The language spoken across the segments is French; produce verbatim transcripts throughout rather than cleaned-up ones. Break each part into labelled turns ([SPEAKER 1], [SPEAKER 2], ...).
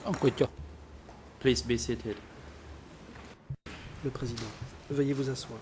[SPEAKER 1] Please be seated.
[SPEAKER 2] Le président, veuillez vous asseoir.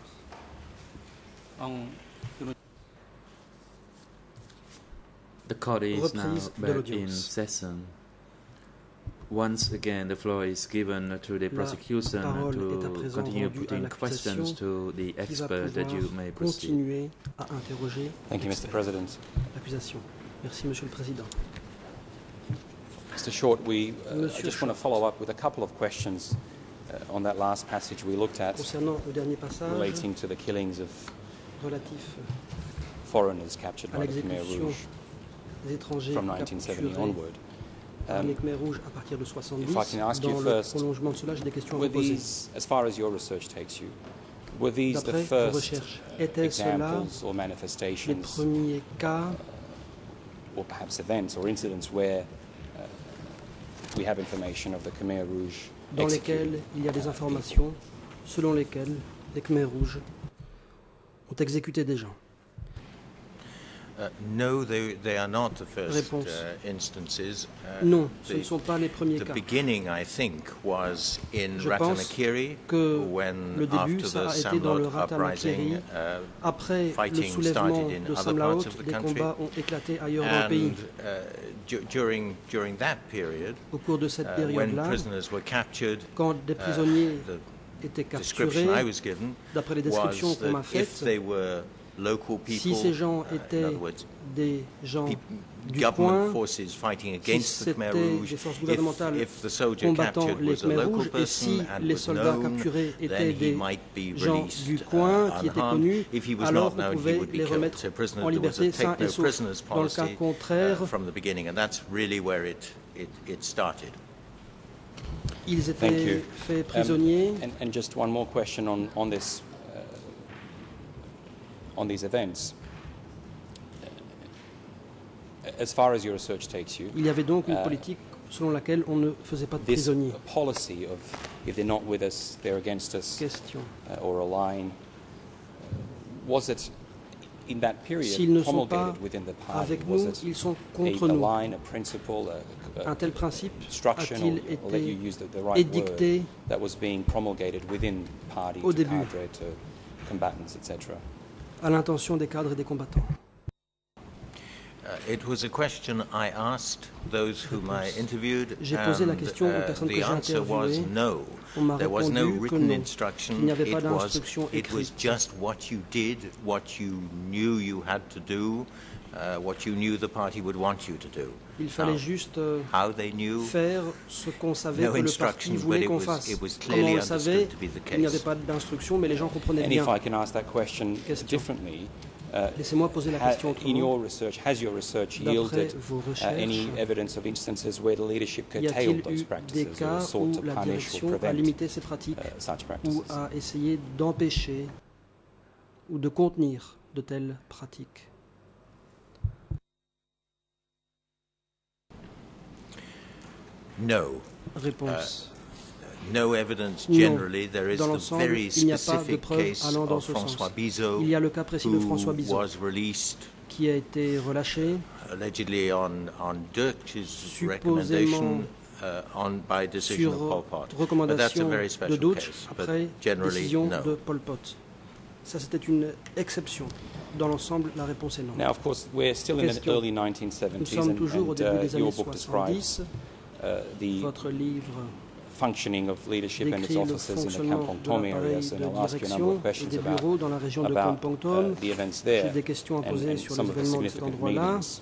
[SPEAKER 1] The court is now
[SPEAKER 2] Reprise de
[SPEAKER 1] back in
[SPEAKER 2] l'audience.
[SPEAKER 1] session. Once again, the floor is given to the
[SPEAKER 2] La
[SPEAKER 1] prosecution
[SPEAKER 2] parole est à
[SPEAKER 1] to
[SPEAKER 2] présent
[SPEAKER 1] continue
[SPEAKER 2] rendue à
[SPEAKER 1] putting
[SPEAKER 2] l'accusation
[SPEAKER 1] questions to the
[SPEAKER 2] qui va
[SPEAKER 1] expert that you may
[SPEAKER 2] pouvoir
[SPEAKER 1] proceed.
[SPEAKER 2] continuer à interroger
[SPEAKER 3] Thank you, Mister President.
[SPEAKER 2] l'accusation. Merci, Monsieur le Président.
[SPEAKER 3] Mister Short, we uh, I
[SPEAKER 2] Monsieur
[SPEAKER 3] just want to follow up with a couple of questions uh, on that last passage we looked at
[SPEAKER 2] Concernant le dernier passage
[SPEAKER 3] relating to the killings of
[SPEAKER 2] relatif
[SPEAKER 3] foreigners captured
[SPEAKER 2] à
[SPEAKER 3] by the Khmer
[SPEAKER 2] l'exécution
[SPEAKER 3] Rouge
[SPEAKER 2] des étrangers
[SPEAKER 3] from nineteen seventy
[SPEAKER 2] capturés
[SPEAKER 3] onward.
[SPEAKER 2] par
[SPEAKER 3] Um,
[SPEAKER 2] les Khmer Rouges à partir de soixante-dix,
[SPEAKER 3] if I can ask you
[SPEAKER 2] dans le
[SPEAKER 3] first,
[SPEAKER 2] prolongement de cela, j'ai des questions à
[SPEAKER 3] were
[SPEAKER 2] vous poser.
[SPEAKER 3] these, as far as your research takes you, were these the
[SPEAKER 2] D'après vos
[SPEAKER 3] first
[SPEAKER 2] recherches, étaient cela
[SPEAKER 3] examples or
[SPEAKER 2] les
[SPEAKER 3] manifestations
[SPEAKER 2] premiers cas
[SPEAKER 3] or perhaps events or incidents where uh, we have information of the Khmer Rouge
[SPEAKER 2] dans
[SPEAKER 3] executing
[SPEAKER 2] lesquels il y a des informations selon lesquelles les Khmer Rouges ont exécuté des gens?
[SPEAKER 4] Uh, no, they, they are not the first
[SPEAKER 2] Réponse.
[SPEAKER 4] uh, instances. Uh,
[SPEAKER 2] Non, ce
[SPEAKER 4] the,
[SPEAKER 2] ne sont pas les premiers
[SPEAKER 4] the
[SPEAKER 2] cas.
[SPEAKER 4] beginning, I think, was in
[SPEAKER 2] Je pense
[SPEAKER 4] Ratanakiri,
[SPEAKER 2] que
[SPEAKER 4] when
[SPEAKER 2] le début,
[SPEAKER 4] after
[SPEAKER 2] ça
[SPEAKER 4] the
[SPEAKER 2] a été dans le
[SPEAKER 4] Samlot uprising,
[SPEAKER 2] Ratanakiri.
[SPEAKER 4] uh,
[SPEAKER 2] Après le
[SPEAKER 4] fighting
[SPEAKER 2] soulèvement
[SPEAKER 4] started in
[SPEAKER 2] de
[SPEAKER 4] other
[SPEAKER 2] Samlaot,
[SPEAKER 4] parts of the
[SPEAKER 2] des
[SPEAKER 4] country.
[SPEAKER 2] combats ont éclaté ailleurs dans le pays.
[SPEAKER 4] and uh, du- during during that period,
[SPEAKER 2] Au cours de cette
[SPEAKER 4] uh, when
[SPEAKER 2] période-là,
[SPEAKER 4] prisoners were captured,
[SPEAKER 2] quand des
[SPEAKER 4] uh,
[SPEAKER 2] prisonniers
[SPEAKER 4] the
[SPEAKER 2] étaient
[SPEAKER 4] description
[SPEAKER 2] capturés,
[SPEAKER 4] I was given
[SPEAKER 2] d'après les
[SPEAKER 4] was
[SPEAKER 2] descriptions qu'on m'a
[SPEAKER 4] that if
[SPEAKER 2] faites,
[SPEAKER 4] they were local people,
[SPEAKER 2] si ces gens
[SPEAKER 4] uh, in
[SPEAKER 2] étaient
[SPEAKER 4] other words,
[SPEAKER 2] des gens
[SPEAKER 4] peop-
[SPEAKER 2] du
[SPEAKER 4] government
[SPEAKER 2] coin,
[SPEAKER 4] forces fighting
[SPEAKER 2] si
[SPEAKER 4] against the Khmer
[SPEAKER 2] c'était
[SPEAKER 4] Rouge,
[SPEAKER 2] des forces
[SPEAKER 4] if,
[SPEAKER 2] gouvernementales
[SPEAKER 4] if the soldier
[SPEAKER 2] combattant
[SPEAKER 4] captured
[SPEAKER 2] les
[SPEAKER 4] was a
[SPEAKER 2] Khmer
[SPEAKER 4] local
[SPEAKER 2] Rouges, et
[SPEAKER 4] person
[SPEAKER 2] si
[SPEAKER 4] and
[SPEAKER 2] les
[SPEAKER 4] was
[SPEAKER 2] soldats
[SPEAKER 4] known,
[SPEAKER 2] capturés étaient
[SPEAKER 4] then he
[SPEAKER 2] des
[SPEAKER 4] might be
[SPEAKER 2] gens
[SPEAKER 4] released
[SPEAKER 2] du
[SPEAKER 4] uh,
[SPEAKER 2] coin qui étaient
[SPEAKER 4] unharmed.
[SPEAKER 2] connus,
[SPEAKER 4] If he was
[SPEAKER 2] alors
[SPEAKER 4] not
[SPEAKER 2] on
[SPEAKER 4] known, he
[SPEAKER 2] pouvait
[SPEAKER 4] would be
[SPEAKER 2] les
[SPEAKER 4] killed.
[SPEAKER 2] remettre
[SPEAKER 4] So prisoner,
[SPEAKER 2] en
[SPEAKER 4] there was
[SPEAKER 2] liberté
[SPEAKER 4] a
[SPEAKER 2] sains
[SPEAKER 4] take
[SPEAKER 2] et
[SPEAKER 4] no
[SPEAKER 2] saufs.
[SPEAKER 4] prisoners
[SPEAKER 2] Dans le cas
[SPEAKER 4] policy
[SPEAKER 2] contraire,
[SPEAKER 4] uh, from the beginning, and that's really where it it, it started.
[SPEAKER 2] ils
[SPEAKER 3] Thank you.
[SPEAKER 2] étaient faits prisonniers.
[SPEAKER 3] Um, and, and just one more question on, on this, uh, on these events. Uh, As far as your research takes you,
[SPEAKER 2] Il y avait donc une
[SPEAKER 3] euh,
[SPEAKER 2] politique selon laquelle on ne faisait pas de
[SPEAKER 3] this
[SPEAKER 2] prisonniers.
[SPEAKER 3] policy of if they're not with us, they're against us,
[SPEAKER 2] Question.
[SPEAKER 3] uh, or a line, uh, was it in that period
[SPEAKER 2] S'ils ne sont pas
[SPEAKER 3] promulgated within the party?
[SPEAKER 2] avec
[SPEAKER 3] Was
[SPEAKER 2] nous,
[SPEAKER 3] it
[SPEAKER 2] ils sont
[SPEAKER 3] a,
[SPEAKER 2] contre
[SPEAKER 3] a
[SPEAKER 2] nous.
[SPEAKER 3] line, a principle, a, a
[SPEAKER 2] Un tel principe
[SPEAKER 3] instruction,
[SPEAKER 2] a-t-il
[SPEAKER 3] or, or let you
[SPEAKER 2] été
[SPEAKER 3] use the, the right
[SPEAKER 2] édicté
[SPEAKER 3] word, that was being promulgated within party
[SPEAKER 2] au
[SPEAKER 3] to
[SPEAKER 2] début.
[SPEAKER 3] cadre to combatants, et cetera?
[SPEAKER 2] à l'intention des cadres et des combattants?
[SPEAKER 4] Uh, it was a question I asked those whom I interviewed,
[SPEAKER 2] J'ai posé la
[SPEAKER 4] and
[SPEAKER 2] question aux
[SPEAKER 4] uh,
[SPEAKER 2] personnes que
[SPEAKER 4] the
[SPEAKER 2] j'ai
[SPEAKER 4] answer was
[SPEAKER 2] interviewées.
[SPEAKER 4] no.
[SPEAKER 2] On m'a
[SPEAKER 4] There was no
[SPEAKER 2] répondu que
[SPEAKER 4] written
[SPEAKER 2] non.
[SPEAKER 4] instruction.
[SPEAKER 2] Il n'y avait pas
[SPEAKER 4] It was,
[SPEAKER 2] d'instruction
[SPEAKER 4] it was
[SPEAKER 2] écrite.
[SPEAKER 4] just what you did, what you knew you had to do, uh, what you knew the party would want you to do.
[SPEAKER 2] Il fallait
[SPEAKER 4] Now,
[SPEAKER 2] juste euh,
[SPEAKER 4] how they knew,
[SPEAKER 2] faire ce qu'on savait
[SPEAKER 4] no
[SPEAKER 2] que le
[SPEAKER 4] instructions,
[SPEAKER 2] parti
[SPEAKER 4] but
[SPEAKER 2] voulait
[SPEAKER 4] it
[SPEAKER 2] qu'on
[SPEAKER 4] was-
[SPEAKER 2] fasse.
[SPEAKER 4] it was
[SPEAKER 2] Comment on
[SPEAKER 4] clearly
[SPEAKER 2] le savait,
[SPEAKER 4] understood to be the
[SPEAKER 2] il n'y avait
[SPEAKER 4] case.
[SPEAKER 2] pas d'instruction, mais les gens comprenaient
[SPEAKER 3] And
[SPEAKER 2] bien.
[SPEAKER 3] if I can ask that question
[SPEAKER 2] Question.
[SPEAKER 3] differently, uh,
[SPEAKER 2] Laissez-moi poser la
[SPEAKER 3] ha-
[SPEAKER 2] question
[SPEAKER 3] in
[SPEAKER 2] autrement.
[SPEAKER 3] your research, has your research
[SPEAKER 2] D'après
[SPEAKER 3] yielded
[SPEAKER 2] vos
[SPEAKER 3] uh, any
[SPEAKER 2] recherches,
[SPEAKER 3] evidence of instances where the leadership
[SPEAKER 2] y a-t-il
[SPEAKER 3] curtailed those
[SPEAKER 2] eu des
[SPEAKER 3] practices or
[SPEAKER 2] cas
[SPEAKER 3] sought
[SPEAKER 2] où
[SPEAKER 3] to
[SPEAKER 2] la
[SPEAKER 3] punish or
[SPEAKER 2] direction a
[SPEAKER 3] prevent
[SPEAKER 2] limité ces pratiques
[SPEAKER 3] uh, such
[SPEAKER 2] ou
[SPEAKER 3] practices?
[SPEAKER 2] a essayé d'empêcher ou de contenir de telles pratiques?
[SPEAKER 4] no.
[SPEAKER 2] Réponse.
[SPEAKER 4] No evidence
[SPEAKER 2] Non.
[SPEAKER 4] generally. There is
[SPEAKER 2] Dans
[SPEAKER 4] the
[SPEAKER 2] l'ensemble,
[SPEAKER 4] very
[SPEAKER 2] il n'y a pas de
[SPEAKER 4] specific
[SPEAKER 2] preuves
[SPEAKER 4] case
[SPEAKER 2] allant dans
[SPEAKER 4] of
[SPEAKER 2] ce sens.
[SPEAKER 4] François Bizot,
[SPEAKER 2] Il y a le cas précis de
[SPEAKER 4] who
[SPEAKER 2] François Bizot
[SPEAKER 4] was released
[SPEAKER 2] qui a été relâché
[SPEAKER 4] allegedly on, on Dirk's
[SPEAKER 2] Supposément
[SPEAKER 4] recommendation uh, on, by decision
[SPEAKER 2] sur
[SPEAKER 4] of Pol Pot. But that's a
[SPEAKER 2] recommandation
[SPEAKER 4] very
[SPEAKER 2] de
[SPEAKER 4] special
[SPEAKER 2] Deutsch
[SPEAKER 4] case.
[SPEAKER 2] après
[SPEAKER 4] But generally,
[SPEAKER 2] décision
[SPEAKER 4] no.
[SPEAKER 2] de Pol Pot. Ça, c'était une exception. Dans l'ensemble, la réponse est non.
[SPEAKER 3] Now, of course, we're still in the
[SPEAKER 2] Question.
[SPEAKER 3] early nineteen
[SPEAKER 2] Nous
[SPEAKER 3] seventies,
[SPEAKER 2] sommes
[SPEAKER 3] and,
[SPEAKER 2] toujours au
[SPEAKER 3] and
[SPEAKER 2] début
[SPEAKER 3] uh,
[SPEAKER 2] des
[SPEAKER 3] your
[SPEAKER 2] années
[SPEAKER 3] book describes
[SPEAKER 2] soixante-dix.
[SPEAKER 3] uh, the
[SPEAKER 2] Votre livre
[SPEAKER 3] functioning of leadership and its
[SPEAKER 2] décrit le
[SPEAKER 3] officers in the
[SPEAKER 2] fonctionnement
[SPEAKER 3] Kampong
[SPEAKER 2] de
[SPEAKER 3] Tom
[SPEAKER 2] l'appareil
[SPEAKER 3] areas, and
[SPEAKER 2] de
[SPEAKER 3] I'll ask you a number
[SPEAKER 2] direction
[SPEAKER 3] of
[SPEAKER 2] et
[SPEAKER 3] questions
[SPEAKER 2] des
[SPEAKER 3] about,
[SPEAKER 2] bureaux dans la région de
[SPEAKER 3] about
[SPEAKER 2] Kampong
[SPEAKER 3] uh,
[SPEAKER 2] Tom.
[SPEAKER 3] the events
[SPEAKER 2] J'ai
[SPEAKER 3] there
[SPEAKER 2] des questions à
[SPEAKER 3] and,
[SPEAKER 2] poser
[SPEAKER 3] and
[SPEAKER 2] sur les
[SPEAKER 3] some of the
[SPEAKER 2] événements de cet
[SPEAKER 3] significant
[SPEAKER 2] endroit-là.
[SPEAKER 3] meetings.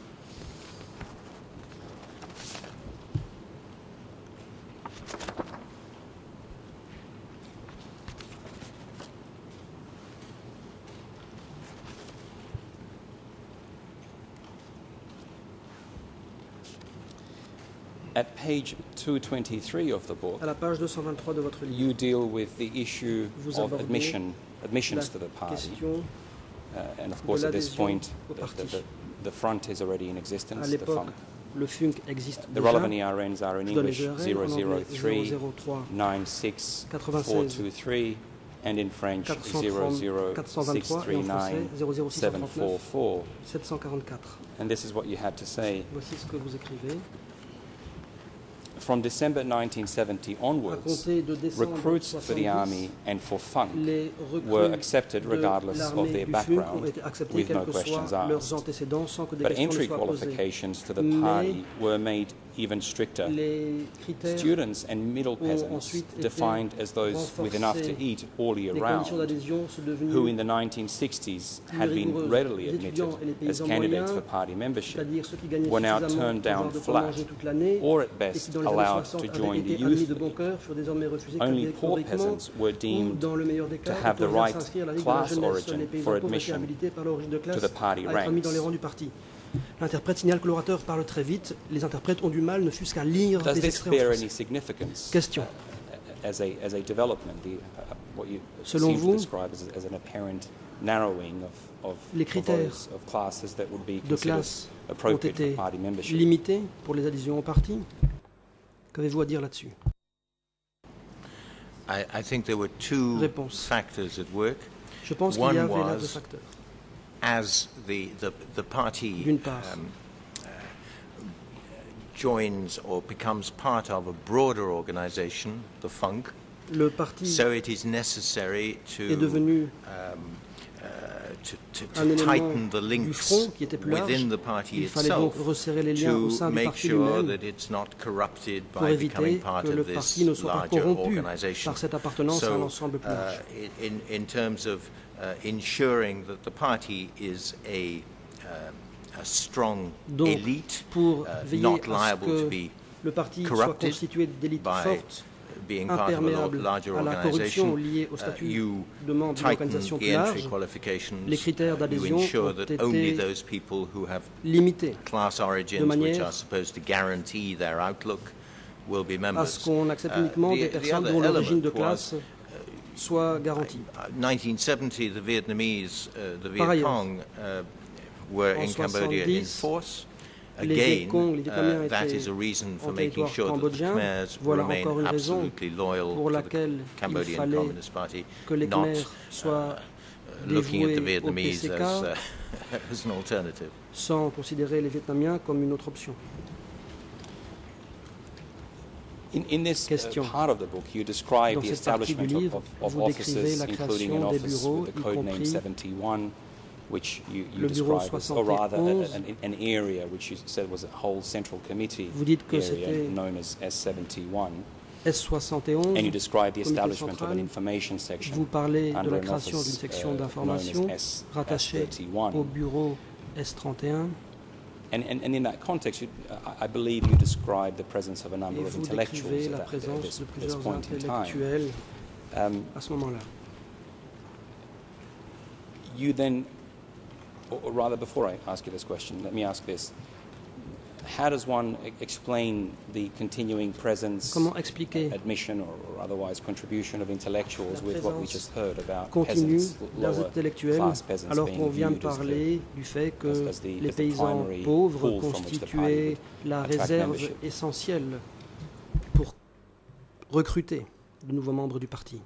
[SPEAKER 3] At page two twenty-three of the book,
[SPEAKER 2] À la page deux cent vingt-trois de votre livre,
[SPEAKER 3] you deal with the issue
[SPEAKER 2] Vous
[SPEAKER 3] of
[SPEAKER 2] abordez
[SPEAKER 3] admission, admissions
[SPEAKER 2] la
[SPEAKER 3] to the party.
[SPEAKER 2] question
[SPEAKER 3] Uh, and of course,
[SPEAKER 2] de
[SPEAKER 3] at this
[SPEAKER 2] l'adhésion
[SPEAKER 3] point,
[SPEAKER 2] au
[SPEAKER 3] the,
[SPEAKER 2] parti.
[SPEAKER 3] the, the, the front is already in
[SPEAKER 2] à
[SPEAKER 3] existence. The,
[SPEAKER 2] l'époque.
[SPEAKER 3] fund.
[SPEAKER 2] Le F U N C existe
[SPEAKER 3] the
[SPEAKER 2] déjà.
[SPEAKER 3] relevant E R Ns are in
[SPEAKER 2] Je donne les
[SPEAKER 3] English
[SPEAKER 2] E R N
[SPEAKER 3] zero
[SPEAKER 2] en
[SPEAKER 3] zero
[SPEAKER 2] anglais
[SPEAKER 3] three
[SPEAKER 2] zéro zéro trois
[SPEAKER 3] nine six four
[SPEAKER 2] quatre-vingt-seize
[SPEAKER 3] two three and in French
[SPEAKER 2] quatre cent
[SPEAKER 3] zero
[SPEAKER 2] trente
[SPEAKER 3] zero
[SPEAKER 2] quatre cent
[SPEAKER 3] six
[SPEAKER 2] vingt-trois et
[SPEAKER 3] three
[SPEAKER 2] en français
[SPEAKER 3] nine
[SPEAKER 2] zéro zéro six cent
[SPEAKER 3] seven four
[SPEAKER 2] trente-neuf
[SPEAKER 3] four.
[SPEAKER 2] sept cent quarante-quatre.
[SPEAKER 3] And this is what you had to say.
[SPEAKER 2] Voici ce que vous écrivez.
[SPEAKER 3] from December nineteen seventy
[SPEAKER 2] à
[SPEAKER 3] onwards,
[SPEAKER 2] compter de décembre
[SPEAKER 3] recruits for the army
[SPEAKER 2] soixante-dix,
[SPEAKER 3] and for FUNK
[SPEAKER 2] les
[SPEAKER 3] were
[SPEAKER 2] recrues
[SPEAKER 3] accepted
[SPEAKER 2] de
[SPEAKER 3] regardless of
[SPEAKER 2] l'armée
[SPEAKER 3] their
[SPEAKER 2] du F U N C ont
[SPEAKER 3] background,
[SPEAKER 2] été acceptés
[SPEAKER 3] with
[SPEAKER 2] quels
[SPEAKER 3] no
[SPEAKER 2] que
[SPEAKER 3] questions
[SPEAKER 2] soient leurs
[SPEAKER 3] asked.
[SPEAKER 2] antécédents sans que des
[SPEAKER 3] But
[SPEAKER 2] questions ne
[SPEAKER 3] entry
[SPEAKER 2] soient posées.
[SPEAKER 3] qualifications to the
[SPEAKER 2] Mais
[SPEAKER 3] party were made even stricter.
[SPEAKER 2] Les critères
[SPEAKER 3] Students and middle
[SPEAKER 2] ont
[SPEAKER 3] peasants,
[SPEAKER 2] ensuite été
[SPEAKER 3] defined as those with enough to
[SPEAKER 2] renforcés.
[SPEAKER 3] eat all year
[SPEAKER 2] Les conditions
[SPEAKER 3] round,
[SPEAKER 2] d'adhésion sont devenues
[SPEAKER 3] who in the nineteen sixties had been
[SPEAKER 2] rigoureuses.
[SPEAKER 3] readily
[SPEAKER 2] Les
[SPEAKER 3] admitted
[SPEAKER 2] étudiants et les
[SPEAKER 3] as
[SPEAKER 2] paysans
[SPEAKER 3] candidates
[SPEAKER 2] moyens,
[SPEAKER 3] for party membership,
[SPEAKER 2] c'est-à-dire ceux qui gagnaient
[SPEAKER 3] were now
[SPEAKER 2] suffisamment
[SPEAKER 3] turned
[SPEAKER 2] pour avoir
[SPEAKER 3] down
[SPEAKER 2] de quoi
[SPEAKER 3] flat,
[SPEAKER 2] manger toute l'année
[SPEAKER 3] or at
[SPEAKER 2] et qui
[SPEAKER 3] best
[SPEAKER 2] dans les années
[SPEAKER 3] allowed
[SPEAKER 2] soixante
[SPEAKER 3] to
[SPEAKER 2] avaient
[SPEAKER 3] join
[SPEAKER 2] été
[SPEAKER 3] the
[SPEAKER 2] admis
[SPEAKER 3] youth
[SPEAKER 2] de bon
[SPEAKER 3] league.
[SPEAKER 2] cœur furent désormais refusés
[SPEAKER 3] Only poor
[SPEAKER 2] catégoriquement
[SPEAKER 3] peasants were
[SPEAKER 2] ou
[SPEAKER 3] deemed
[SPEAKER 2] dans le meilleur des
[SPEAKER 3] to
[SPEAKER 2] cas
[SPEAKER 3] have the
[SPEAKER 2] autorisés à
[SPEAKER 3] right
[SPEAKER 2] s'inscrire à la Ligue de la
[SPEAKER 3] class
[SPEAKER 2] jeunesse.
[SPEAKER 3] origin
[SPEAKER 2] Les
[SPEAKER 3] for
[SPEAKER 2] paysans pauvres étaient
[SPEAKER 3] admission
[SPEAKER 2] habilités par l'origine de
[SPEAKER 3] to
[SPEAKER 2] classe
[SPEAKER 3] the party
[SPEAKER 2] à être mis dans les
[SPEAKER 3] ranks.
[SPEAKER 2] rangs du parti. L'interprète signale que l'orateur parle très vite. Les interprètes ont du mal, ne fût-ce qu'à lire
[SPEAKER 3] Does
[SPEAKER 2] des
[SPEAKER 3] this
[SPEAKER 2] extraits en
[SPEAKER 3] bear
[SPEAKER 2] français.
[SPEAKER 3] any significance
[SPEAKER 2] Question.
[SPEAKER 3] uh, as a as a development, the, uh, what you
[SPEAKER 2] Selon
[SPEAKER 3] seem
[SPEAKER 2] vous,
[SPEAKER 3] to describe as, as an apparent narrowing of, of,
[SPEAKER 2] les
[SPEAKER 3] of,
[SPEAKER 2] critères
[SPEAKER 3] those, of classes that would be
[SPEAKER 2] de
[SPEAKER 3] considered
[SPEAKER 2] classe ont
[SPEAKER 3] appropriate
[SPEAKER 2] été
[SPEAKER 3] for party membership?
[SPEAKER 2] limités pour les adhésions au parti? Qu'avez-vous à dire là-dessus?
[SPEAKER 4] I, I think there were two
[SPEAKER 2] Réponse.
[SPEAKER 4] factors at work.
[SPEAKER 2] Je pense qu'il y
[SPEAKER 4] One
[SPEAKER 2] avait là deux
[SPEAKER 4] was,
[SPEAKER 2] facteurs.
[SPEAKER 4] as the, the, the party
[SPEAKER 2] D'une part,
[SPEAKER 4] um, uh, joins or becomes part of a broader organization, the FUNK,
[SPEAKER 2] le parti
[SPEAKER 4] so it is necessary to,
[SPEAKER 2] est devenu
[SPEAKER 4] um, uh, to, to,
[SPEAKER 2] un
[SPEAKER 4] to
[SPEAKER 2] élément
[SPEAKER 4] tighten the
[SPEAKER 2] du
[SPEAKER 4] links
[SPEAKER 2] front qui était plus large.
[SPEAKER 4] within the party
[SPEAKER 2] Il fallait donc
[SPEAKER 4] itself
[SPEAKER 2] resserrer les liens au
[SPEAKER 4] to
[SPEAKER 2] sein du
[SPEAKER 4] make
[SPEAKER 2] parti
[SPEAKER 4] sure
[SPEAKER 2] lui-même
[SPEAKER 4] that it's not corrupted
[SPEAKER 2] pour
[SPEAKER 4] by becoming
[SPEAKER 2] éviter
[SPEAKER 4] part
[SPEAKER 2] que le
[SPEAKER 4] of this
[SPEAKER 2] parti ne soit pas
[SPEAKER 4] larger
[SPEAKER 2] corrompu
[SPEAKER 4] organization.
[SPEAKER 2] par cette appartenance à un
[SPEAKER 4] So,
[SPEAKER 2] ensemble plus large.
[SPEAKER 4] uh, in, in terms of uh, ensuring that the party is a, um, a strong
[SPEAKER 2] Donc,
[SPEAKER 4] elite,
[SPEAKER 2] pour
[SPEAKER 4] uh,
[SPEAKER 2] veiller
[SPEAKER 4] not
[SPEAKER 2] à ce
[SPEAKER 4] liable to
[SPEAKER 2] que
[SPEAKER 4] be
[SPEAKER 2] le parti soit
[SPEAKER 4] corrupted
[SPEAKER 2] constitué d'élites
[SPEAKER 4] by
[SPEAKER 2] fortes,
[SPEAKER 4] being part of a lar-
[SPEAKER 2] imperméables
[SPEAKER 4] larger
[SPEAKER 2] à la corruption
[SPEAKER 4] organization,
[SPEAKER 2] liée au
[SPEAKER 4] uh,
[SPEAKER 2] statut
[SPEAKER 4] you
[SPEAKER 2] de membre d'une
[SPEAKER 4] tighten
[SPEAKER 2] organisation
[SPEAKER 4] the
[SPEAKER 2] plus
[SPEAKER 4] entry
[SPEAKER 2] large.
[SPEAKER 4] qualifications,
[SPEAKER 2] Les critères
[SPEAKER 4] uh, you
[SPEAKER 2] d'adhésion
[SPEAKER 4] ensure
[SPEAKER 2] ont
[SPEAKER 4] that only
[SPEAKER 2] été
[SPEAKER 4] those people who have
[SPEAKER 2] limités
[SPEAKER 4] class origins
[SPEAKER 2] de
[SPEAKER 4] which
[SPEAKER 2] manière
[SPEAKER 4] are supposed to guarantee their outlook will be
[SPEAKER 2] à
[SPEAKER 4] members.
[SPEAKER 2] ce qu'on accepte
[SPEAKER 4] Uh,
[SPEAKER 2] uniquement
[SPEAKER 4] the-
[SPEAKER 2] des
[SPEAKER 4] the
[SPEAKER 2] personnes
[SPEAKER 4] other
[SPEAKER 2] dont l'origine de
[SPEAKER 4] element was,
[SPEAKER 2] classe soit garantie.
[SPEAKER 4] Uh, nineteen seventy, the Vietnamese, uh, the
[SPEAKER 2] Par
[SPEAKER 4] Viet
[SPEAKER 2] ailleurs,
[SPEAKER 4] Cong, uh, were
[SPEAKER 2] en
[SPEAKER 4] in Cambodia in
[SPEAKER 2] soixante-dix,
[SPEAKER 4] force.
[SPEAKER 2] les Viet
[SPEAKER 4] Again,
[SPEAKER 2] Cong, les Vietnamiens
[SPEAKER 4] uh, that
[SPEAKER 2] étaient
[SPEAKER 4] is a reason for
[SPEAKER 2] en
[SPEAKER 4] making
[SPEAKER 2] territoire
[SPEAKER 4] sure that the
[SPEAKER 2] cambodgien.
[SPEAKER 4] Khmers
[SPEAKER 2] Voilà
[SPEAKER 4] remain
[SPEAKER 2] encore une raison
[SPEAKER 4] absolutely loyal
[SPEAKER 2] pour
[SPEAKER 4] to the
[SPEAKER 2] laquelle il
[SPEAKER 4] Cambodian
[SPEAKER 2] fallait
[SPEAKER 4] Communist Party,
[SPEAKER 2] que les
[SPEAKER 4] not
[SPEAKER 2] Khmers soient
[SPEAKER 4] uh, looking at the
[SPEAKER 2] dévoués au P
[SPEAKER 4] Vietnamese
[SPEAKER 2] C K
[SPEAKER 4] as, uh, as an alternative.
[SPEAKER 2] sans considérer les Vietnamiens comme une autre option.
[SPEAKER 3] In, in this uh,
[SPEAKER 2] Question.
[SPEAKER 3] part of the book, you describe
[SPEAKER 2] Dans
[SPEAKER 3] the
[SPEAKER 2] cette partie du
[SPEAKER 3] establishment of,
[SPEAKER 2] livre,
[SPEAKER 3] of, of
[SPEAKER 2] vous décrivez
[SPEAKER 3] offices,
[SPEAKER 2] la
[SPEAKER 3] including an
[SPEAKER 2] création des
[SPEAKER 3] office
[SPEAKER 2] bureaux,
[SPEAKER 3] with the
[SPEAKER 2] y
[SPEAKER 3] code name
[SPEAKER 2] compris
[SPEAKER 3] seventy-one, which you, you
[SPEAKER 2] le bureau
[SPEAKER 3] describe as, or rather, a-
[SPEAKER 2] soixante et onze.
[SPEAKER 3] an, an area which you said was a whole central committee
[SPEAKER 2] Vous dites que
[SPEAKER 3] area
[SPEAKER 2] c'était
[SPEAKER 3] known as S seventy-one,
[SPEAKER 2] S soixante et onze.
[SPEAKER 3] and you describe the
[SPEAKER 2] comité
[SPEAKER 3] establishment of an
[SPEAKER 2] central.
[SPEAKER 3] information section
[SPEAKER 2] Vous parlez de
[SPEAKER 3] under
[SPEAKER 2] la
[SPEAKER 3] an
[SPEAKER 2] création d'une
[SPEAKER 3] office
[SPEAKER 2] section
[SPEAKER 3] uh, known
[SPEAKER 2] d'information
[SPEAKER 3] as S,
[SPEAKER 2] rattachée
[SPEAKER 3] S31.
[SPEAKER 2] au bureau S trente et un.
[SPEAKER 3] And, and, and in that context, you, I, I believe you describe the presence of a
[SPEAKER 2] Et
[SPEAKER 3] number of
[SPEAKER 2] vous
[SPEAKER 3] intellectuals
[SPEAKER 2] décrivez
[SPEAKER 3] at,
[SPEAKER 2] la
[SPEAKER 3] that, at
[SPEAKER 2] présence
[SPEAKER 3] this,
[SPEAKER 2] de
[SPEAKER 3] this
[SPEAKER 2] plusieurs
[SPEAKER 3] point in time.
[SPEAKER 2] intellectuels
[SPEAKER 3] Um,
[SPEAKER 2] à ce moment-là.
[SPEAKER 3] you then, or, or rather before I ask you this question, let me ask this. How does one e- explain the continuing presence,
[SPEAKER 2] Comment expliquer
[SPEAKER 3] admission or, or otherwise contribution of intellectuals
[SPEAKER 2] La
[SPEAKER 3] with what we
[SPEAKER 2] présence
[SPEAKER 3] just heard about
[SPEAKER 2] continue
[SPEAKER 3] peasants,
[SPEAKER 2] d'un
[SPEAKER 3] lower
[SPEAKER 2] intellectuel,
[SPEAKER 3] class peasants
[SPEAKER 2] alors
[SPEAKER 3] being
[SPEAKER 2] qu'on vient de
[SPEAKER 3] viewed as the-
[SPEAKER 2] parler du fait que
[SPEAKER 3] as- as the-
[SPEAKER 2] les
[SPEAKER 3] as the
[SPEAKER 2] paysans
[SPEAKER 3] primary
[SPEAKER 2] pauvres
[SPEAKER 3] pool from which the party
[SPEAKER 2] constituaient
[SPEAKER 3] would
[SPEAKER 2] la
[SPEAKER 3] attract
[SPEAKER 2] réserve
[SPEAKER 3] membership.
[SPEAKER 2] essentielle pour recruter de nouveaux membres du parti.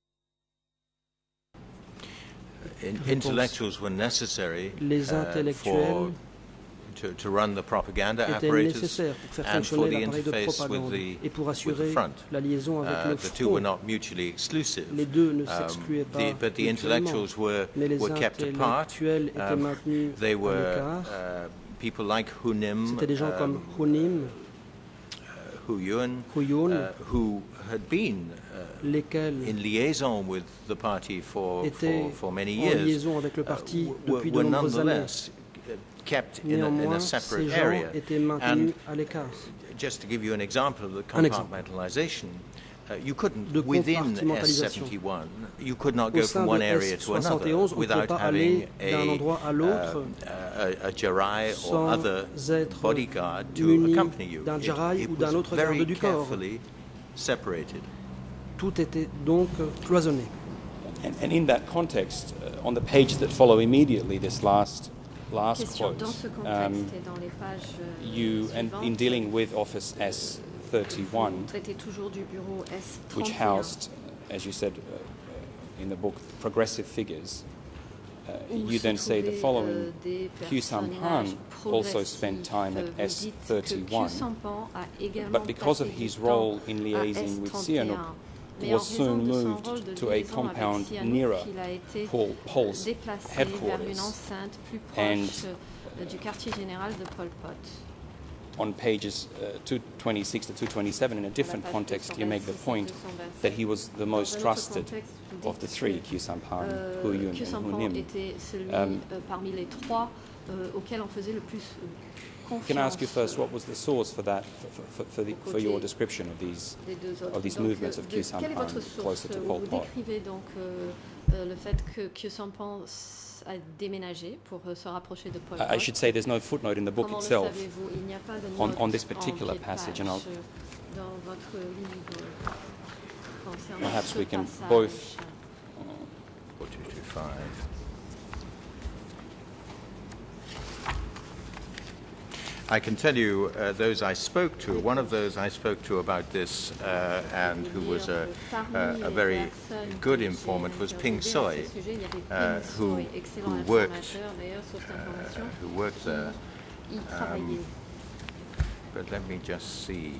[SPEAKER 4] In,
[SPEAKER 2] Réponse.
[SPEAKER 4] intellectuals were necessary
[SPEAKER 2] Les
[SPEAKER 4] uh,
[SPEAKER 2] intellectuels
[SPEAKER 4] for, to, to run the propaganda
[SPEAKER 2] étaient
[SPEAKER 4] apparatus
[SPEAKER 2] nécessaires pour faire
[SPEAKER 4] and for
[SPEAKER 2] fonctionner
[SPEAKER 4] the
[SPEAKER 2] l'appareil de
[SPEAKER 4] interface with
[SPEAKER 2] propagande
[SPEAKER 4] the,
[SPEAKER 2] et pour
[SPEAKER 4] with the
[SPEAKER 2] assurer
[SPEAKER 4] front.
[SPEAKER 2] la liaison avec
[SPEAKER 4] Uh,
[SPEAKER 2] le
[SPEAKER 4] the two were
[SPEAKER 2] front.
[SPEAKER 4] not mutually exclusive.
[SPEAKER 2] Les deux ne
[SPEAKER 4] Um,
[SPEAKER 2] s'excluaient pas
[SPEAKER 4] the, but the
[SPEAKER 2] mutuellement,
[SPEAKER 4] intellectuals were,
[SPEAKER 2] mais les
[SPEAKER 4] were kept apart.
[SPEAKER 2] intellectuels étaient
[SPEAKER 4] Um,
[SPEAKER 2] maintenus
[SPEAKER 4] They
[SPEAKER 2] à
[SPEAKER 4] were
[SPEAKER 2] l'écart.
[SPEAKER 4] uh, people like Hunim,
[SPEAKER 2] C'était des gens
[SPEAKER 4] um,
[SPEAKER 2] comme Hunim,
[SPEAKER 4] Hu Yun,
[SPEAKER 2] Huyun,
[SPEAKER 4] uh, who had been uh,
[SPEAKER 2] lesquels
[SPEAKER 4] in liaison with the party for,
[SPEAKER 2] étaient
[SPEAKER 4] for, for many
[SPEAKER 2] en
[SPEAKER 4] years,
[SPEAKER 2] liaison avec le
[SPEAKER 4] uh,
[SPEAKER 2] parti
[SPEAKER 4] were,
[SPEAKER 2] depuis de
[SPEAKER 4] were
[SPEAKER 2] nombreuses années.
[SPEAKER 4] nonetheless uh, kept in a, in
[SPEAKER 2] Néanmoins,
[SPEAKER 4] a
[SPEAKER 2] ces
[SPEAKER 4] separate
[SPEAKER 2] gens
[SPEAKER 4] area.
[SPEAKER 2] étaient
[SPEAKER 4] And
[SPEAKER 2] maintenus à l'écart.
[SPEAKER 4] just to give you an example of the
[SPEAKER 2] Un exemple.
[SPEAKER 4] compartmentalization, uh, you couldn't,
[SPEAKER 2] De
[SPEAKER 4] within S
[SPEAKER 2] compartimentalisation.
[SPEAKER 4] seventy-one, you could not
[SPEAKER 2] Au
[SPEAKER 4] go
[SPEAKER 2] sein
[SPEAKER 4] from one
[SPEAKER 2] de
[SPEAKER 4] area
[SPEAKER 2] S
[SPEAKER 4] to another
[SPEAKER 2] soixante et onze, on ne pouvait
[SPEAKER 4] without
[SPEAKER 2] pas
[SPEAKER 4] having
[SPEAKER 2] aller d'un endroit à l'autre
[SPEAKER 4] um, a, a, a jarai or
[SPEAKER 2] sans
[SPEAKER 4] other
[SPEAKER 2] être
[SPEAKER 4] bodyguard to
[SPEAKER 2] muni
[SPEAKER 4] accompany you.
[SPEAKER 2] d'un
[SPEAKER 4] It-
[SPEAKER 2] jarai
[SPEAKER 4] it
[SPEAKER 2] ou d'un
[SPEAKER 4] was
[SPEAKER 2] autre
[SPEAKER 4] very
[SPEAKER 2] garde du corps.
[SPEAKER 4] carefully separated.
[SPEAKER 2] Tout était donc cloisonné.
[SPEAKER 3] And, and in that context, uh, on the page that follow immediately this last last
[SPEAKER 5] Question.
[SPEAKER 3] quote,
[SPEAKER 5] Dans ce contexte
[SPEAKER 3] um,
[SPEAKER 5] et dans les pages euh,
[SPEAKER 3] you and
[SPEAKER 5] suivantes,
[SPEAKER 3] in dealing with Office S thirty-one,
[SPEAKER 5] vous traitez toujours du bureau S trente
[SPEAKER 3] which
[SPEAKER 5] et un.
[SPEAKER 3] housed, as you said uh, uh, in the book, progressive figures. Uh,
[SPEAKER 5] où
[SPEAKER 3] you
[SPEAKER 5] se
[SPEAKER 3] then say the
[SPEAKER 5] trouvaient,
[SPEAKER 3] following:
[SPEAKER 5] euh, des
[SPEAKER 3] Q Sampan
[SPEAKER 5] personnages
[SPEAKER 3] also spent
[SPEAKER 5] progressifs.
[SPEAKER 3] time
[SPEAKER 5] Euh,
[SPEAKER 3] at
[SPEAKER 5] vous
[SPEAKER 3] S
[SPEAKER 5] dites que
[SPEAKER 3] thirty-one,
[SPEAKER 5] Q Sampan a également
[SPEAKER 3] but because of
[SPEAKER 5] passé du
[SPEAKER 3] his
[SPEAKER 5] temps
[SPEAKER 3] role in
[SPEAKER 5] à
[SPEAKER 3] liaising with
[SPEAKER 5] S trente et
[SPEAKER 3] Sihanouk,
[SPEAKER 5] un. Mais en
[SPEAKER 3] was
[SPEAKER 5] raison
[SPEAKER 3] soon
[SPEAKER 5] de son
[SPEAKER 3] moved
[SPEAKER 5] rôle de
[SPEAKER 3] to a
[SPEAKER 5] liaison avec
[SPEAKER 3] compound
[SPEAKER 5] Sihanouk,
[SPEAKER 3] nearer
[SPEAKER 5] il a été
[SPEAKER 3] Paul, Paul's
[SPEAKER 5] déplacé vers une
[SPEAKER 3] headquarters.
[SPEAKER 5] enceinte plus
[SPEAKER 3] And
[SPEAKER 5] proche euh, du quartier général de Pol Pot.
[SPEAKER 3] On pages uh, two twenty-six to two twenty-seven, in a different context, you make the point that he was the most trusted of the three, Q Sampan, Hu Yun,
[SPEAKER 5] Q
[SPEAKER 3] and Hu
[SPEAKER 5] Sampan
[SPEAKER 3] Nim.
[SPEAKER 5] était celui
[SPEAKER 3] Um,
[SPEAKER 5] euh, parmi les trois euh, auxquels on faisait le plus euh, confiance.
[SPEAKER 3] Can I ask you first, what was the source for that, for, for, for, the, for your description of these,
[SPEAKER 5] des deux autres.
[SPEAKER 3] of these
[SPEAKER 5] Donc,
[SPEAKER 3] movements
[SPEAKER 5] euh,
[SPEAKER 3] of
[SPEAKER 5] de-
[SPEAKER 3] Q
[SPEAKER 5] quelle est votre
[SPEAKER 3] Sampan closer
[SPEAKER 5] source
[SPEAKER 3] to
[SPEAKER 5] où
[SPEAKER 3] Pol
[SPEAKER 5] vous
[SPEAKER 3] Pot?
[SPEAKER 5] décrivez donc euh, euh, le fait que Q Sampan s- a déménagé pour euh, se rapprocher de Pol Pot?
[SPEAKER 3] I I should say there's no footnote in the book
[SPEAKER 5] Comment le
[SPEAKER 3] itself.
[SPEAKER 5] savez-vous? Il n'y a pas de
[SPEAKER 3] on-
[SPEAKER 5] note
[SPEAKER 3] on this
[SPEAKER 5] en
[SPEAKER 3] particular
[SPEAKER 5] pied de
[SPEAKER 3] passage, and
[SPEAKER 5] page,
[SPEAKER 3] I'll-
[SPEAKER 5] euh, dans votre livre concernant
[SPEAKER 3] Perhaps
[SPEAKER 5] ce
[SPEAKER 3] we can
[SPEAKER 5] passage.
[SPEAKER 3] both-
[SPEAKER 4] four two two five. I can tell you uh, those I spoke to, one of those I spoke to about this uh, and who was a, a, a very good informant was Ping Soi, uh, who, who, worked, uh, who worked there. Um, but let me just see.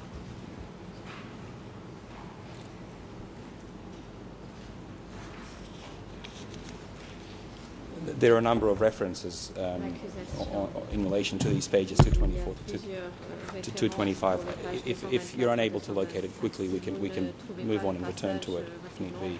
[SPEAKER 3] There are a number of references um, o- o- in relation to these pages two twenty-four to, to two twenty-five. If, if you're unable to locate it quickly, we can, we can move on and return to it if need be.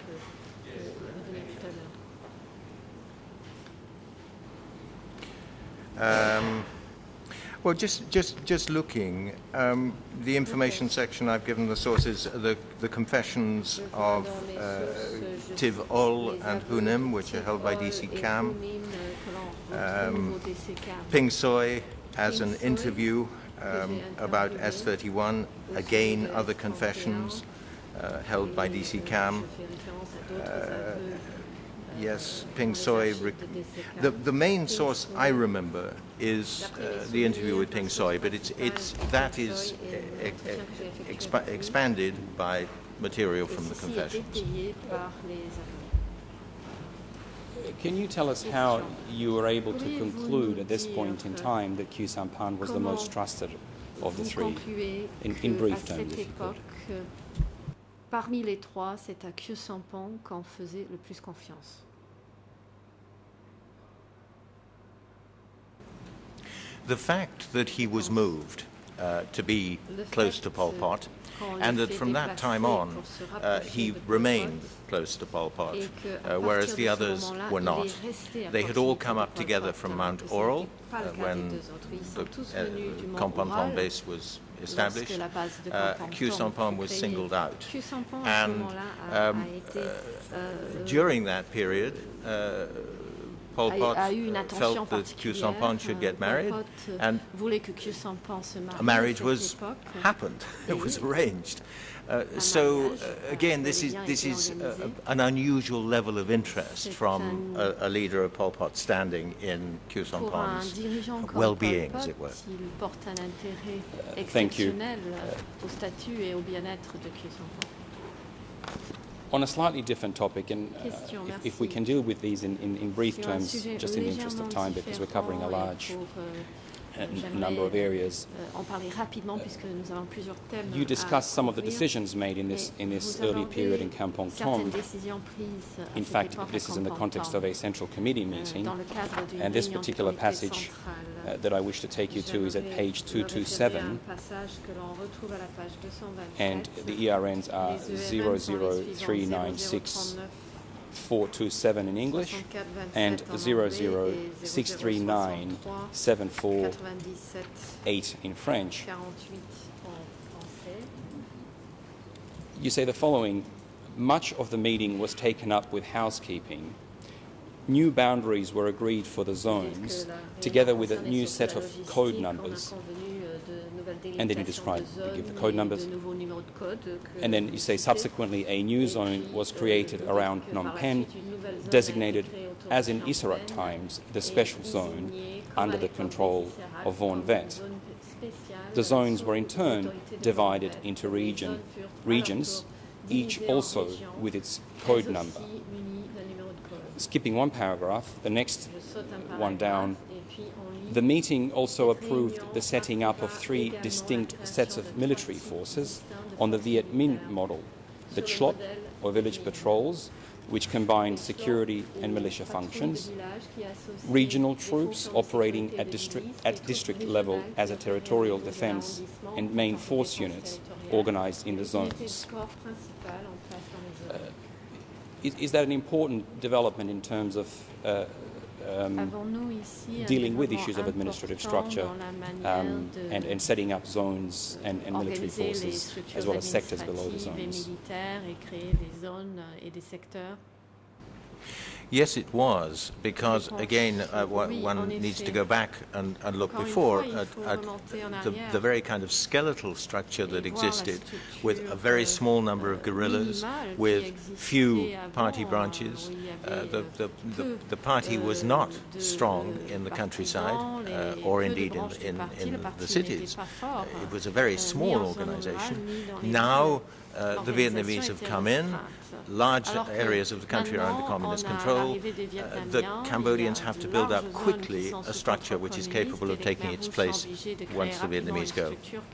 [SPEAKER 4] Um, well, just just just looking, um, the information section I've given the sources, the the confessions of uh, Tiv Ol and Hunim, which are held by D C Cam. Um, Ping Soi as an interview um, about S thirty-one. Again, other confessions uh, held by D C Cam. Uh, Yes, Ping Soi. Rec- the the main source I remember is uh, the interview with Ping Soi, but it's it's that is e- e- expa- expanded by material from the confessions.
[SPEAKER 3] Can you tell us how you were able to conclude at this point in time that Q Sampan was the most trusted of the three? In, in brief terms, if you could.
[SPEAKER 5] Parmi les trois, c'est à Q Sampan qu'on faisait le plus confiance.
[SPEAKER 4] The fact that he was moved uh, to be close to Pol Pot, and that from that time on uh, he remained close to Pol Pot, uh, whereas the others were not. They had all come up together from Mount Oral uh, when the uh, Companton base was established. Uh, Q Sampan was singled out. And um, uh, during that period, uh, Pol Pot felt that Q Sampan should get married, and a marriage was happened. It was arranged. Uh, so uh, again, this is this is uh, an unusual level of interest from a, a leader of Pol Pot standing in Q Sampan's well-being, as it were.
[SPEAKER 3] Uh, thank you. On a slightly different topic, and uh, if, if we can deal with these in, in, in brief terms, just in the interest of time, because we're covering a large uh, number of areas. You discussed some of the decisions made in this in this early period in Kampong Tom. In fact, this is in the context of a central committee meeting, and this particular passage uh, that I wish to take you to is at page two twenty-seven, and the E R Ns are zero zero three nine six four two seven in English and zero zero six three nine seven four eight in French. You say the following: much of the meeting was taken up with housekeeping. New boundaries were agreed for the zones, together with a new set of code numbers. And then you describe, you give the code numbers. And then you say subsequently a new zone was created around Phnom Penh, designated as in Isarat times the special zone under the control of Vaughan Vet. The zones were in turn divided into region, regions, each also with its code number. skipping one paragraph, the next one down, the meeting also approved the setting up of three distinct sets of military forces on the Viet Minh model, the C H L O T, or village patrols, which combined security and militia functions, regional troops operating at district, at district level as a territorial defence, and main force units organised in the zones. Uh, is, is that an important development in terms of uh, um, dealing with issues of administrative structure um, and, and setting up zones and, and military forces as well as sectors below the zones?
[SPEAKER 4] Yes, it was, because again, uh, one needs to go back and, and look before at, at the, the very kind of skeletal structure that existed, with a very small number of guerrillas, with few party branches. Uh, the, the, the, the party was not strong in the countryside, uh, or indeed in, in, in the cities. Uh, it was a very small organization. Now, Uh, the Vietnamese have come in, large areas of the country are under communist control. Uh, the Cambodians have to build up quickly a structure which is capable of taking its place once the Vietnamese go.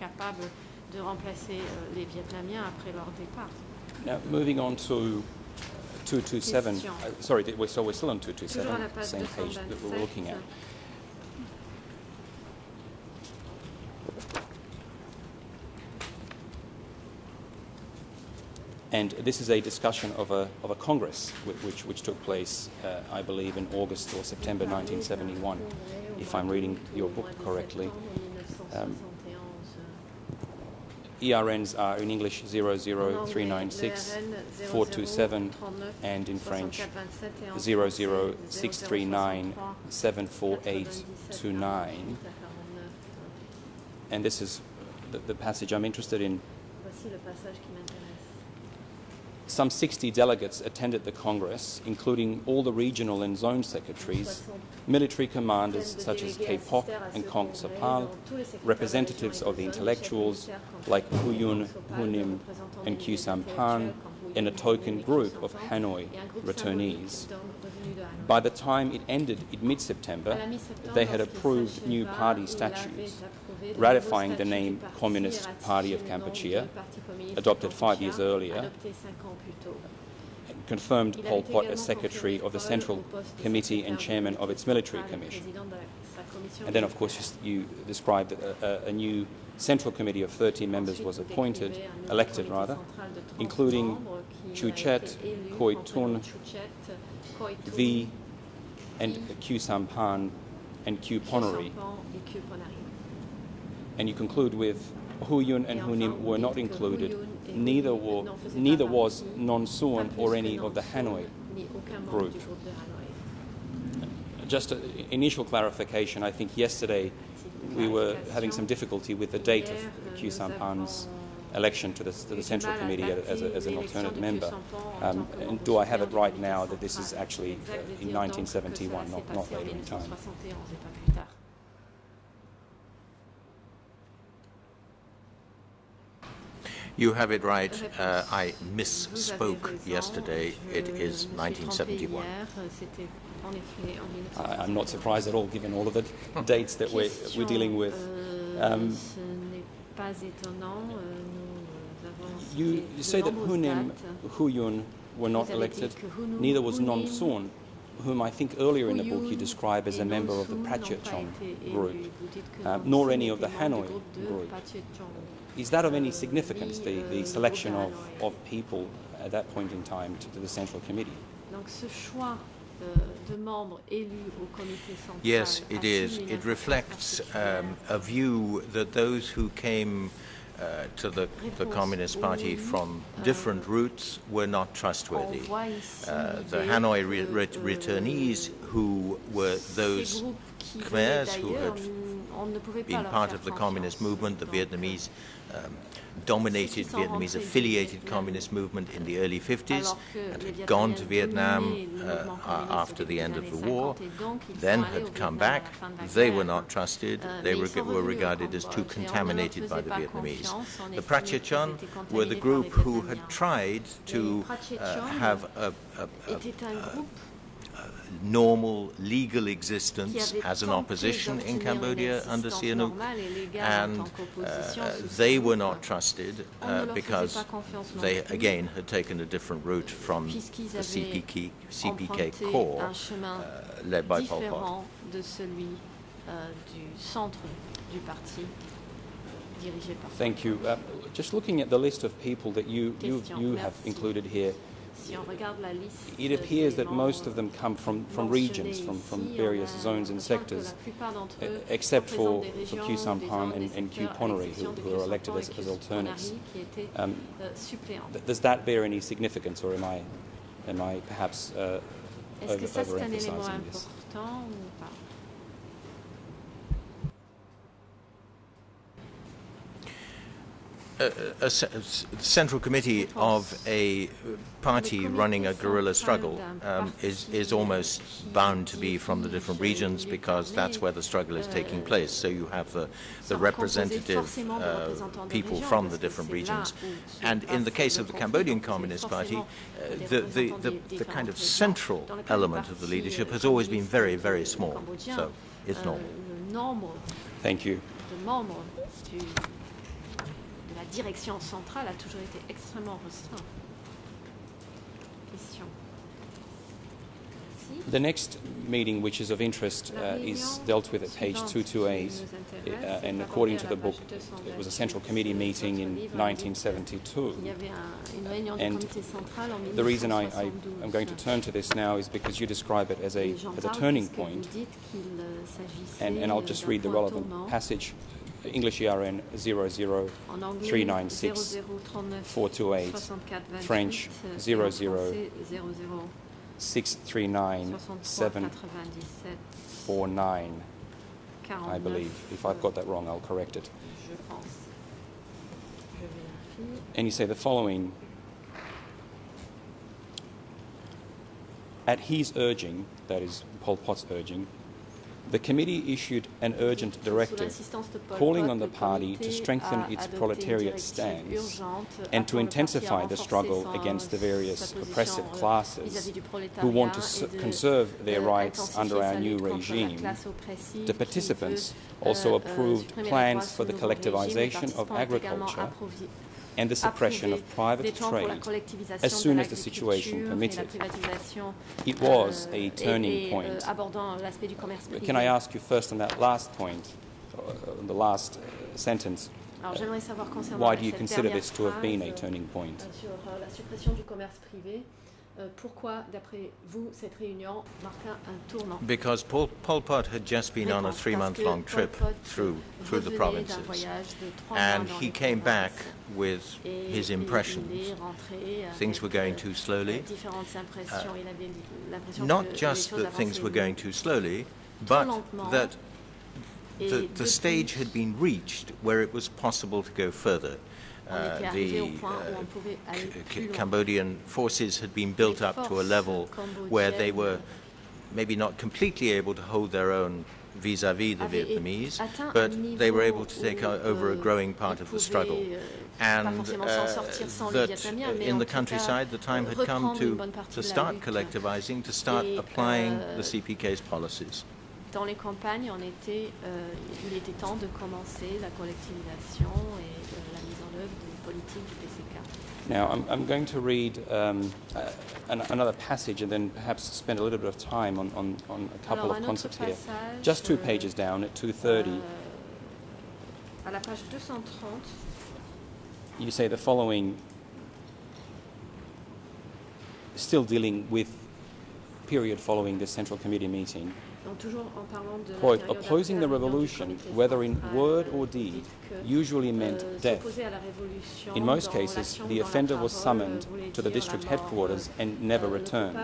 [SPEAKER 3] Now, moving on to two two seven, uh, sorry, so we're still on two two seven, same page that we're looking at. And this is a discussion of a, of a Congress which, which took place, uh, I believe, in August or September nineteen seventy-one, if I'm reading your book correctly. Um, E R Ns are in English zero zero three nine six four two seven and in French zero zero six three nine seven four eight two nine. And this is the, the passage I'm interested in. Some sixty delegates attended the Congress, including all the regional and zone secretaries, military commanders such as Kay Pok and Kong Sapal, representatives of the intellectuals like Hu Yun, Hu Nim and Khieu Samphan, and a token group of Hanoi returnees. By the time it ended in mid-September, they had approved new party statutes, ratifying the name Communist Party of Kampuchea, adopted five years earlier, and confirmed Pol Pot as Secretary of the Central Committee and Chairman of its Military Commission. And then, of course, you described that a, a new Central Committee of thirty members was appointed, elected rather, including Chu Chet, Khoi Thun, V, and Khieu Samphan and Khieu Ponnery. And you conclude with Hu Yun and Hu Nim were not included, neither, were, neither was Non Suon or any of the Hanoi group. Just an initial clarification, I think yesterday we were having some difficulty with the date of Khieu Samphan's election to the, to the Central Committee as, a, as an alternate member. Um, and do I have it right now that this is actually in nineteen seventy-one, not, not later in time?
[SPEAKER 4] You have it right. Uh, I misspoke yesterday. It is nineteen seventy-one.
[SPEAKER 3] I, I'm not surprised at all, given all of the dates that we're, we're dealing with. Um, you, you say that Hu Nim, Hu Yun were not elected, neither was Non Suon, whom I think earlier in the book you describe as a member of the Prachechong group, uh, nor any of the Hanoi group. Is that of any significance, the, the selection of, of people at that point in time to, to the Central Committee?
[SPEAKER 4] Yes, it is. It reflects um, a view that those who came uh, to the, the Communist Party from different routes were not trustworthy. Uh, the Hanoi re re returnees, who were those Khmers who had been part of the communist movement, the Vietnamese um, dominated Vietnamese affiliated communist movement in the early fifties, and had gone to Vietnam uh, after the end of the war, then had come back. They were not trusted. They were, were regarded as too contaminated by the Vietnamese. The Prachechon were the group who had tried to uh, have a, a, a, a normal legal existence as an opposition in Cambodia under Sihanouk, and uh, they were not trusted uh, because they again had taken a different route from the C P K, C P K core uh, led by Pol Pot.
[SPEAKER 5] De celui euh, du centre du parti dirigé par.
[SPEAKER 3] Thank you. Uh, just looking at the list of people that you you, you have included here,
[SPEAKER 5] si on regarde la liste
[SPEAKER 3] it appears that most of them come from, from regions, from, from various zones and sectors, except for, for Khieu Samphan and, and Khieu Ponnery, who, who are elected as, as alternates. Um, th does that bear any significance, or am I, am I perhaps uh, over, overemphasizing this?
[SPEAKER 4] A, a, a central committee of a party running a guerrilla struggle um, is, is almost bound to be from the different regions, because that's where the struggle is taking place. So you have the, the representative uh, people from the different regions. And in the case of the Cambodian Communist Party, uh, the, the, the, the kind of central element of the leadership has always been very, very small. So it's normal.
[SPEAKER 3] Thank you.
[SPEAKER 5] La direction centrale a toujours été extrêmement restreinte. Question. Merci.
[SPEAKER 3] The next meeting, which is of interest, uh, is dealt with at page two twenty-eight, uh, and according to the book, it was a Central Committee meeting in nineteen seventy-two. And the reason I, I am going to turn to this now is because you describe it as a, as a turning point, and, and I'll just read the relevant passage. English E R N zero zero three nine six four two eight, French zero zero six three nine seven four nine, I believe. If I've got that wrong, I'll correct it. And you say the following: at his urging, that is Pol Pot's urging, the committee issued an urgent directive calling on the party to strengthen its proletariat stance and to intensify the struggle against the various oppressive classes who want to conserve their rights under our new regime. The participants also approved plans for the collectivization of agriculture and the suppression of private trade as soon as the situation permitted. It was a turning point. Can I ask you first on that last point, on the last sentence, uh, why do you consider this to have been a turning point?
[SPEAKER 5] Pourquoi, d'après vous, cette réunion marqua un tournant?
[SPEAKER 4] Because Pol, Pol Pot had just been on a three-month-long trip through through the provinces, and he came back with his impressions. Things were going too slowly. Uh, not just that things were going too slowly, but that the, the stage had been reached where it was possible to go further. Uh, the uh, C Cambodian forces had been built up to a level where they were maybe not completely able to hold their own vis-à-vis the Vietnamese, but they were able to take over a growing part of the struggle. And uh, that in the countryside the time had come to, to start collectivizing, to start applying the C P K's policies.
[SPEAKER 5] Dans les campagnes, on était, euh, il était temps de commencer la collectivisation et euh, la mise en œuvre des politiques du P C K.
[SPEAKER 3] Now, I'm, I'm going to read um, uh, an, another passage and then perhaps spend a little bit of time on, on, on a couple
[SPEAKER 5] Alors,
[SPEAKER 3] of
[SPEAKER 5] un
[SPEAKER 3] concepts
[SPEAKER 5] passage,
[SPEAKER 3] here. Just two pages down at two thirty.
[SPEAKER 5] Euh, à la page deux cent trente.
[SPEAKER 3] You say the following, still dealing with period following the Central Committee meeting. Quote, opposing the revolution, whether in word or deed, usually meant death. In most cases, the offender was summoned to the district headquarters and never returned.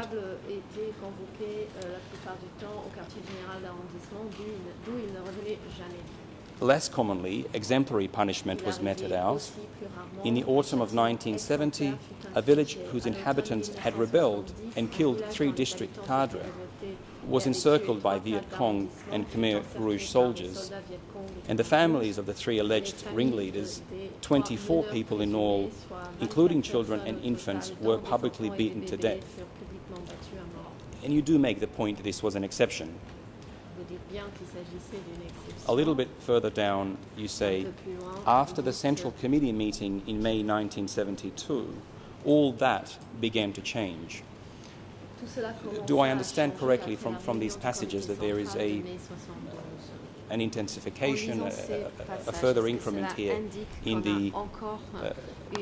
[SPEAKER 3] Less commonly, exemplary punishment was meted out. In the autumn of nineteen seventy, a village whose inhabitants had rebelled and killed three district cadres was encircled by Viet Cong and Khmer Rouge soldiers, and the families of the three alleged ringleaders, twenty-four people in all, including children and infants, were publicly beaten to death. and you do make the point that this was an exception.
[SPEAKER 5] Vous dites bien qu'il s'agissait d'une exception.
[SPEAKER 3] A little bit further down, you say, after the Central Committee meeting in May nineteen seventy-two, all that began to change. Do I understand correctly from, from these passages that there is a, an intensification, a, a, a further increment here in the... Uh,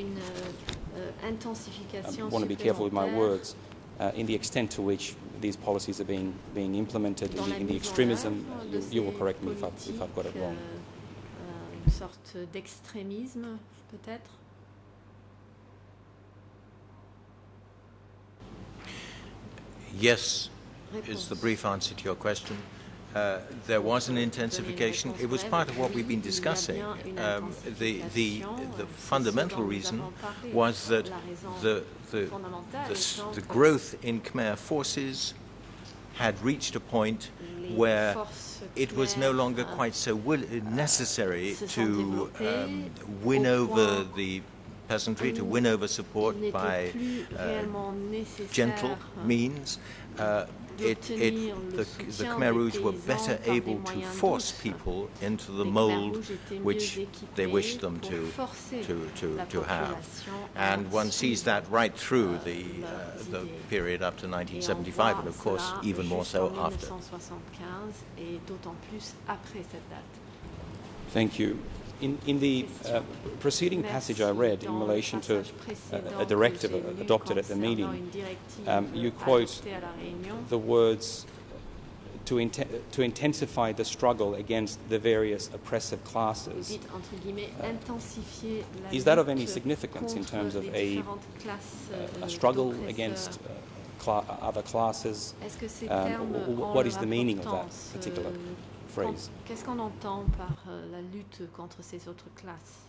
[SPEAKER 3] I want to be careful with my words, uh, in the extent to which these policies are being, being implemented, in the, in the extremism, you, you will correct me if I've, if I've got it wrong.
[SPEAKER 5] Une sorte d'extrémisme, peut-être?
[SPEAKER 4] Yes, is the brief answer to your question. Uh, there was an intensification. It was part of what we've been discussing. Um, the, the, the fundamental reason was that the, the, the, the growth in Khmer forces had reached a point where it was no longer quite so will necessary to um, win over the peasantry, to win over support by uh, gentle means. Uh, it, it, the, the Khmer Rouge were better able to force people into the mold which they wished them to, to, to, to have. And one sees that right through the, uh, the period up to nineteen seventy-five, and of course even more so after.
[SPEAKER 3] Thank you. In, in the uh, preceding passage I read in relation to uh, a directive adopted at the meeting, um, you quote the words to, inten to intensify the struggle against the various oppressive classes. Uh, is that of any significance in terms of a, uh, a struggle against uh, cla other classes? Um, what is the meaning of that particular phrase?
[SPEAKER 5] Qu'est-ce qu'on entend par euh, la lutte contre ces autres classes?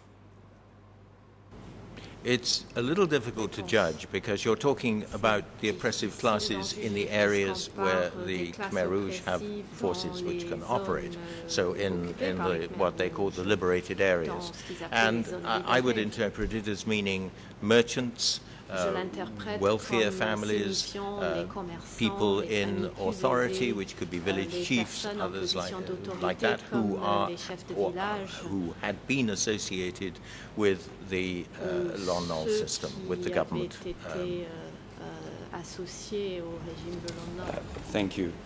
[SPEAKER 4] It's a little difficult to judge because you're talking about the oppressive classes in the areas where the Khmer Rouge have forces which can operate, so in, in the, what they call the liberated areas. And I, I would interpret it as meaning merchants, Uh, wealthier families, uh, people in authority, which could be village chiefs, others like, uh, like that, who are or, who had been associated with the uh, Lon Nol system, with the government. Um,
[SPEAKER 3] uh, thank you.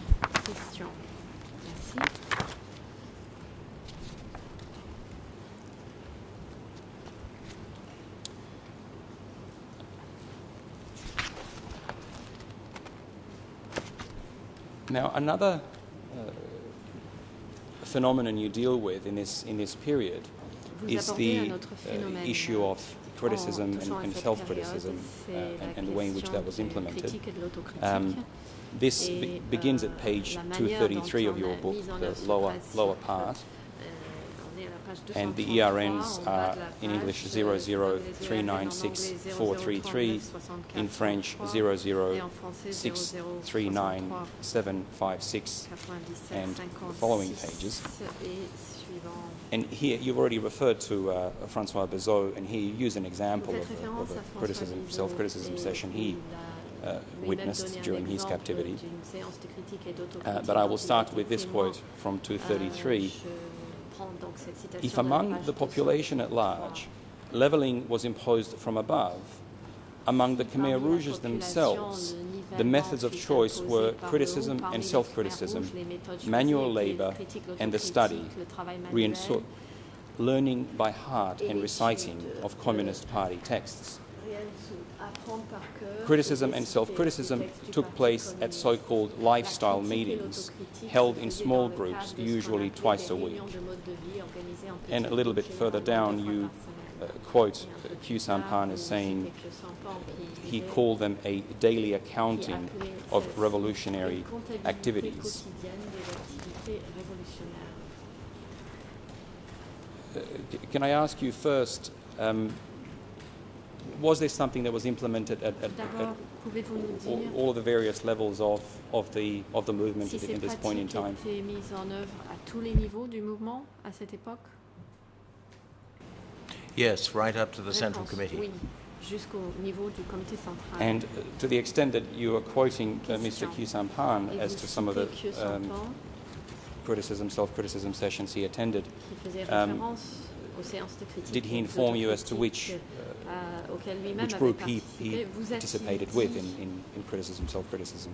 [SPEAKER 3] Now, another uh, phenomenon you deal with in this in this period is the uh, issue of criticism and, and self-criticism uh, and, and the way in which that was implemented. Um, this be begins at page two thirty-three of your book, the lower lower part. And the E R Ns are in English zero zero three nine six four three three, in French zero zero six three nine seven five six, and the following pages. And here you've already referred to uh, Francois Bezold, and here you use an example of a, of a criticism, self-criticism session he uh, witnessed during his captivity. Uh, but I will start with this quote from two thirty-three. If among the population at large, levelling was imposed from above, among the Khmer Rouges themselves, the methods of choice were criticism and self-criticism, manual labour and the study, learning by heart and reciting of Communist Party texts. Criticism and self-criticism took place at so-called lifestyle meetings, held in small groups, usually twice a week. And a little bit further down, you uh, quote Khieu Samphan as saying he called them a daily accounting of revolutionary activities. Uh, can I ask you first, um, was there something that was implemented at, at, at all, all of the various levels of, of, the, of the movement at, at this point in time?
[SPEAKER 4] Yes, right up to the Central Committee.
[SPEAKER 5] jusqu'au niveau du comité central.
[SPEAKER 3] And uh, to the extent that you are quoting uh, Mister Khieu Samphan as to some of the um, criticism, self-criticism sessions he attended, um, did he inform you as to which, uh, which group he, he participated with in, in, in criticism, self-criticism?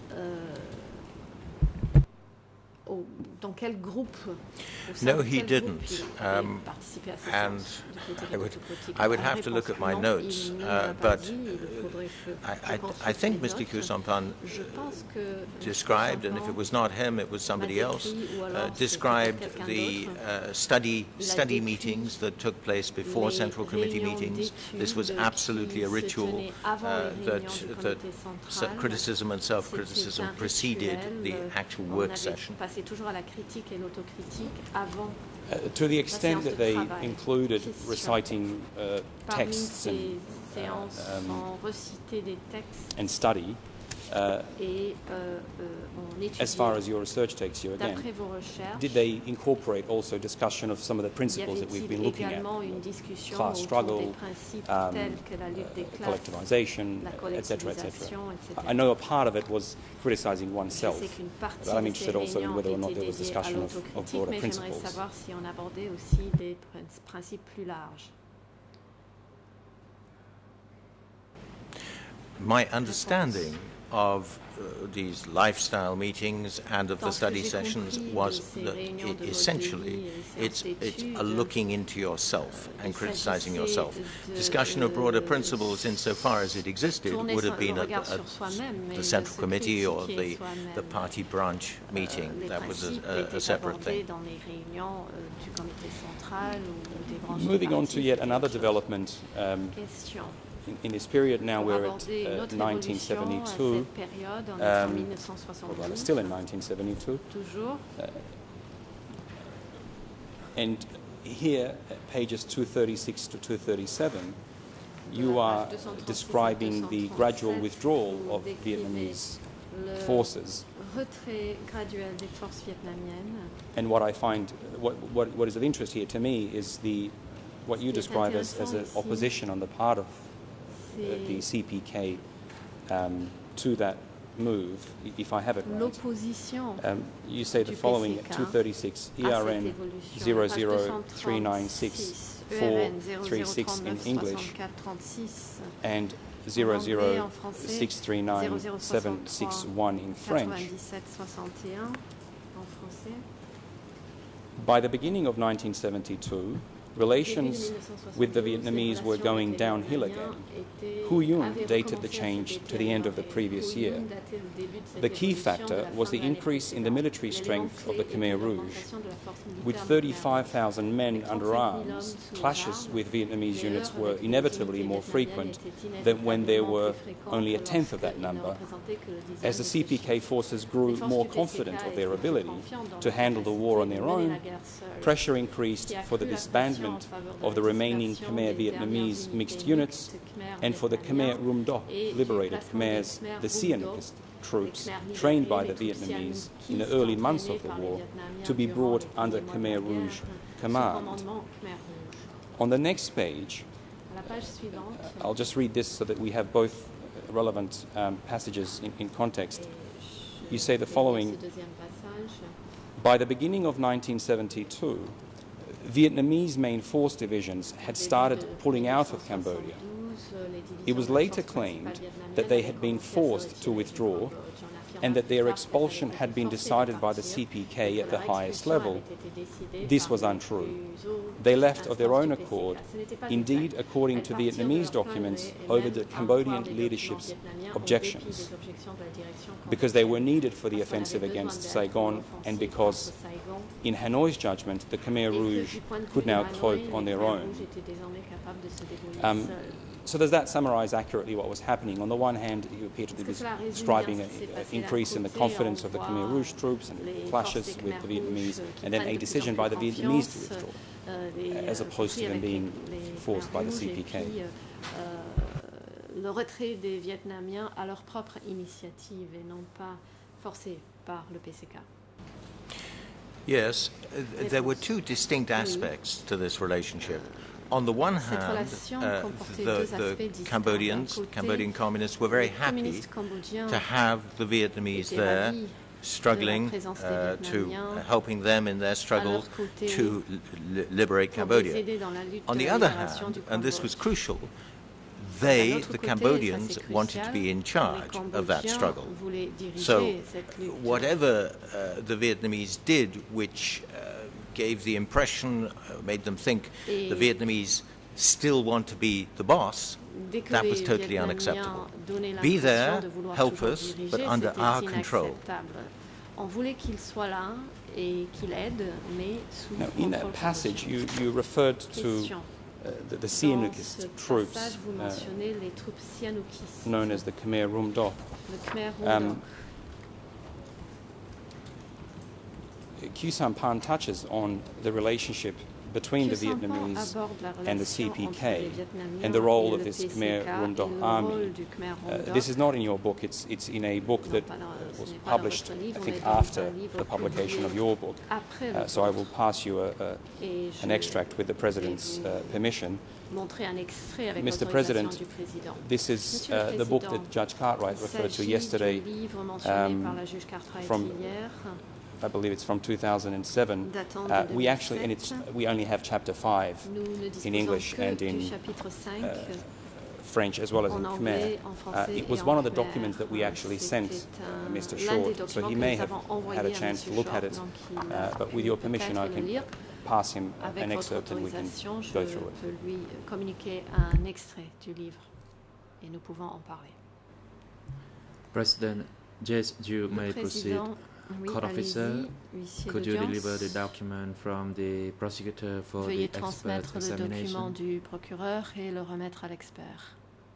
[SPEAKER 5] Dans quel groupe?
[SPEAKER 4] No, he didn't. Um, and I would, I would have to look at my notes, uh, but I, I, I think Mister Khieu Samphan described, and if it was not him, it was somebody else, uh, described the uh, study, study meetings that took place before Central Committee meetings. This was absolutely a ritual uh, that, that criticism and self-criticism preceded the actual work session.
[SPEAKER 5] Critique et l'autocritique avant.
[SPEAKER 3] Uh, to the extent that they included reciting uh, texts and, uh, um, and study, uh, as far as your research takes you again, did they incorporate also discussion of some of the principles that we've been looking at, class struggle, um, uh, collectivization, et cetera, et cetera? I know a part of it was criticizing oneself, but I'm interested also in whether or not there was discussion of, of broader principles.
[SPEAKER 4] My understanding of uh, these lifestyle meetings and of the study sessions was that it, essentially it's, it's a looking into yourself and criticizing yourself. Discussion of broader principles insofar as it existed would have been at, at the Central Committee or the, the party branch meeting. That was a, a, a separate thing.
[SPEAKER 3] Moving on to yet another development. Um, In, in this period now we're at uh, nineteen seventy-two, um, or rather still in nineteen seventy-two, uh, and here at pages two thirty-six to two thirty-seven you are describing the gradual withdrawal of Vietnamese forces. And what I find, what, what, what is of interest here to me is the what you describe as, as an opposition on the part of Uh, the C P K um, to that move, if I have it right. Um, you say the following at two thirty-six, E R N zero zero three nine six four three six in English and zero zero six three nine seven six one in French. By the beginning of nineteen seventy-two, relations with the Vietnamese were going downhill again. Hu Yun dated the change to the end of the previous year. The key factor was the increase in the military strength of the Khmer Rouge. With thirty-five thousand men under arms, clashes with Vietnamese units were inevitably more frequent than when there were only a tenth of that number. As the C P K forces grew more confident of their ability to handle the war on their own, pressure increased for the disbandment of the remaining Khmer Vietnamese mixed units and for the Khmer Rum Do liberated Khmer's, the Sihanoukist troops trained by the Vietnamese in the early months of the war to be brought under Khmer Rouge command. On the next page, uh, I'll just read this so that we have both relevant um, passages in, in context. You say the following: by the beginning of nineteen seventy-two, Vietnamese main force divisions had started pulling out of Cambodia. It was later claimed that they had been forced to withdraw and that their expulsion had been decided by the C P K at the highest level. This was untrue. They left of their own accord, indeed according to Vietnamese documents, over the Cambodian leadership's objections, because they were needed for the offensive against Saigon and because, in Hanoi's judgment, the Khmer Rouge could now cope on their own. Um, So does that summarize accurately what was happening? On the one hand, you appear to be describing an increase in the confidence of the Khmer Rouge troops and clashes with the Vietnamese, and then a decision by the Vietnamese to withdraw, as opposed to them being forced by the C P K.
[SPEAKER 5] Le retrait des Vietnamiens à leur propre initiative et non pas forcé par le P C K.
[SPEAKER 4] Yes, uh, there were two distinct aspects to this relationship. On the one
[SPEAKER 5] Cette
[SPEAKER 4] hand,
[SPEAKER 5] relation
[SPEAKER 4] uh,
[SPEAKER 5] comportait
[SPEAKER 4] the,
[SPEAKER 5] deux
[SPEAKER 4] the
[SPEAKER 5] aspects distincts.
[SPEAKER 4] Cambodians,
[SPEAKER 5] D'un côté,
[SPEAKER 4] Cambodian communists were very
[SPEAKER 5] les
[SPEAKER 4] happy
[SPEAKER 5] communistes cambodgiens
[SPEAKER 4] to have the Vietnamese
[SPEAKER 5] étaient
[SPEAKER 4] there,
[SPEAKER 5] ravis
[SPEAKER 4] struggling,
[SPEAKER 5] de la présence des
[SPEAKER 4] uh, to
[SPEAKER 5] Vietnamiens,
[SPEAKER 4] uh, helping them in their struggle
[SPEAKER 5] à leur côté,
[SPEAKER 4] to li liberate
[SPEAKER 5] pour les
[SPEAKER 4] Cambodia.
[SPEAKER 5] aider dans la lutte
[SPEAKER 4] On
[SPEAKER 5] de
[SPEAKER 4] the
[SPEAKER 5] la
[SPEAKER 4] other
[SPEAKER 5] libération
[SPEAKER 4] hand,
[SPEAKER 5] du
[SPEAKER 4] and this
[SPEAKER 5] Cambodge.
[SPEAKER 4] was crucial,
[SPEAKER 5] D'un
[SPEAKER 4] they,
[SPEAKER 5] autre
[SPEAKER 4] the
[SPEAKER 5] côté,
[SPEAKER 4] Cambodians,
[SPEAKER 5] ça c'est
[SPEAKER 4] wanted to
[SPEAKER 5] crucial,
[SPEAKER 4] be in
[SPEAKER 5] les
[SPEAKER 4] charge of that
[SPEAKER 5] Cambodgiens
[SPEAKER 4] struggle.
[SPEAKER 5] voulaient diriger
[SPEAKER 4] So,
[SPEAKER 5] cette lutte.
[SPEAKER 4] whatever uh, the Vietnamese did, which uh, gave the impression, uh, made them think
[SPEAKER 5] Et
[SPEAKER 4] the Vietnamese still want to be the boss,
[SPEAKER 5] dès que
[SPEAKER 4] that
[SPEAKER 5] les
[SPEAKER 4] was totally
[SPEAKER 5] Vietnamiens
[SPEAKER 4] unacceptable.
[SPEAKER 5] donnaient
[SPEAKER 4] Be there,
[SPEAKER 5] l'impression de vouloir
[SPEAKER 4] help
[SPEAKER 5] toujours
[SPEAKER 4] us,
[SPEAKER 5] diriger,
[SPEAKER 4] but under
[SPEAKER 5] c'était
[SPEAKER 4] our control.
[SPEAKER 5] inacceptable. On voulait qu'il soit là et qu'il aide, mais sous
[SPEAKER 3] Now, in that
[SPEAKER 5] contrôle
[SPEAKER 3] passage,
[SPEAKER 5] cambodgien.
[SPEAKER 3] you, you referred to
[SPEAKER 5] Question.
[SPEAKER 3] uh, the, the
[SPEAKER 5] Dans
[SPEAKER 3] Sihanoukist
[SPEAKER 5] ce
[SPEAKER 3] troops
[SPEAKER 5] passage, vous
[SPEAKER 3] uh,
[SPEAKER 5] mentionnez les troupes sihanoukistes,
[SPEAKER 3] known as the Khmer Rum Dok.
[SPEAKER 5] le Khmer Rouge
[SPEAKER 3] Um,
[SPEAKER 5] Dok.
[SPEAKER 3] Khieu Samphan touches on the relationship between the
[SPEAKER 5] Khieu Samphan
[SPEAKER 3] Vietnamese
[SPEAKER 5] aborde la
[SPEAKER 3] and the
[SPEAKER 5] relation
[SPEAKER 3] C P
[SPEAKER 5] entre
[SPEAKER 3] K
[SPEAKER 5] les Vietnamiens
[SPEAKER 3] and the role
[SPEAKER 5] et
[SPEAKER 3] of
[SPEAKER 5] le
[SPEAKER 3] this
[SPEAKER 5] P C K
[SPEAKER 3] Khmer Rum
[SPEAKER 5] et
[SPEAKER 3] Dok
[SPEAKER 5] le
[SPEAKER 3] army.
[SPEAKER 5] rôle du Khmer Rum
[SPEAKER 3] Uh,
[SPEAKER 5] Dok.
[SPEAKER 3] this is not in your book, it's, it's in a book
[SPEAKER 5] Non,
[SPEAKER 3] that
[SPEAKER 5] pas dans- ce
[SPEAKER 3] was
[SPEAKER 5] n'est pas dans
[SPEAKER 3] published,
[SPEAKER 5] votre
[SPEAKER 3] I
[SPEAKER 5] livre,
[SPEAKER 3] think,
[SPEAKER 5] mais dans
[SPEAKER 3] after
[SPEAKER 5] un livre
[SPEAKER 3] the publication of
[SPEAKER 5] publié
[SPEAKER 3] your book.
[SPEAKER 5] après le
[SPEAKER 3] Uh, so I
[SPEAKER 5] vôtre.
[SPEAKER 3] will pass you a, a,
[SPEAKER 5] Et
[SPEAKER 3] an
[SPEAKER 5] je
[SPEAKER 3] extract with the President's
[SPEAKER 5] vais
[SPEAKER 3] uh,
[SPEAKER 5] vous
[SPEAKER 3] permission.
[SPEAKER 5] montrer un extrait avec
[SPEAKER 3] Mister
[SPEAKER 5] l'autorisation
[SPEAKER 3] President,
[SPEAKER 5] du président.
[SPEAKER 3] This is
[SPEAKER 5] Monsieur le
[SPEAKER 3] uh, the book
[SPEAKER 5] Président,
[SPEAKER 3] that Judge Cartwright
[SPEAKER 5] Il
[SPEAKER 3] referred to
[SPEAKER 5] s'agit
[SPEAKER 3] yesterday.
[SPEAKER 5] du livre mentionné
[SPEAKER 3] um,
[SPEAKER 5] par la juge Cartwright
[SPEAKER 3] from-
[SPEAKER 5] hier,
[SPEAKER 3] I believe it's from two thousand seven.
[SPEAKER 5] datant
[SPEAKER 3] Uh,
[SPEAKER 5] de
[SPEAKER 3] we actually, and
[SPEAKER 5] deux
[SPEAKER 3] it's,
[SPEAKER 5] mille sept.
[SPEAKER 3] we only have chapter five,
[SPEAKER 5] Nous ne disposons
[SPEAKER 3] English
[SPEAKER 5] que
[SPEAKER 3] and
[SPEAKER 5] du
[SPEAKER 3] in,
[SPEAKER 5] chapitre cinq
[SPEAKER 3] uh, French as well as
[SPEAKER 5] en
[SPEAKER 3] in
[SPEAKER 5] anglais,
[SPEAKER 3] Khmer.
[SPEAKER 5] en
[SPEAKER 3] Uh,
[SPEAKER 5] français
[SPEAKER 3] it was
[SPEAKER 5] et
[SPEAKER 3] one
[SPEAKER 5] en
[SPEAKER 3] of the
[SPEAKER 5] khmer.
[SPEAKER 3] documents that we actually sent
[SPEAKER 5] C'était
[SPEAKER 3] uh,
[SPEAKER 5] un-
[SPEAKER 3] Mister
[SPEAKER 5] l'un des
[SPEAKER 3] Short, so
[SPEAKER 5] documents
[SPEAKER 3] he
[SPEAKER 5] que
[SPEAKER 3] may
[SPEAKER 5] nous
[SPEAKER 3] have
[SPEAKER 5] avons envoyé
[SPEAKER 3] had a
[SPEAKER 5] à
[SPEAKER 3] chance to
[SPEAKER 5] Monsieur
[SPEAKER 3] look at
[SPEAKER 5] Short,
[SPEAKER 3] it.
[SPEAKER 5] donc il
[SPEAKER 3] Uh,
[SPEAKER 5] a
[SPEAKER 3] but
[SPEAKER 5] pu
[SPEAKER 3] with your permission, I
[SPEAKER 5] peut-être le
[SPEAKER 3] can
[SPEAKER 5] lire.
[SPEAKER 3] pass him
[SPEAKER 5] Avec
[SPEAKER 3] an
[SPEAKER 5] votre
[SPEAKER 3] excerpt and we can
[SPEAKER 5] autorisation, je
[SPEAKER 3] go through it.
[SPEAKER 5] peux lui communiquer un extrait du livre et nous pouvons en parler.
[SPEAKER 1] President, yes, you
[SPEAKER 5] Le
[SPEAKER 1] may proceed.
[SPEAKER 5] président, oui,
[SPEAKER 1] Court officer,
[SPEAKER 5] allez-y, huissier
[SPEAKER 1] Could you deliver
[SPEAKER 5] d'audience.
[SPEAKER 1] the document from the prosecutor for
[SPEAKER 5] Veuillez
[SPEAKER 1] the expert
[SPEAKER 5] transmettre le document
[SPEAKER 1] examination?
[SPEAKER 5] du procureur et le remettre à l'expert.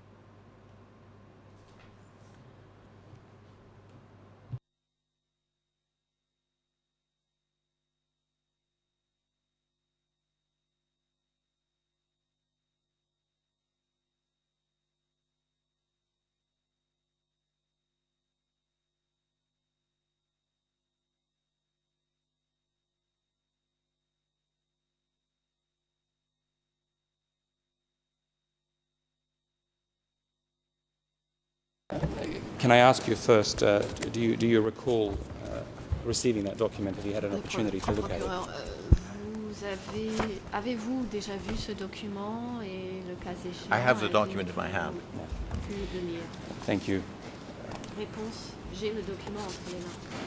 [SPEAKER 3] Can I ask you first, uh, do, you, do you recall uh, receiving that document? Have you had an
[SPEAKER 5] Le
[SPEAKER 3] opportunity to look at it?
[SPEAKER 5] procureur, euh, vous avez, avez-vous déjà vu ce document et le cas échéant,
[SPEAKER 4] I have the
[SPEAKER 5] avez-vous
[SPEAKER 4] document in my hand.
[SPEAKER 5] pu le lire?
[SPEAKER 3] Thank you.
[SPEAKER 5] Réponse, j'ai le document entre les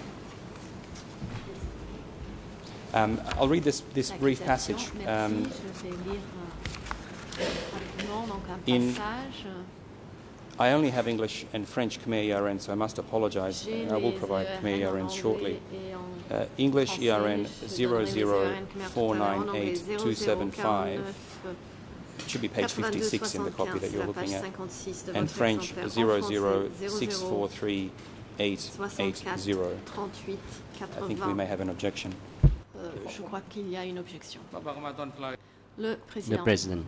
[SPEAKER 5] mains.
[SPEAKER 3] Um, I'll read this, this brief
[SPEAKER 5] L'accusation,
[SPEAKER 3] passage.
[SPEAKER 5] merci,
[SPEAKER 3] Um,
[SPEAKER 5] je vais lire euh, rapidement donc un
[SPEAKER 3] in-
[SPEAKER 5] passage.
[SPEAKER 3] I only have English and French Khmer E R N, so I must apologize.
[SPEAKER 5] J'ai
[SPEAKER 3] I will
[SPEAKER 5] les
[SPEAKER 3] provide
[SPEAKER 5] E R N
[SPEAKER 3] Khmer E R
[SPEAKER 5] en
[SPEAKER 3] N
[SPEAKER 5] anglais
[SPEAKER 3] shortly.
[SPEAKER 5] et en
[SPEAKER 3] Uh, English E R N
[SPEAKER 5] français. Je
[SPEAKER 3] zero
[SPEAKER 5] donnerai mes
[SPEAKER 3] zero
[SPEAKER 5] E R N khmer
[SPEAKER 3] four
[SPEAKER 5] tout à l'heure, en
[SPEAKER 3] nine
[SPEAKER 5] anglais,
[SPEAKER 3] eight two seven five.
[SPEAKER 5] zéro zéro quarante-neuf
[SPEAKER 3] It should be page fifty-six in the copy that you're
[SPEAKER 5] la page
[SPEAKER 3] looking at.
[SPEAKER 5] cinquante-six de
[SPEAKER 3] And
[SPEAKER 5] votre
[SPEAKER 3] French
[SPEAKER 5] exemplaire. En
[SPEAKER 3] zero
[SPEAKER 5] français,
[SPEAKER 3] zero
[SPEAKER 5] zéro
[SPEAKER 3] six
[SPEAKER 5] zéro
[SPEAKER 3] four three eight eight
[SPEAKER 5] soixante-quatre
[SPEAKER 3] zero.
[SPEAKER 5] trente-huit
[SPEAKER 3] I think we may
[SPEAKER 5] quatre-vingts.
[SPEAKER 3] have an objection.
[SPEAKER 5] Euh, je crois qu'il y a une objection. Le
[SPEAKER 6] The
[SPEAKER 5] président.
[SPEAKER 6] President.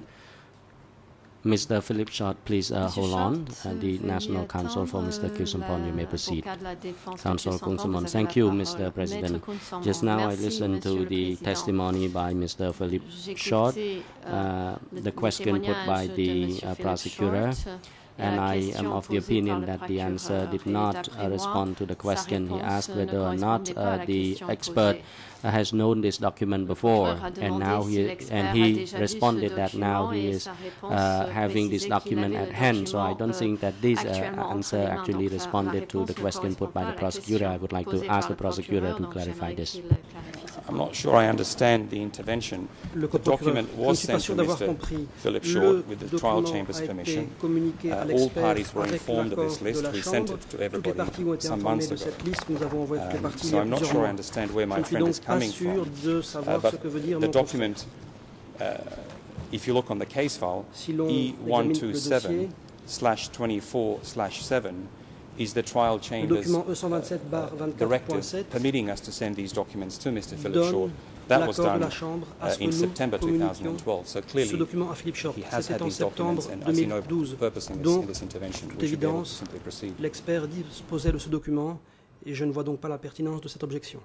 [SPEAKER 6] Mister Philip Short, please uh,
[SPEAKER 5] Monsieur
[SPEAKER 6] hold on.
[SPEAKER 5] Short,
[SPEAKER 6] Uh, the
[SPEAKER 5] veuillez
[SPEAKER 6] National Counsel for Mister
[SPEAKER 5] attendre,
[SPEAKER 6] Khieu Samphan, you may
[SPEAKER 5] la-
[SPEAKER 6] proceed.
[SPEAKER 5] avocat de la défense de
[SPEAKER 6] Counsel
[SPEAKER 5] Khieu Samphan,
[SPEAKER 6] Khun
[SPEAKER 5] vous
[SPEAKER 6] Samon.
[SPEAKER 5] avez
[SPEAKER 6] Thank
[SPEAKER 5] la
[SPEAKER 6] you,
[SPEAKER 5] parole.
[SPEAKER 6] Mister President.
[SPEAKER 5] Maître Khun Samon.
[SPEAKER 6] Just now I
[SPEAKER 5] Merci,
[SPEAKER 6] listened
[SPEAKER 5] Monsieur
[SPEAKER 6] to
[SPEAKER 5] le
[SPEAKER 6] the
[SPEAKER 5] Président.
[SPEAKER 6] testimony by Mister Philip
[SPEAKER 5] J'ai
[SPEAKER 6] Short,
[SPEAKER 5] écouté, euh,
[SPEAKER 6] uh,
[SPEAKER 5] le-
[SPEAKER 6] the
[SPEAKER 5] le
[SPEAKER 6] question put by
[SPEAKER 5] témoignage de
[SPEAKER 6] the
[SPEAKER 5] Monsieur
[SPEAKER 6] uh,
[SPEAKER 5] Philip
[SPEAKER 6] prosecutor,
[SPEAKER 5] Short, et
[SPEAKER 6] and
[SPEAKER 5] la
[SPEAKER 6] I
[SPEAKER 5] question
[SPEAKER 6] am of the
[SPEAKER 5] posée
[SPEAKER 6] opinion
[SPEAKER 5] par le
[SPEAKER 6] that the answer
[SPEAKER 5] procureur.
[SPEAKER 6] did
[SPEAKER 5] Et
[SPEAKER 6] not
[SPEAKER 5] d'après
[SPEAKER 6] uh,
[SPEAKER 5] moi,
[SPEAKER 6] respond to the
[SPEAKER 5] sa
[SPEAKER 6] question. He
[SPEAKER 5] réponse
[SPEAKER 6] asked
[SPEAKER 5] ne
[SPEAKER 6] whether or not
[SPEAKER 5] correspondait pas à
[SPEAKER 6] uh,
[SPEAKER 5] la
[SPEAKER 6] the
[SPEAKER 5] question
[SPEAKER 6] expert
[SPEAKER 5] posée.
[SPEAKER 6] has known this document before,
[SPEAKER 5] procureur a
[SPEAKER 6] and
[SPEAKER 5] demandé
[SPEAKER 6] now
[SPEAKER 5] si
[SPEAKER 6] he
[SPEAKER 5] l'expert
[SPEAKER 6] and
[SPEAKER 5] a
[SPEAKER 6] he
[SPEAKER 5] déjà vu
[SPEAKER 6] responded
[SPEAKER 5] ce
[SPEAKER 6] that now
[SPEAKER 5] document
[SPEAKER 6] he
[SPEAKER 5] et
[SPEAKER 6] is
[SPEAKER 5] sa réponse
[SPEAKER 6] uh, having this
[SPEAKER 5] précisait qu'il
[SPEAKER 6] document
[SPEAKER 5] avait
[SPEAKER 6] at
[SPEAKER 5] le
[SPEAKER 6] hand. So I
[SPEAKER 5] document,
[SPEAKER 6] don't
[SPEAKER 5] euh,
[SPEAKER 6] think that this uh,
[SPEAKER 5] actuellement entre
[SPEAKER 6] answer
[SPEAKER 5] les mains.
[SPEAKER 6] actually
[SPEAKER 5] Donc, la- la
[SPEAKER 6] responded to
[SPEAKER 5] réponse
[SPEAKER 6] the
[SPEAKER 5] ne
[SPEAKER 6] question put
[SPEAKER 5] correspond
[SPEAKER 6] by
[SPEAKER 5] pas
[SPEAKER 6] the
[SPEAKER 5] à la
[SPEAKER 6] prosecutor. I
[SPEAKER 5] question
[SPEAKER 6] would like to
[SPEAKER 5] posée par
[SPEAKER 6] ask the
[SPEAKER 5] le
[SPEAKER 6] prosecutor
[SPEAKER 5] procureur,
[SPEAKER 6] to
[SPEAKER 5] donc
[SPEAKER 6] clarify
[SPEAKER 5] j'aimerais
[SPEAKER 6] this.
[SPEAKER 5] qu'il clarifie ce
[SPEAKER 3] I'm
[SPEAKER 5] point.
[SPEAKER 3] not sure I understand the intervention.
[SPEAKER 2] Le
[SPEAKER 3] The
[SPEAKER 2] procureur,
[SPEAKER 3] document
[SPEAKER 2] je ne
[SPEAKER 3] was
[SPEAKER 2] suis pas
[SPEAKER 3] sent
[SPEAKER 2] sûr
[SPEAKER 3] to
[SPEAKER 2] d'avoir
[SPEAKER 3] Mister
[SPEAKER 2] compris.
[SPEAKER 3] Philip
[SPEAKER 2] Le
[SPEAKER 3] Short with the trial
[SPEAKER 2] document
[SPEAKER 3] chamber's
[SPEAKER 2] a été
[SPEAKER 3] permission.
[SPEAKER 2] communiqué à
[SPEAKER 3] Uh, all
[SPEAKER 2] l'expert
[SPEAKER 3] parties were
[SPEAKER 2] avec
[SPEAKER 3] informed of
[SPEAKER 2] l'accord
[SPEAKER 3] this
[SPEAKER 2] de
[SPEAKER 3] list.
[SPEAKER 2] la
[SPEAKER 3] We sent
[SPEAKER 2] Chambre.
[SPEAKER 3] it to
[SPEAKER 2] Toutes les
[SPEAKER 3] everybody
[SPEAKER 2] parties ont été
[SPEAKER 3] some
[SPEAKER 2] informées
[SPEAKER 3] months
[SPEAKER 2] de
[SPEAKER 3] ago.
[SPEAKER 2] cette liste. Nous avons envoyé toutes les
[SPEAKER 3] Um,
[SPEAKER 2] parties il
[SPEAKER 3] so
[SPEAKER 2] y a
[SPEAKER 3] I'm not
[SPEAKER 2] plusieurs
[SPEAKER 3] sure I
[SPEAKER 2] mois.
[SPEAKER 3] understand where
[SPEAKER 2] Je
[SPEAKER 3] my
[SPEAKER 2] ne suis
[SPEAKER 3] friend is
[SPEAKER 2] donc pas
[SPEAKER 3] coming
[SPEAKER 2] sûr
[SPEAKER 3] from.
[SPEAKER 2] de
[SPEAKER 3] Uh,
[SPEAKER 2] savoir
[SPEAKER 3] but
[SPEAKER 2] ce que veut dire
[SPEAKER 3] the
[SPEAKER 2] mon confrère.
[SPEAKER 3] document, uh, if you look on the case file,
[SPEAKER 2] Si l'on
[SPEAKER 3] E
[SPEAKER 2] examine
[SPEAKER 3] one
[SPEAKER 2] le
[SPEAKER 3] two
[SPEAKER 2] dossier,
[SPEAKER 3] seven slash twenty-four slash seven is the trial
[SPEAKER 2] le
[SPEAKER 3] chamber's
[SPEAKER 2] document E cent vingt-sept barre
[SPEAKER 3] uh,
[SPEAKER 2] vingt-quatre point
[SPEAKER 3] directive
[SPEAKER 2] sept
[SPEAKER 3] permitting us to send these documents to Mister Philip
[SPEAKER 2] donne
[SPEAKER 3] Short. That was
[SPEAKER 2] l'accord de
[SPEAKER 3] done
[SPEAKER 2] la Chambre à
[SPEAKER 3] uh,
[SPEAKER 2] ce que
[SPEAKER 3] in
[SPEAKER 2] nous
[SPEAKER 3] September two thousand
[SPEAKER 2] communiquions
[SPEAKER 3] twelve. So
[SPEAKER 2] ce
[SPEAKER 3] clearly,
[SPEAKER 2] document à Philippe Short.
[SPEAKER 3] he has
[SPEAKER 2] C'était
[SPEAKER 3] had
[SPEAKER 2] en
[SPEAKER 3] these documents,
[SPEAKER 2] septembre
[SPEAKER 3] and I see
[SPEAKER 2] deux
[SPEAKER 3] no
[SPEAKER 2] mille douze.
[SPEAKER 3] purpose in this,
[SPEAKER 2] Donc,
[SPEAKER 3] in this intervention.
[SPEAKER 2] toute
[SPEAKER 3] We should be able to
[SPEAKER 2] évidence,
[SPEAKER 3] simply proceed.
[SPEAKER 2] l'expert disposait de ce document et je ne vois donc pas la pertinence de cette objection.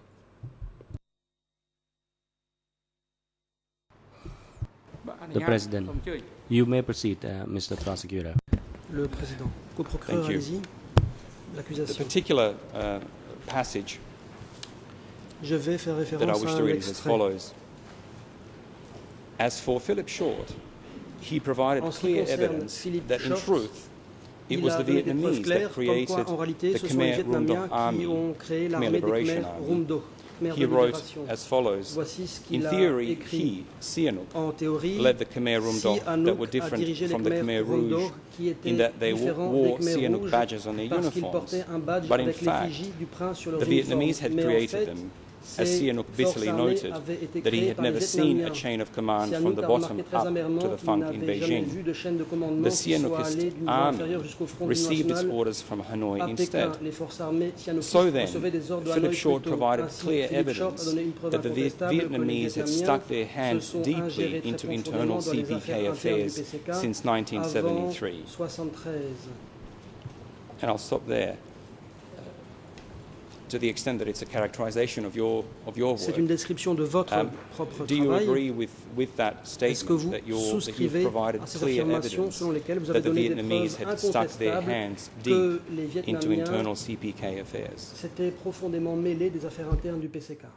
[SPEAKER 6] the President. You may proceed, uh, Mister Prosecutor.
[SPEAKER 2] Le Président. Co-procureur,
[SPEAKER 3] Thank you.
[SPEAKER 2] allez-y.
[SPEAKER 3] The
[SPEAKER 2] L'accusation.
[SPEAKER 3] particular uh, passage
[SPEAKER 2] Je vais faire
[SPEAKER 3] that I
[SPEAKER 2] référence
[SPEAKER 3] wish
[SPEAKER 2] à
[SPEAKER 3] to
[SPEAKER 2] un
[SPEAKER 3] read is as
[SPEAKER 2] extrait.
[SPEAKER 3] follows. As for Philip Short, he provided
[SPEAKER 2] En ce qui
[SPEAKER 3] clear
[SPEAKER 2] concerne
[SPEAKER 3] evidence
[SPEAKER 2] Philippe
[SPEAKER 3] that in
[SPEAKER 2] Short,
[SPEAKER 3] truth it
[SPEAKER 2] Il
[SPEAKER 3] was
[SPEAKER 2] a
[SPEAKER 3] the
[SPEAKER 2] donné des preuves
[SPEAKER 3] Vietnamese
[SPEAKER 2] claires
[SPEAKER 3] that
[SPEAKER 2] comme
[SPEAKER 3] created
[SPEAKER 2] quoi, en réalité,
[SPEAKER 3] the
[SPEAKER 2] ce sont les
[SPEAKER 3] Khmer Rum
[SPEAKER 2] Vietnamiens
[SPEAKER 3] Dok Army.
[SPEAKER 2] qui ont créé
[SPEAKER 3] Khmer
[SPEAKER 2] l'armée des
[SPEAKER 3] Liberation
[SPEAKER 2] Khmer
[SPEAKER 3] Army.
[SPEAKER 2] Rum Dok, Khmer
[SPEAKER 3] He
[SPEAKER 2] de
[SPEAKER 3] wrote
[SPEAKER 2] libération.
[SPEAKER 3] as follows.
[SPEAKER 2] Voici ce
[SPEAKER 3] In
[SPEAKER 2] qu'il a
[SPEAKER 3] theory,
[SPEAKER 2] écrit.
[SPEAKER 3] he, Sihanouk,
[SPEAKER 2] En théorie,
[SPEAKER 3] led the Khmer Rum Dok that
[SPEAKER 2] Sihanouk
[SPEAKER 3] were
[SPEAKER 2] a
[SPEAKER 3] different
[SPEAKER 2] dirigé les
[SPEAKER 3] from the Khmer
[SPEAKER 2] Khmer Rum
[SPEAKER 3] Rouge
[SPEAKER 2] Dok qui étaient
[SPEAKER 3] in that they
[SPEAKER 2] différents
[SPEAKER 3] wore
[SPEAKER 2] des Khmer
[SPEAKER 3] Sihanouk
[SPEAKER 2] Rouges
[SPEAKER 3] badges on their
[SPEAKER 2] parce qu'ils
[SPEAKER 3] uniforms.
[SPEAKER 2] portaient un badge
[SPEAKER 3] But in
[SPEAKER 2] avec
[SPEAKER 3] fact,
[SPEAKER 2] l'effigie du prince sur leur
[SPEAKER 3] the
[SPEAKER 2] uniforme.
[SPEAKER 3] Vietnamese had
[SPEAKER 2] Mais en
[SPEAKER 3] created
[SPEAKER 2] fait,
[SPEAKER 3] them, as
[SPEAKER 2] ces
[SPEAKER 3] Sihanouk
[SPEAKER 2] forces
[SPEAKER 3] bitterly
[SPEAKER 2] armées
[SPEAKER 3] noted
[SPEAKER 2] avaient été
[SPEAKER 3] that he
[SPEAKER 2] créées
[SPEAKER 3] had
[SPEAKER 2] par les
[SPEAKER 3] never seen a
[SPEAKER 2] Vietnamiens.
[SPEAKER 3] chain of command from
[SPEAKER 2] Sihanouk
[SPEAKER 3] the
[SPEAKER 2] a
[SPEAKER 3] bottom
[SPEAKER 2] remarqué très
[SPEAKER 3] up
[SPEAKER 2] amèrement
[SPEAKER 3] to the
[SPEAKER 2] qu'il
[SPEAKER 3] funk in
[SPEAKER 2] n'avait jamais
[SPEAKER 3] Beijing.
[SPEAKER 2] vu de chaîne de commandement
[SPEAKER 3] The
[SPEAKER 2] qui soit allée
[SPEAKER 3] Sihanoukist
[SPEAKER 2] du niveau
[SPEAKER 3] army
[SPEAKER 2] inférieur jusqu'au front
[SPEAKER 3] received its
[SPEAKER 2] national.
[SPEAKER 3] orders from Hanoi
[SPEAKER 2] À
[SPEAKER 3] instead.
[SPEAKER 2] Pékin, les forces armées sihanoukistes
[SPEAKER 3] So then,
[SPEAKER 2] recevaient des ordres de
[SPEAKER 3] Philip
[SPEAKER 2] Hanoï
[SPEAKER 3] Short
[SPEAKER 2] plutôt.
[SPEAKER 3] provided
[SPEAKER 2] Ainsi,
[SPEAKER 3] clear
[SPEAKER 2] Philippe Short a
[SPEAKER 3] evidence
[SPEAKER 2] donné une preuve
[SPEAKER 3] that the Viet-
[SPEAKER 2] incontestable que les
[SPEAKER 3] Vietnamese had
[SPEAKER 2] Vietnamiens
[SPEAKER 3] stuck their
[SPEAKER 2] se
[SPEAKER 3] hands
[SPEAKER 2] sont
[SPEAKER 3] deeply
[SPEAKER 2] ingérés très
[SPEAKER 3] into
[SPEAKER 2] profondément
[SPEAKER 3] internal
[SPEAKER 2] dans les
[SPEAKER 3] C P K
[SPEAKER 2] affaires internes du
[SPEAKER 3] affairs
[SPEAKER 2] P C K
[SPEAKER 3] since nineteen
[SPEAKER 2] avant
[SPEAKER 3] seventy-three.
[SPEAKER 2] soixante-treize.
[SPEAKER 3] And I'll stop there. To the extent that it's a characterization of your of your
[SPEAKER 2] C'est une
[SPEAKER 3] work.
[SPEAKER 2] description de votre
[SPEAKER 3] Um,
[SPEAKER 2] propre
[SPEAKER 3] do you
[SPEAKER 2] travail.
[SPEAKER 3] agree with, with that
[SPEAKER 2] Est-ce que
[SPEAKER 3] statement
[SPEAKER 2] vous
[SPEAKER 3] that, you're, that you've
[SPEAKER 2] souscrivez
[SPEAKER 3] provided
[SPEAKER 2] à ces
[SPEAKER 3] clear
[SPEAKER 2] affirmations
[SPEAKER 3] evidence
[SPEAKER 2] selon lesquelles vous avez
[SPEAKER 3] that the
[SPEAKER 2] donné des
[SPEAKER 3] Vietnamese
[SPEAKER 2] preuves
[SPEAKER 3] had stuck their
[SPEAKER 2] incontestables
[SPEAKER 3] hands
[SPEAKER 2] que
[SPEAKER 3] deep
[SPEAKER 2] les
[SPEAKER 3] into
[SPEAKER 2] Vietnamiens
[SPEAKER 3] internal C P K affairs?
[SPEAKER 2] s'étaient profondément mêlés des affaires internes du P C K?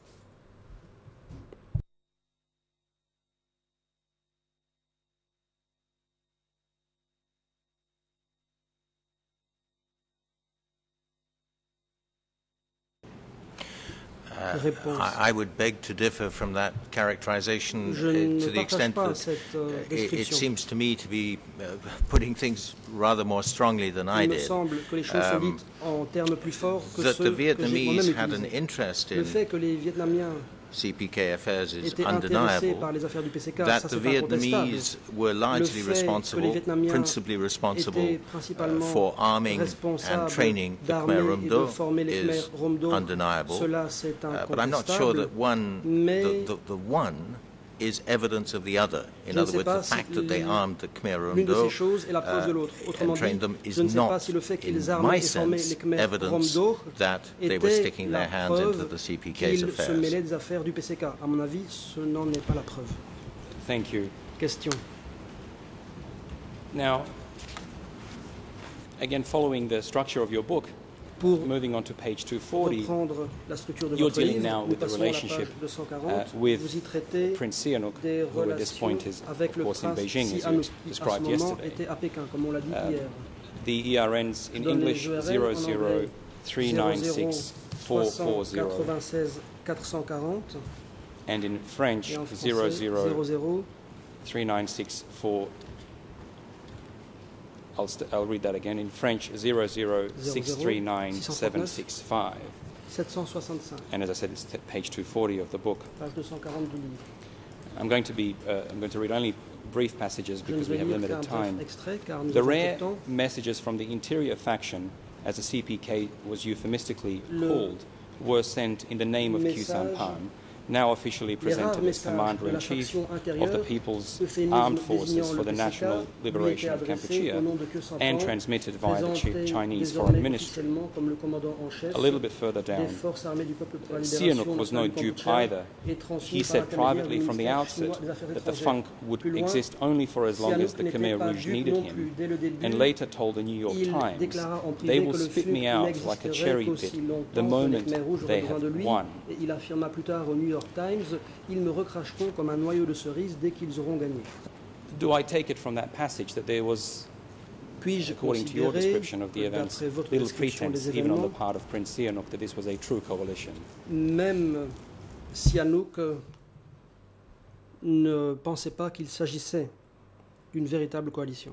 [SPEAKER 2] Réponse.
[SPEAKER 4] I, I would beg to differ from that characterization
[SPEAKER 2] Je
[SPEAKER 4] uh,
[SPEAKER 2] ne
[SPEAKER 4] to the
[SPEAKER 2] partage
[SPEAKER 4] extent
[SPEAKER 2] pas
[SPEAKER 4] that
[SPEAKER 2] cette euh,
[SPEAKER 4] it, it
[SPEAKER 2] description.
[SPEAKER 4] seems to me to be uh, putting things rather more strongly than I
[SPEAKER 2] Il me
[SPEAKER 4] did.
[SPEAKER 2] semble que les choses sont
[SPEAKER 4] Um,
[SPEAKER 2] dites en termes plus forts que
[SPEAKER 4] That
[SPEAKER 2] ceux
[SPEAKER 4] the
[SPEAKER 2] que j'ai
[SPEAKER 4] Vietnamese
[SPEAKER 2] moi-même
[SPEAKER 4] had an
[SPEAKER 2] utilisés.
[SPEAKER 4] interest
[SPEAKER 2] Le
[SPEAKER 4] in
[SPEAKER 2] fait que les Vietnamiens
[SPEAKER 4] C P K affairs is
[SPEAKER 2] étaient intéressés
[SPEAKER 4] undeniable.
[SPEAKER 2] par les affaires du P C K,
[SPEAKER 4] That
[SPEAKER 2] ça
[SPEAKER 4] the
[SPEAKER 2] c'est incontestable.
[SPEAKER 4] Vietnamese were largely
[SPEAKER 2] Le fait que les
[SPEAKER 4] responsible,
[SPEAKER 2] Vietnamiens
[SPEAKER 4] principally responsible
[SPEAKER 2] étaient
[SPEAKER 4] uh,
[SPEAKER 2] principalement
[SPEAKER 4] for arming and
[SPEAKER 2] responsables
[SPEAKER 4] training the
[SPEAKER 2] d'armer
[SPEAKER 4] Khmer
[SPEAKER 2] et
[SPEAKER 4] Rum
[SPEAKER 2] de
[SPEAKER 4] Dok
[SPEAKER 2] former les Khmer
[SPEAKER 4] is
[SPEAKER 2] Rum Dok.
[SPEAKER 4] undeniable.
[SPEAKER 2] Cela c'est
[SPEAKER 4] Uh, but I'm not sure
[SPEAKER 2] incontestable.
[SPEAKER 4] that one,
[SPEAKER 2] Mais
[SPEAKER 4] the, the, the one is evidence of the other. In
[SPEAKER 2] Je ne
[SPEAKER 4] other
[SPEAKER 2] sais
[SPEAKER 4] words,
[SPEAKER 2] pas
[SPEAKER 4] the
[SPEAKER 2] si
[SPEAKER 4] fact that they armed the Khmer Rum
[SPEAKER 2] l'une de ces
[SPEAKER 4] Dok
[SPEAKER 2] choses est la preuve de
[SPEAKER 4] uh,
[SPEAKER 2] l'autre. Autrement
[SPEAKER 4] and
[SPEAKER 2] dit,
[SPEAKER 4] trained them is
[SPEAKER 2] je ne sais pas
[SPEAKER 4] not,
[SPEAKER 2] si le fait qu'ils
[SPEAKER 4] in
[SPEAKER 2] armaient
[SPEAKER 4] my
[SPEAKER 2] et formaient
[SPEAKER 4] sense,
[SPEAKER 2] les Khmer Rum
[SPEAKER 4] evidence
[SPEAKER 2] Dok
[SPEAKER 4] that they were
[SPEAKER 2] était
[SPEAKER 4] sticking
[SPEAKER 2] la
[SPEAKER 4] their hands into
[SPEAKER 2] preuve
[SPEAKER 4] the C P K's
[SPEAKER 2] qu'ils se
[SPEAKER 4] affairs.
[SPEAKER 2] mêlaient des affaires du P C K. À mon avis, ce n'en est pas la preuve.
[SPEAKER 3] Thank you.
[SPEAKER 2] Question.
[SPEAKER 3] Now, again, following the structure of your book,
[SPEAKER 2] Pour
[SPEAKER 3] moving on to page two forty,
[SPEAKER 2] reprendre la structure de
[SPEAKER 3] you're
[SPEAKER 2] votre
[SPEAKER 3] dealing
[SPEAKER 2] livre,
[SPEAKER 3] now
[SPEAKER 2] nous
[SPEAKER 3] with the
[SPEAKER 2] passons à la page
[SPEAKER 3] relationship
[SPEAKER 2] deux cent
[SPEAKER 3] uh,
[SPEAKER 2] quarante.
[SPEAKER 3] with
[SPEAKER 2] Vous y traitez
[SPEAKER 3] Prince Sihanouk,
[SPEAKER 2] des
[SPEAKER 3] who at this
[SPEAKER 2] relations
[SPEAKER 3] point is,
[SPEAKER 2] avec
[SPEAKER 3] of
[SPEAKER 2] le
[SPEAKER 3] course, in
[SPEAKER 2] prince
[SPEAKER 3] Beijing, as you
[SPEAKER 2] Sihanouk, qui à ce
[SPEAKER 3] described
[SPEAKER 2] moment
[SPEAKER 3] yesterday.
[SPEAKER 2] était à Pékin, comme on l'a dit
[SPEAKER 3] Um,
[SPEAKER 2] hier.
[SPEAKER 3] The E R Ns in
[SPEAKER 2] Je donne les
[SPEAKER 3] English
[SPEAKER 2] E R N
[SPEAKER 3] zero
[SPEAKER 2] en
[SPEAKER 3] zero
[SPEAKER 2] anglais
[SPEAKER 3] three nine six four four zero
[SPEAKER 2] quatre-vingt-seize quatre cent quarante
[SPEAKER 3] and in French
[SPEAKER 2] et en
[SPEAKER 3] zero
[SPEAKER 2] français
[SPEAKER 3] zero
[SPEAKER 2] zéro
[SPEAKER 3] three nine six four. I'll, st- I'll read that again. In French, zero zero six three nine seven six five.
[SPEAKER 2] sept cent soixante-cinq,
[SPEAKER 3] And as I said, it's t- page two forty of the book.
[SPEAKER 2] page deux cent quarante du livre.
[SPEAKER 3] I'm going to be. Uh, I'm going to read only brief passages
[SPEAKER 2] Je ne
[SPEAKER 3] because we
[SPEAKER 2] vais
[SPEAKER 3] have
[SPEAKER 2] lire qu'un
[SPEAKER 3] limited
[SPEAKER 2] bref
[SPEAKER 3] time.
[SPEAKER 2] extrait car nous
[SPEAKER 3] The
[SPEAKER 2] avons peu
[SPEAKER 3] rare
[SPEAKER 2] de temps.
[SPEAKER 3] messages from the interior faction, as the C P K was euphemistically
[SPEAKER 2] Le
[SPEAKER 3] called, were sent in the name of Khieu
[SPEAKER 2] message-
[SPEAKER 3] Samphan, now officially
[SPEAKER 2] Les rares
[SPEAKER 3] presented as
[SPEAKER 2] messages de la
[SPEAKER 3] Commander-in-Chief
[SPEAKER 2] faction
[SPEAKER 3] of the
[SPEAKER 2] intérieure,
[SPEAKER 3] People's
[SPEAKER 2] euphémisme
[SPEAKER 3] Armed
[SPEAKER 2] désignant
[SPEAKER 3] Forces
[SPEAKER 2] le
[SPEAKER 3] for the
[SPEAKER 2] P C K,
[SPEAKER 3] National
[SPEAKER 2] lui était
[SPEAKER 3] Liberation of
[SPEAKER 2] adressé
[SPEAKER 3] Kampuchea,
[SPEAKER 2] au nom de Khieu Samphan,
[SPEAKER 3] and transmitted via the Chi-
[SPEAKER 2] présenté
[SPEAKER 3] Chinese
[SPEAKER 2] désormais
[SPEAKER 3] Foreign Ministry.
[SPEAKER 2] officiellement comme le commandant en chef
[SPEAKER 3] A little bit further
[SPEAKER 2] des
[SPEAKER 3] down,
[SPEAKER 2] forces armées du peuple pour la
[SPEAKER 3] Sihanouk
[SPEAKER 2] libération
[SPEAKER 3] was no
[SPEAKER 2] nationale
[SPEAKER 3] dupe
[SPEAKER 2] cambodgienne
[SPEAKER 3] either.
[SPEAKER 2] et transmis
[SPEAKER 3] He
[SPEAKER 2] par
[SPEAKER 3] said
[SPEAKER 2] l'intermédiaire
[SPEAKER 3] privately
[SPEAKER 2] du
[SPEAKER 3] from the
[SPEAKER 2] ministère
[SPEAKER 3] outset
[SPEAKER 2] chinois des Affaires
[SPEAKER 3] that the
[SPEAKER 2] étrangères.
[SPEAKER 3] Funk would
[SPEAKER 2] Plus loin,
[SPEAKER 3] exist only for as long as
[SPEAKER 2] Sihanouk
[SPEAKER 3] the
[SPEAKER 2] n'était
[SPEAKER 3] Khmer
[SPEAKER 2] pas
[SPEAKER 3] Rouge
[SPEAKER 2] dupe
[SPEAKER 3] needed
[SPEAKER 2] non
[SPEAKER 3] him,
[SPEAKER 2] plus. Dès le début,
[SPEAKER 3] and later told the New York
[SPEAKER 2] il
[SPEAKER 3] Times,
[SPEAKER 2] déclara en privé
[SPEAKER 3] they
[SPEAKER 2] que
[SPEAKER 3] will
[SPEAKER 2] le
[SPEAKER 3] spit
[SPEAKER 2] F U
[SPEAKER 3] me out like a
[SPEAKER 2] n'existerait
[SPEAKER 3] cherry
[SPEAKER 2] qu'aussi
[SPEAKER 3] pit
[SPEAKER 2] longtemps
[SPEAKER 3] the
[SPEAKER 2] que les
[SPEAKER 3] moment
[SPEAKER 2] Khmer Rouges
[SPEAKER 3] they
[SPEAKER 2] auraient besoin de
[SPEAKER 3] have
[SPEAKER 2] lui.
[SPEAKER 3] won.
[SPEAKER 2] Et il affirma plus tard au New York Times, ils me recracheront comme un noyau de cerise dès qu'ils auront gagné.
[SPEAKER 3] Do I take it from that passage that there was,
[SPEAKER 2] Puis-je
[SPEAKER 3] according to your
[SPEAKER 2] considérer,
[SPEAKER 3] description of the events,
[SPEAKER 2] d'après votre
[SPEAKER 3] little
[SPEAKER 2] description
[SPEAKER 3] pretense,
[SPEAKER 2] des
[SPEAKER 3] even on the
[SPEAKER 2] événements,
[SPEAKER 3] part of Prince Sihanouk, that this was a true coalition?
[SPEAKER 2] même Sihanouk ne pensait pas qu'il s'agissait d'une véritable coalition.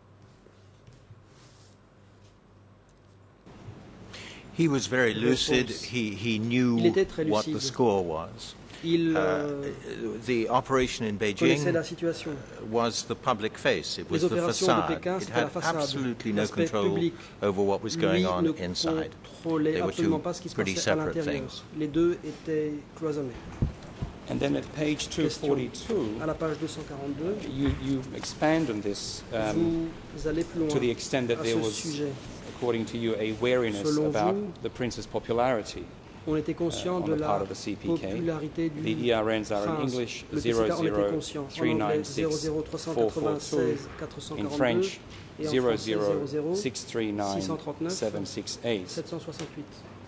[SPEAKER 4] He was very lucid.
[SPEAKER 2] Réponse.
[SPEAKER 4] He, he knew
[SPEAKER 2] Il était très
[SPEAKER 4] what the
[SPEAKER 2] lucide.
[SPEAKER 4] score was.
[SPEAKER 2] Il
[SPEAKER 4] Uh,
[SPEAKER 2] euh,
[SPEAKER 4] the operation in
[SPEAKER 2] connaissait
[SPEAKER 4] Beijing
[SPEAKER 2] la situation.
[SPEAKER 4] was the public face. It was
[SPEAKER 2] Les
[SPEAKER 4] the
[SPEAKER 2] opérations de
[SPEAKER 4] facade.
[SPEAKER 2] Pékin,
[SPEAKER 4] It
[SPEAKER 2] c'était la
[SPEAKER 4] had
[SPEAKER 2] façade,
[SPEAKER 4] absolutely no
[SPEAKER 2] l'aspect
[SPEAKER 4] control
[SPEAKER 2] public.
[SPEAKER 4] over what was going
[SPEAKER 2] Lui
[SPEAKER 4] on
[SPEAKER 2] ne
[SPEAKER 4] inside.
[SPEAKER 2] contrôlait
[SPEAKER 4] They were
[SPEAKER 2] absolument
[SPEAKER 4] two
[SPEAKER 2] pas ce qui se
[SPEAKER 4] pretty
[SPEAKER 2] passait à
[SPEAKER 4] separate
[SPEAKER 2] l'intérieur.
[SPEAKER 4] things.
[SPEAKER 2] Les deux étaient cloisonnés.
[SPEAKER 3] And then at page two forty-two,
[SPEAKER 2] À la page deux cent quarante-deux,
[SPEAKER 3] you, you expand on this um,
[SPEAKER 2] vous allez plus loin
[SPEAKER 3] to the extent that
[SPEAKER 2] à
[SPEAKER 3] there
[SPEAKER 2] ce
[SPEAKER 3] was,
[SPEAKER 2] sujet.
[SPEAKER 3] according to you, a wariness
[SPEAKER 2] Selon
[SPEAKER 3] about
[SPEAKER 2] vous,
[SPEAKER 3] the prince's popularity.
[SPEAKER 2] On était conscient
[SPEAKER 3] uh,
[SPEAKER 2] de
[SPEAKER 3] on the part
[SPEAKER 2] la
[SPEAKER 3] of the C P K.
[SPEAKER 2] popularité du
[SPEAKER 3] The E R Ns are in
[SPEAKER 2] prince.
[SPEAKER 3] English
[SPEAKER 2] Le
[SPEAKER 3] zero
[SPEAKER 2] P C K en était
[SPEAKER 3] zero
[SPEAKER 2] conscient.
[SPEAKER 3] three
[SPEAKER 2] En
[SPEAKER 3] nine
[SPEAKER 2] anglais
[SPEAKER 3] six
[SPEAKER 2] zéro zéro trois cent quatre-vingt-seize quatre cent
[SPEAKER 3] in
[SPEAKER 2] quarante-deux
[SPEAKER 3] French
[SPEAKER 2] et en
[SPEAKER 3] zero
[SPEAKER 2] français
[SPEAKER 3] zero
[SPEAKER 2] zéro zéro
[SPEAKER 3] six three nine
[SPEAKER 2] six cent trente-neuf
[SPEAKER 3] seven six eight.
[SPEAKER 2] sept cent soixante-huit.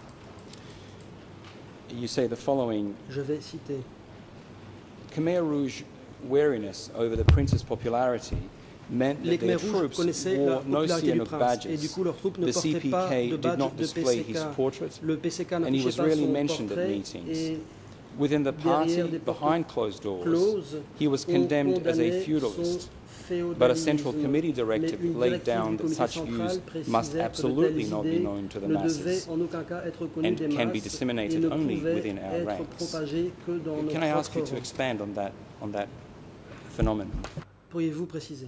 [SPEAKER 3] You say the following:
[SPEAKER 2] Je vais citer.
[SPEAKER 3] Khmer Rouge wariness over the prince's popularity meant
[SPEAKER 2] Les
[SPEAKER 3] that their
[SPEAKER 2] Khmer Rouges
[SPEAKER 3] troops
[SPEAKER 2] connaissaient la
[SPEAKER 3] wore no
[SPEAKER 2] popularité du
[SPEAKER 3] Sihanouk
[SPEAKER 2] prince et du
[SPEAKER 3] badges.
[SPEAKER 2] coup leurs troupes ne
[SPEAKER 3] The
[SPEAKER 2] portaient
[SPEAKER 3] C P
[SPEAKER 2] pas
[SPEAKER 3] K
[SPEAKER 2] de
[SPEAKER 3] did
[SPEAKER 2] badge
[SPEAKER 3] not
[SPEAKER 2] de
[SPEAKER 3] display
[SPEAKER 2] P C K.
[SPEAKER 3] his portrait,
[SPEAKER 2] Le P C K
[SPEAKER 3] and he
[SPEAKER 2] n'affichait
[SPEAKER 3] was
[SPEAKER 2] pas
[SPEAKER 3] rarely
[SPEAKER 2] son
[SPEAKER 3] mentioned at
[SPEAKER 2] portrait
[SPEAKER 3] meetings.
[SPEAKER 2] et
[SPEAKER 3] Within the party,
[SPEAKER 2] derrière des portes
[SPEAKER 3] behind closed doors,
[SPEAKER 2] closes,
[SPEAKER 3] he was
[SPEAKER 2] on
[SPEAKER 3] condemned as a
[SPEAKER 2] condamnait
[SPEAKER 3] feudalist.
[SPEAKER 2] son
[SPEAKER 3] But a central
[SPEAKER 2] féodalisme.
[SPEAKER 3] committee
[SPEAKER 2] Mais
[SPEAKER 3] directive
[SPEAKER 2] une
[SPEAKER 3] laid
[SPEAKER 2] directive
[SPEAKER 3] down
[SPEAKER 2] du
[SPEAKER 3] that
[SPEAKER 2] comité
[SPEAKER 3] such
[SPEAKER 2] central
[SPEAKER 3] views
[SPEAKER 2] précisait
[SPEAKER 3] must
[SPEAKER 2] que de
[SPEAKER 3] absolutely
[SPEAKER 2] telles
[SPEAKER 3] not be
[SPEAKER 2] idées
[SPEAKER 3] known to the
[SPEAKER 2] ne devaient
[SPEAKER 3] masses.
[SPEAKER 2] en aucun cas être connues
[SPEAKER 3] and
[SPEAKER 2] des
[SPEAKER 3] can be
[SPEAKER 2] masses
[SPEAKER 3] disseminated
[SPEAKER 2] et ne
[SPEAKER 3] only
[SPEAKER 2] pouvaient
[SPEAKER 3] within our
[SPEAKER 2] être
[SPEAKER 3] ranks.
[SPEAKER 2] propagées que dans nos
[SPEAKER 3] Can I ask you
[SPEAKER 2] propres
[SPEAKER 3] to
[SPEAKER 2] rangs.
[SPEAKER 3] expand on that, on that phenomenon?
[SPEAKER 2] Pourriez-vous préciser?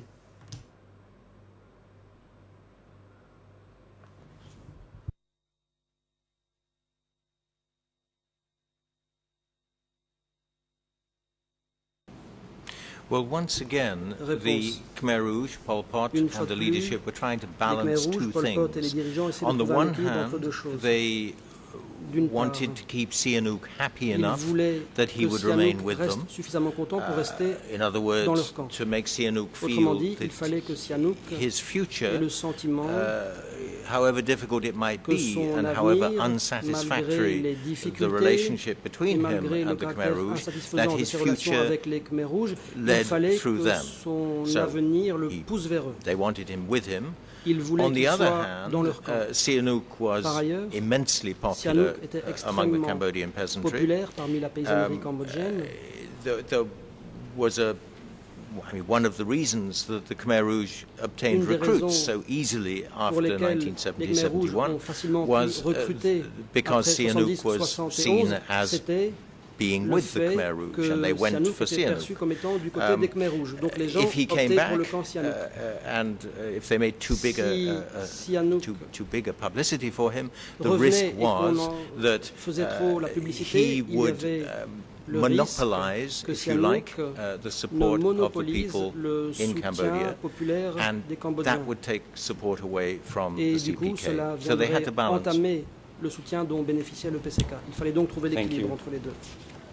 [SPEAKER 4] Well, once again,
[SPEAKER 2] Réponse.
[SPEAKER 4] the Khmer Rouge, Pol Pot,
[SPEAKER 2] Une
[SPEAKER 4] and
[SPEAKER 2] fois
[SPEAKER 4] the
[SPEAKER 2] de
[SPEAKER 4] leadership were trying to
[SPEAKER 2] Les Khmer
[SPEAKER 4] balance
[SPEAKER 2] Rouges,
[SPEAKER 4] two
[SPEAKER 2] Pol Pot et les
[SPEAKER 4] things.
[SPEAKER 2] dirigeants essaient
[SPEAKER 4] On
[SPEAKER 2] de
[SPEAKER 4] the
[SPEAKER 2] trouver un
[SPEAKER 4] one
[SPEAKER 2] équilibre entre deux
[SPEAKER 4] hand,
[SPEAKER 2] choses.
[SPEAKER 4] they
[SPEAKER 2] D'une part,
[SPEAKER 4] wanted to keep Sihanouk happy
[SPEAKER 2] ils
[SPEAKER 4] enough
[SPEAKER 2] voulaient
[SPEAKER 4] that he
[SPEAKER 2] que
[SPEAKER 4] would
[SPEAKER 2] Sihanouk
[SPEAKER 4] remain with
[SPEAKER 2] reste
[SPEAKER 4] them.
[SPEAKER 2] suffisamment content pour rester
[SPEAKER 4] Uh, in other
[SPEAKER 2] dans leur
[SPEAKER 4] words,
[SPEAKER 2] camp.
[SPEAKER 4] to make Sihanouk
[SPEAKER 2] Autrement
[SPEAKER 4] feel
[SPEAKER 2] dit, il
[SPEAKER 4] that
[SPEAKER 2] fallait que Sihanouk
[SPEAKER 4] his
[SPEAKER 2] ait
[SPEAKER 4] future,
[SPEAKER 2] le sentiment
[SPEAKER 4] uh, however difficult it might
[SPEAKER 2] que
[SPEAKER 4] be,
[SPEAKER 2] son
[SPEAKER 4] and however
[SPEAKER 2] avenir, malgré les
[SPEAKER 4] unsatisfactory the
[SPEAKER 2] difficultés
[SPEAKER 4] relationship
[SPEAKER 2] et
[SPEAKER 4] between him
[SPEAKER 2] malgré le
[SPEAKER 4] and the Khmer
[SPEAKER 2] caractère
[SPEAKER 4] Rouge, that
[SPEAKER 2] insatisfaisant de
[SPEAKER 4] his
[SPEAKER 2] ses relations
[SPEAKER 4] future
[SPEAKER 2] avec les Khmer Rouges, il
[SPEAKER 4] led
[SPEAKER 2] fallait
[SPEAKER 4] through
[SPEAKER 2] que
[SPEAKER 4] them.
[SPEAKER 2] son
[SPEAKER 4] So,
[SPEAKER 2] avenir le
[SPEAKER 4] he-
[SPEAKER 2] pousse vers eux.
[SPEAKER 4] They wanted him with him.
[SPEAKER 2] Ils voulaient
[SPEAKER 4] On the
[SPEAKER 2] qu'il
[SPEAKER 4] other
[SPEAKER 2] soit
[SPEAKER 4] hand,
[SPEAKER 2] dans leur camp.
[SPEAKER 4] uh, Sihanouk was
[SPEAKER 2] Par ailleurs,
[SPEAKER 4] immensely popular
[SPEAKER 2] Sihanouk était
[SPEAKER 4] uh, among the
[SPEAKER 2] extrêmement
[SPEAKER 4] Cambodian peasantry.
[SPEAKER 2] populaire parmi la paysannerie
[SPEAKER 4] Um,
[SPEAKER 2] cambodgienne.
[SPEAKER 4] There, there was a, I mean, one of the reasons that the Khmer Rouge obtained
[SPEAKER 2] Une des
[SPEAKER 4] recruits
[SPEAKER 2] raisons
[SPEAKER 4] so easily
[SPEAKER 2] pour
[SPEAKER 4] after
[SPEAKER 2] lesquelles
[SPEAKER 4] nineteen
[SPEAKER 2] les Khmer Rouges
[SPEAKER 4] seventy-seventy-one
[SPEAKER 2] ont facilement pu
[SPEAKER 4] was uh,
[SPEAKER 2] recruter
[SPEAKER 4] because
[SPEAKER 2] après
[SPEAKER 4] Sihanouk was
[SPEAKER 2] soixante-dix
[SPEAKER 4] seen
[SPEAKER 2] soixante et onze,
[SPEAKER 4] as
[SPEAKER 2] c'était
[SPEAKER 4] being
[SPEAKER 2] le
[SPEAKER 4] with the
[SPEAKER 2] fait
[SPEAKER 4] Khmer Rouge,
[SPEAKER 2] que
[SPEAKER 4] and they went
[SPEAKER 2] Sihanouk
[SPEAKER 4] for
[SPEAKER 2] était perçu
[SPEAKER 4] Sihanouk.
[SPEAKER 2] comme étant du côté
[SPEAKER 4] Um,
[SPEAKER 2] des Khmer Rouges. Donc les gens
[SPEAKER 4] If he came
[SPEAKER 2] optaient
[SPEAKER 4] back
[SPEAKER 2] pour le camp
[SPEAKER 4] uh,
[SPEAKER 2] Sihanouk.
[SPEAKER 4] uh, and uh, if they made too big a,
[SPEAKER 2] Si
[SPEAKER 4] a, a
[SPEAKER 2] Sihanouk
[SPEAKER 4] too, too big a publicity for him, the
[SPEAKER 2] revenait
[SPEAKER 4] risk
[SPEAKER 2] et qu'on
[SPEAKER 4] was
[SPEAKER 2] en
[SPEAKER 4] that
[SPEAKER 2] faisait trop la
[SPEAKER 4] uh,
[SPEAKER 2] publicité,
[SPEAKER 4] he
[SPEAKER 2] il y
[SPEAKER 4] would
[SPEAKER 2] avait
[SPEAKER 4] um,
[SPEAKER 2] le
[SPEAKER 4] monopolize,
[SPEAKER 2] risque que
[SPEAKER 4] if you
[SPEAKER 2] Sihanouk
[SPEAKER 4] like, uh, the
[SPEAKER 2] ne
[SPEAKER 4] support of the
[SPEAKER 2] monopolise
[SPEAKER 4] people
[SPEAKER 2] le
[SPEAKER 4] in
[SPEAKER 2] soutien
[SPEAKER 4] Cambodia,
[SPEAKER 2] populaire
[SPEAKER 4] and
[SPEAKER 2] des Cambodgiens.
[SPEAKER 4] that would take support away from
[SPEAKER 2] Et
[SPEAKER 4] the
[SPEAKER 2] du coup,
[SPEAKER 4] C P K.
[SPEAKER 2] cela
[SPEAKER 4] So they had
[SPEAKER 2] viendrait
[SPEAKER 4] to balance.
[SPEAKER 2] entamer le soutien dont bénéficiait le P C K. Il fallait donc trouver
[SPEAKER 3] Thank
[SPEAKER 2] l'équilibre
[SPEAKER 3] you.
[SPEAKER 2] entre les deux.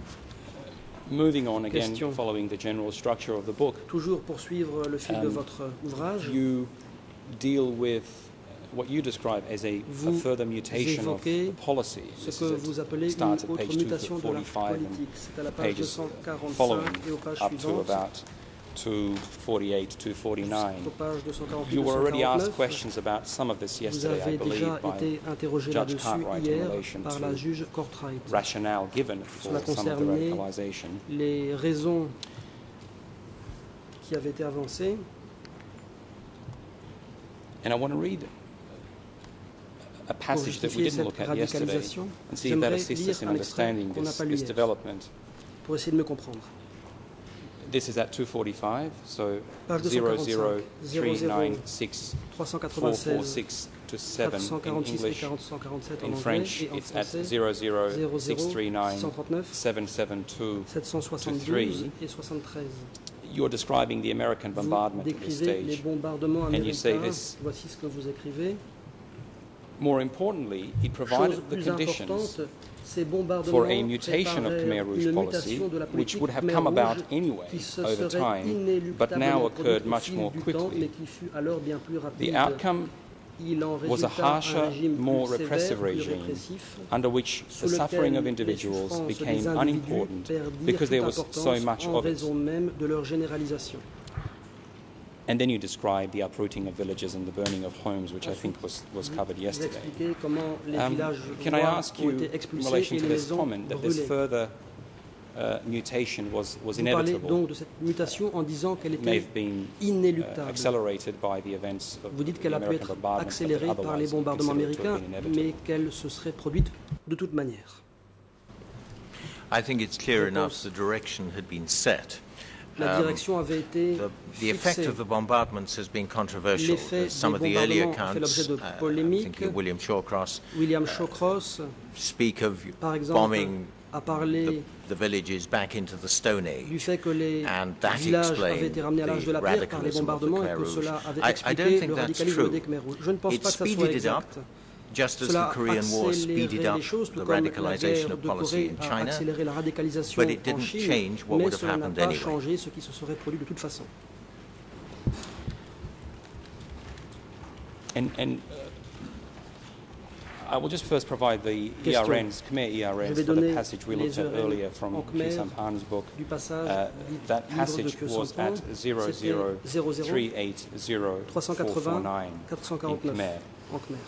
[SPEAKER 3] Moving on again,
[SPEAKER 2] Question.
[SPEAKER 3] following the general structure of the book,
[SPEAKER 2] Toujours poursuivre le fil de
[SPEAKER 3] Um,
[SPEAKER 2] votre ouvrage,
[SPEAKER 3] you deal with what you describe as a, a
[SPEAKER 2] Vous
[SPEAKER 3] further mutation of
[SPEAKER 2] évoquez
[SPEAKER 3] the policy.
[SPEAKER 2] ce
[SPEAKER 3] This
[SPEAKER 2] que
[SPEAKER 3] is
[SPEAKER 2] vous
[SPEAKER 3] it.
[SPEAKER 2] appelez une
[SPEAKER 3] starts at
[SPEAKER 2] autre
[SPEAKER 3] page
[SPEAKER 2] mutation de la
[SPEAKER 3] two forty-five and
[SPEAKER 2] politique. C'est à la page deux
[SPEAKER 3] pages
[SPEAKER 2] cent quarante-cinq
[SPEAKER 3] following
[SPEAKER 2] et aux pages
[SPEAKER 3] up to
[SPEAKER 2] suivantes,
[SPEAKER 3] about two forty-eight, two forty-nine.
[SPEAKER 2] aux pages deux cent quarante-huit
[SPEAKER 3] You
[SPEAKER 2] et
[SPEAKER 3] were already asked
[SPEAKER 2] deux cent quarante-neuf.
[SPEAKER 3] questions about some of this
[SPEAKER 2] Vous
[SPEAKER 3] yesterday, I
[SPEAKER 2] avez
[SPEAKER 3] believe,
[SPEAKER 2] déjà
[SPEAKER 3] by
[SPEAKER 2] été interrogé
[SPEAKER 3] Judge
[SPEAKER 2] là-dessus
[SPEAKER 3] Cartwright in
[SPEAKER 2] hier
[SPEAKER 3] relation
[SPEAKER 2] par
[SPEAKER 3] to
[SPEAKER 2] la juge Cartwright.
[SPEAKER 3] rationale given for
[SPEAKER 2] Cela
[SPEAKER 3] some of the
[SPEAKER 2] concernait
[SPEAKER 3] radicalization.
[SPEAKER 2] les raisons qui avaient été avancées.
[SPEAKER 3] And I want to read a
[SPEAKER 2] Pour
[SPEAKER 3] passage that we
[SPEAKER 2] justifier
[SPEAKER 3] didn't
[SPEAKER 2] cette
[SPEAKER 3] look at yesterday
[SPEAKER 2] radicalisation,
[SPEAKER 3] and see if that
[SPEAKER 2] j'aimerais
[SPEAKER 3] assists
[SPEAKER 2] lire
[SPEAKER 3] us in
[SPEAKER 2] un extrait
[SPEAKER 3] understanding
[SPEAKER 2] qu'on n'a
[SPEAKER 3] this,
[SPEAKER 2] pas lu
[SPEAKER 3] this
[SPEAKER 2] hier,
[SPEAKER 3] development.
[SPEAKER 2] pour essayer de me comprendre.
[SPEAKER 3] This is at two forty-five, so
[SPEAKER 2] Page
[SPEAKER 3] zero
[SPEAKER 2] deux cent
[SPEAKER 3] zero
[SPEAKER 2] quarante-cinq,
[SPEAKER 3] three nine six four four
[SPEAKER 2] trois cent quatre-vingt-seize,
[SPEAKER 3] six to seven
[SPEAKER 2] quatre cent
[SPEAKER 3] in
[SPEAKER 2] quarante-six et
[SPEAKER 3] English.
[SPEAKER 2] quatre cent quarante-sept en
[SPEAKER 3] In
[SPEAKER 2] anglais
[SPEAKER 3] French,
[SPEAKER 2] et en
[SPEAKER 3] it's at
[SPEAKER 2] français
[SPEAKER 3] zero zero
[SPEAKER 2] zéro
[SPEAKER 3] six
[SPEAKER 2] zéro
[SPEAKER 3] three nine
[SPEAKER 2] six cent trente-neuf
[SPEAKER 3] seven seven two.
[SPEAKER 2] sept cent soixante-douze
[SPEAKER 3] three.
[SPEAKER 2] et soixante-treize.
[SPEAKER 3] You're describing the American
[SPEAKER 2] Vous
[SPEAKER 3] bombardment at this
[SPEAKER 2] décrivez les
[SPEAKER 3] stage.
[SPEAKER 2] bombardements
[SPEAKER 3] And you say
[SPEAKER 2] américains.
[SPEAKER 3] this-
[SPEAKER 2] Voici ce que vous écrivez.
[SPEAKER 3] More importantly, it
[SPEAKER 2] Chose
[SPEAKER 3] provided the
[SPEAKER 2] plus
[SPEAKER 3] conditions
[SPEAKER 2] importante, ces bombardements
[SPEAKER 3] for a mutation of
[SPEAKER 2] préparaient
[SPEAKER 3] Khmer Rouge
[SPEAKER 2] une
[SPEAKER 3] policy,
[SPEAKER 2] mutation de la
[SPEAKER 3] which
[SPEAKER 2] politique
[SPEAKER 3] would have
[SPEAKER 2] Khmer
[SPEAKER 3] come about
[SPEAKER 2] Rouge
[SPEAKER 3] anyway
[SPEAKER 2] qui se
[SPEAKER 3] over
[SPEAKER 2] serait
[SPEAKER 3] time, but now
[SPEAKER 2] inéluctablement
[SPEAKER 3] occurred
[SPEAKER 2] produite au
[SPEAKER 3] much
[SPEAKER 2] fil
[SPEAKER 3] more
[SPEAKER 2] du temps, mais
[SPEAKER 3] quickly.
[SPEAKER 2] qui fut alors bien plus
[SPEAKER 3] The
[SPEAKER 2] rapide.
[SPEAKER 3] outcome
[SPEAKER 2] Il en
[SPEAKER 3] was a
[SPEAKER 2] résulta un
[SPEAKER 3] harsher,
[SPEAKER 2] régime plus
[SPEAKER 3] more
[SPEAKER 2] sévère,
[SPEAKER 3] repressive
[SPEAKER 2] plus
[SPEAKER 3] regime,
[SPEAKER 2] répressif,
[SPEAKER 3] under which
[SPEAKER 2] sous
[SPEAKER 3] the suffering
[SPEAKER 2] lequel
[SPEAKER 3] of
[SPEAKER 2] les
[SPEAKER 3] individuals
[SPEAKER 2] souffrances
[SPEAKER 3] became
[SPEAKER 2] des individus
[SPEAKER 3] unimportant
[SPEAKER 2] perdirent
[SPEAKER 3] because there
[SPEAKER 2] toute
[SPEAKER 3] was so
[SPEAKER 2] importance
[SPEAKER 3] much
[SPEAKER 2] en
[SPEAKER 3] of it.
[SPEAKER 2] raison même de leur généralisation.
[SPEAKER 3] And then you describe the uprooting of villages and the burning of homes, which I think was, was covered
[SPEAKER 2] Vous
[SPEAKER 3] yesterday.
[SPEAKER 2] expliquez comment les
[SPEAKER 3] Um,
[SPEAKER 2] villages
[SPEAKER 3] can I
[SPEAKER 2] rois
[SPEAKER 3] ask
[SPEAKER 2] ont
[SPEAKER 3] you,
[SPEAKER 2] été
[SPEAKER 3] in
[SPEAKER 2] expulsés
[SPEAKER 3] relation
[SPEAKER 2] et
[SPEAKER 3] to
[SPEAKER 2] les
[SPEAKER 3] this
[SPEAKER 2] maisons
[SPEAKER 3] comment, that this
[SPEAKER 2] brûlées.
[SPEAKER 3] further uh, mutation was, was
[SPEAKER 2] Vous parlez
[SPEAKER 3] inevitable,
[SPEAKER 2] donc de cette mutation en disant qu'elle
[SPEAKER 3] may
[SPEAKER 2] était
[SPEAKER 3] have been uh,
[SPEAKER 2] inéluctable.
[SPEAKER 3] accelerated by the events of
[SPEAKER 2] Vous dites
[SPEAKER 3] the
[SPEAKER 2] qu'elle a pu
[SPEAKER 3] American
[SPEAKER 2] être
[SPEAKER 3] bombardment, but
[SPEAKER 2] accélérée par les
[SPEAKER 3] otherwise
[SPEAKER 2] bombardements
[SPEAKER 3] considered to have
[SPEAKER 2] américains,
[SPEAKER 3] been inevitable.
[SPEAKER 2] mais qu'elle se serait produite de toute manière.
[SPEAKER 4] I think it's clear
[SPEAKER 2] Réponse.
[SPEAKER 4] enough the direction had been set.
[SPEAKER 2] La
[SPEAKER 4] Um,
[SPEAKER 2] direction avait été
[SPEAKER 4] The, the effect
[SPEAKER 2] fixée.
[SPEAKER 4] of the bombardments has been controversial.
[SPEAKER 2] L'effet
[SPEAKER 4] There's some
[SPEAKER 2] des
[SPEAKER 4] of the early
[SPEAKER 2] bombardements a fait
[SPEAKER 4] accounts,
[SPEAKER 2] l'objet de
[SPEAKER 4] uh, I'm
[SPEAKER 2] polémiques.
[SPEAKER 4] thinking of William Shawcross,
[SPEAKER 2] William Shawcross,
[SPEAKER 4] speak of
[SPEAKER 2] par exemple,
[SPEAKER 4] bombing
[SPEAKER 2] a
[SPEAKER 4] the,
[SPEAKER 2] parlé
[SPEAKER 4] the villages back into the Stone
[SPEAKER 2] du
[SPEAKER 4] Age.
[SPEAKER 2] fait que les
[SPEAKER 4] And that
[SPEAKER 2] villages
[SPEAKER 4] explained
[SPEAKER 2] avaient été ramenés à l'âge de la
[SPEAKER 4] the
[SPEAKER 2] pierre par les
[SPEAKER 4] radicalism of the
[SPEAKER 2] bombardements et
[SPEAKER 4] Khmer
[SPEAKER 2] que
[SPEAKER 4] Rouge.
[SPEAKER 2] cela avait
[SPEAKER 4] I- I don't
[SPEAKER 2] expliqué
[SPEAKER 4] think
[SPEAKER 2] le
[SPEAKER 4] that's
[SPEAKER 2] radicalisme
[SPEAKER 4] true.
[SPEAKER 2] des Khmer Rouges. Je ne pense
[SPEAKER 4] It
[SPEAKER 2] pas que ça soit
[SPEAKER 4] speeded it up.
[SPEAKER 2] exact.
[SPEAKER 4] just as the
[SPEAKER 2] Cela
[SPEAKER 4] Korean War speeded
[SPEAKER 2] accélérait
[SPEAKER 4] up
[SPEAKER 2] les choses, tout
[SPEAKER 4] the
[SPEAKER 2] comme la
[SPEAKER 4] radicalization
[SPEAKER 2] guerre
[SPEAKER 4] of
[SPEAKER 2] de
[SPEAKER 4] policy
[SPEAKER 2] Corée
[SPEAKER 4] in
[SPEAKER 2] a
[SPEAKER 4] China,
[SPEAKER 2] accéléré la radicalisation
[SPEAKER 4] but it
[SPEAKER 2] en
[SPEAKER 4] didn't
[SPEAKER 2] Chine,
[SPEAKER 4] change what
[SPEAKER 2] mais
[SPEAKER 4] would have
[SPEAKER 2] cela n'a
[SPEAKER 4] happened
[SPEAKER 2] pas
[SPEAKER 4] anyway.
[SPEAKER 2] changé ce qui se serait produit de toute façon.
[SPEAKER 3] And, and uh, I will just first provide the
[SPEAKER 2] Question.
[SPEAKER 3] E R Ns, Khmer E R
[SPEAKER 2] Je
[SPEAKER 3] Ns
[SPEAKER 2] vais
[SPEAKER 3] for the
[SPEAKER 2] donner
[SPEAKER 3] passage we
[SPEAKER 2] les
[SPEAKER 3] looked at
[SPEAKER 2] E R N
[SPEAKER 3] earlier from
[SPEAKER 2] en Khmer
[SPEAKER 3] Khieu Samphan's book.
[SPEAKER 2] Du passage
[SPEAKER 3] Uh,
[SPEAKER 2] dit
[SPEAKER 3] that
[SPEAKER 2] livre de
[SPEAKER 3] passage
[SPEAKER 2] Khieu
[SPEAKER 3] was
[SPEAKER 2] Samphan,
[SPEAKER 3] at zero
[SPEAKER 2] c'était
[SPEAKER 3] zero
[SPEAKER 2] zéro zéro
[SPEAKER 3] three eight zero
[SPEAKER 2] trois cent
[SPEAKER 3] four four
[SPEAKER 2] quatre-vingts
[SPEAKER 3] nine
[SPEAKER 2] quatre cent
[SPEAKER 3] in
[SPEAKER 2] quarante-neuf
[SPEAKER 3] Khmer.
[SPEAKER 2] en Khmer.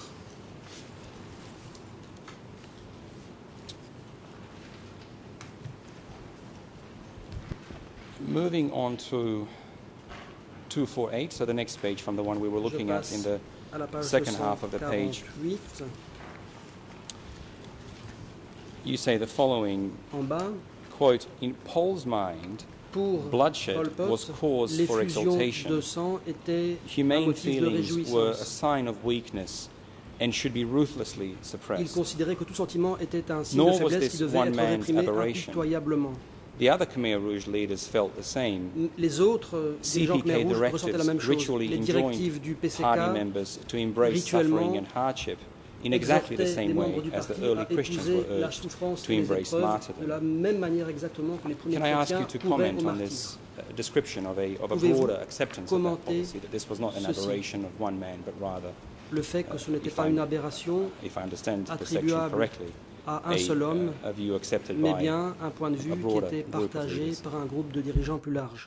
[SPEAKER 3] Moving on to two forty-eight, so the next page from the one we were looking
[SPEAKER 2] Je
[SPEAKER 3] at
[SPEAKER 2] passe
[SPEAKER 3] in the
[SPEAKER 2] à la page
[SPEAKER 3] second half of the page.
[SPEAKER 2] deux cent quarante-huit.
[SPEAKER 3] You say the following,
[SPEAKER 2] En bas,
[SPEAKER 3] quote, in Paul's mind,
[SPEAKER 2] pour
[SPEAKER 3] bloodshed
[SPEAKER 2] Pol Pot,
[SPEAKER 3] was cause for
[SPEAKER 2] l'effusion de
[SPEAKER 3] exaltation.
[SPEAKER 2] sang était un
[SPEAKER 3] Humane
[SPEAKER 2] motif de
[SPEAKER 3] feelings were a
[SPEAKER 2] réjouissance.
[SPEAKER 3] sign of weakness and should be ruthlessly
[SPEAKER 2] Il
[SPEAKER 3] suppressed.
[SPEAKER 2] considérait que tout sentiment était un signe
[SPEAKER 3] Nor
[SPEAKER 2] de
[SPEAKER 3] was
[SPEAKER 2] faiblesse
[SPEAKER 3] this
[SPEAKER 2] qui devait
[SPEAKER 3] one
[SPEAKER 2] être
[SPEAKER 3] man's
[SPEAKER 2] réprimé
[SPEAKER 3] aberration.
[SPEAKER 2] impitoyablement.
[SPEAKER 3] The other Khmer Rouge leaders felt the same.
[SPEAKER 2] Les autres euh, dirigeants
[SPEAKER 3] C P
[SPEAKER 2] Khmer
[SPEAKER 3] K
[SPEAKER 2] Rouge ressentaient la même
[SPEAKER 3] directives
[SPEAKER 2] chose.
[SPEAKER 3] ritually
[SPEAKER 2] Les directives du P C K
[SPEAKER 3] party members to embrace suffering
[SPEAKER 2] rituellement
[SPEAKER 3] and hardship in exactly the
[SPEAKER 2] exhortaient les
[SPEAKER 3] same
[SPEAKER 2] membres
[SPEAKER 3] way
[SPEAKER 2] du
[SPEAKER 3] as the
[SPEAKER 2] parti
[SPEAKER 3] early
[SPEAKER 2] à
[SPEAKER 3] Christians
[SPEAKER 2] épouser
[SPEAKER 3] were
[SPEAKER 2] la
[SPEAKER 3] urged
[SPEAKER 2] souffrance
[SPEAKER 3] to
[SPEAKER 2] et les
[SPEAKER 3] embrace
[SPEAKER 2] épreuves de
[SPEAKER 3] martyrdom.
[SPEAKER 2] la même manière exactement que les premiers
[SPEAKER 3] Can I ask you
[SPEAKER 2] chrétiens
[SPEAKER 3] to
[SPEAKER 2] couraient
[SPEAKER 3] comment
[SPEAKER 2] au
[SPEAKER 3] on
[SPEAKER 2] martyre.
[SPEAKER 3] this uh, description of a, of a
[SPEAKER 2] Pouvez-vous
[SPEAKER 3] broader acceptance of that
[SPEAKER 2] commenter
[SPEAKER 3] policy, that this was not an
[SPEAKER 2] ceci?
[SPEAKER 3] aberration of one man, but rather,
[SPEAKER 2] Le fait que ce n'était
[SPEAKER 3] if
[SPEAKER 2] pas
[SPEAKER 3] I'm-
[SPEAKER 2] une aberration
[SPEAKER 3] if I understand the section
[SPEAKER 2] attribuable
[SPEAKER 3] correctly,
[SPEAKER 2] à un
[SPEAKER 3] a,
[SPEAKER 2] seul homme,
[SPEAKER 3] uh, a view accepted
[SPEAKER 2] mais
[SPEAKER 3] by
[SPEAKER 2] bien un point de vue
[SPEAKER 3] a
[SPEAKER 2] qui
[SPEAKER 3] broader
[SPEAKER 2] était
[SPEAKER 3] group of
[SPEAKER 2] partagé
[SPEAKER 3] leaders.
[SPEAKER 2] par un groupe de dirigeants plus large.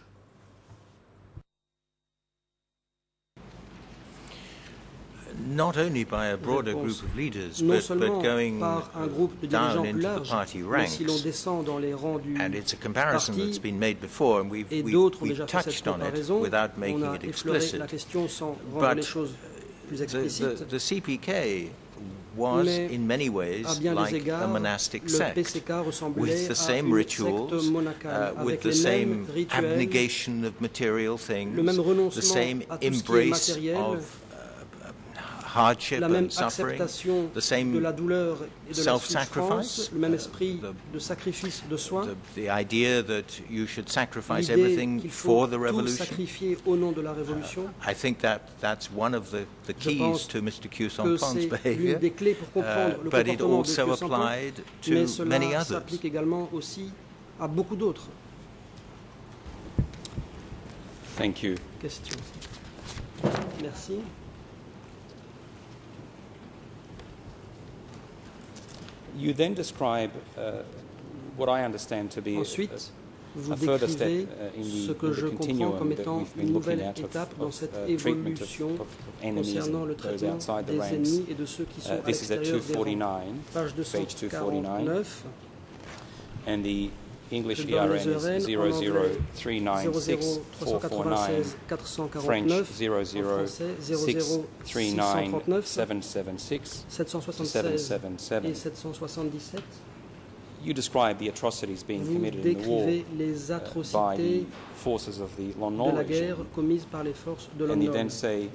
[SPEAKER 4] Not only by a broader
[SPEAKER 2] Réponse.
[SPEAKER 4] group of leaders,
[SPEAKER 2] Non
[SPEAKER 4] but,
[SPEAKER 2] seulement
[SPEAKER 4] but going
[SPEAKER 2] par un groupe de dirigeants
[SPEAKER 4] down
[SPEAKER 2] plus
[SPEAKER 4] into the
[SPEAKER 2] large,
[SPEAKER 4] party
[SPEAKER 2] mais si l'on
[SPEAKER 4] ranks.
[SPEAKER 2] descend dans les rangs du
[SPEAKER 4] And it's a comparison
[SPEAKER 2] parti,
[SPEAKER 4] that's been made before, and we've,
[SPEAKER 2] et
[SPEAKER 4] we've,
[SPEAKER 2] d'autres ont
[SPEAKER 4] we've
[SPEAKER 2] déjà fait cette
[SPEAKER 4] touched on it
[SPEAKER 2] comparaison,
[SPEAKER 4] without
[SPEAKER 2] on
[SPEAKER 4] making
[SPEAKER 2] a
[SPEAKER 4] it
[SPEAKER 2] effleuré
[SPEAKER 4] explicit.
[SPEAKER 2] la question sans rendre
[SPEAKER 4] But
[SPEAKER 2] les choses plus
[SPEAKER 4] the, the,
[SPEAKER 2] explicites.
[SPEAKER 4] the C P K was,
[SPEAKER 2] Mais
[SPEAKER 4] in many ways,
[SPEAKER 2] à bien des
[SPEAKER 4] like a
[SPEAKER 2] égards,
[SPEAKER 4] monastic
[SPEAKER 2] le
[SPEAKER 4] sect,
[SPEAKER 2] P C K ressemblait
[SPEAKER 4] with the
[SPEAKER 2] à
[SPEAKER 4] same
[SPEAKER 2] une
[SPEAKER 4] rituals,
[SPEAKER 2] secte monacale,
[SPEAKER 4] uh,
[SPEAKER 2] avec
[SPEAKER 4] with the
[SPEAKER 2] les
[SPEAKER 4] same
[SPEAKER 2] mêmes rituels,
[SPEAKER 4] abnegation of material things,
[SPEAKER 2] le même
[SPEAKER 4] the
[SPEAKER 2] renoncement
[SPEAKER 4] same
[SPEAKER 2] à tout ce qui est
[SPEAKER 4] embrace
[SPEAKER 2] matériel,
[SPEAKER 4] of hardship
[SPEAKER 2] la même
[SPEAKER 4] and suffering,
[SPEAKER 2] acceptation
[SPEAKER 4] the same
[SPEAKER 2] de la douleur et de la
[SPEAKER 4] self-sacrifice,
[SPEAKER 2] souffrance, le même
[SPEAKER 4] uh,
[SPEAKER 2] esprit
[SPEAKER 4] the-
[SPEAKER 2] de sacrifice de soi,
[SPEAKER 4] the, the idea that you should sacrifice
[SPEAKER 2] l'idée
[SPEAKER 4] everything
[SPEAKER 2] qu'il faut
[SPEAKER 4] for the
[SPEAKER 2] tout
[SPEAKER 4] revolution.
[SPEAKER 2] sacrifier au nom de la révolution.
[SPEAKER 4] I think that that's one of the, the
[SPEAKER 2] Je
[SPEAKER 4] keys
[SPEAKER 2] pense
[SPEAKER 4] to Mister Khieu
[SPEAKER 2] que
[SPEAKER 4] Samphan's
[SPEAKER 2] c'est l'une
[SPEAKER 4] behavior,
[SPEAKER 2] des clés pour comprendre
[SPEAKER 4] uh,
[SPEAKER 2] le
[SPEAKER 4] but it
[SPEAKER 2] comportement de
[SPEAKER 4] also
[SPEAKER 2] Khieu Samphan,
[SPEAKER 4] applied
[SPEAKER 2] mais
[SPEAKER 4] to many
[SPEAKER 2] cela
[SPEAKER 4] others.
[SPEAKER 2] s'applique également aussi à beaucoup d'autres.
[SPEAKER 3] Thank you.
[SPEAKER 2] Question. Merci.
[SPEAKER 3] You then describe uh, what I understand to be a,
[SPEAKER 2] Ensuite, vous
[SPEAKER 3] a further step
[SPEAKER 2] décrivez
[SPEAKER 3] uh, in
[SPEAKER 2] ce
[SPEAKER 3] the,
[SPEAKER 2] que
[SPEAKER 3] in
[SPEAKER 2] je
[SPEAKER 3] the
[SPEAKER 2] comprends
[SPEAKER 3] continuum
[SPEAKER 2] comme
[SPEAKER 3] that
[SPEAKER 2] étant
[SPEAKER 3] we've been
[SPEAKER 2] une
[SPEAKER 3] looking
[SPEAKER 2] nouvelle
[SPEAKER 3] at of,
[SPEAKER 2] étape dans
[SPEAKER 3] of,
[SPEAKER 2] cette
[SPEAKER 3] uh, treatment of,
[SPEAKER 2] évolution
[SPEAKER 3] of enemies
[SPEAKER 2] concernant le
[SPEAKER 3] and those
[SPEAKER 2] traitement
[SPEAKER 3] outside the
[SPEAKER 2] des
[SPEAKER 3] ranks.
[SPEAKER 2] ennemis et de ceux qui sont
[SPEAKER 3] Uh,
[SPEAKER 2] à
[SPEAKER 3] this is at
[SPEAKER 2] l'extérieur
[SPEAKER 3] two
[SPEAKER 2] des rangs.
[SPEAKER 3] forty-nine,
[SPEAKER 2] Page deux cent
[SPEAKER 3] page two forty-nine,
[SPEAKER 2] quarante-neuf,
[SPEAKER 3] and the English
[SPEAKER 2] Je
[SPEAKER 3] E
[SPEAKER 2] donne
[SPEAKER 3] R
[SPEAKER 2] les
[SPEAKER 3] N
[SPEAKER 2] E R N
[SPEAKER 3] is
[SPEAKER 2] en
[SPEAKER 3] zero zero
[SPEAKER 2] anglais
[SPEAKER 3] three nine six four four nine,
[SPEAKER 2] quatre cent
[SPEAKER 3] French
[SPEAKER 2] quarante-neuf,
[SPEAKER 3] zero
[SPEAKER 2] en
[SPEAKER 3] zero
[SPEAKER 2] français
[SPEAKER 3] six three nine
[SPEAKER 2] zéro zéro six cent trente-neuf,
[SPEAKER 3] seven seven six
[SPEAKER 2] sept cent
[SPEAKER 3] seven
[SPEAKER 2] soixante-seize
[SPEAKER 3] seven seven.
[SPEAKER 2] et sept cent soixante-dix-sept.
[SPEAKER 3] You describe the atrocities being
[SPEAKER 2] Vous
[SPEAKER 3] committed in the war
[SPEAKER 2] décrivez les
[SPEAKER 3] uh, by the
[SPEAKER 2] atrocités
[SPEAKER 3] forces of the Lon
[SPEAKER 2] de
[SPEAKER 3] Nol
[SPEAKER 2] la guerre
[SPEAKER 3] regime.
[SPEAKER 2] commises par les forces de
[SPEAKER 3] And you
[SPEAKER 2] l'Homme
[SPEAKER 3] then say,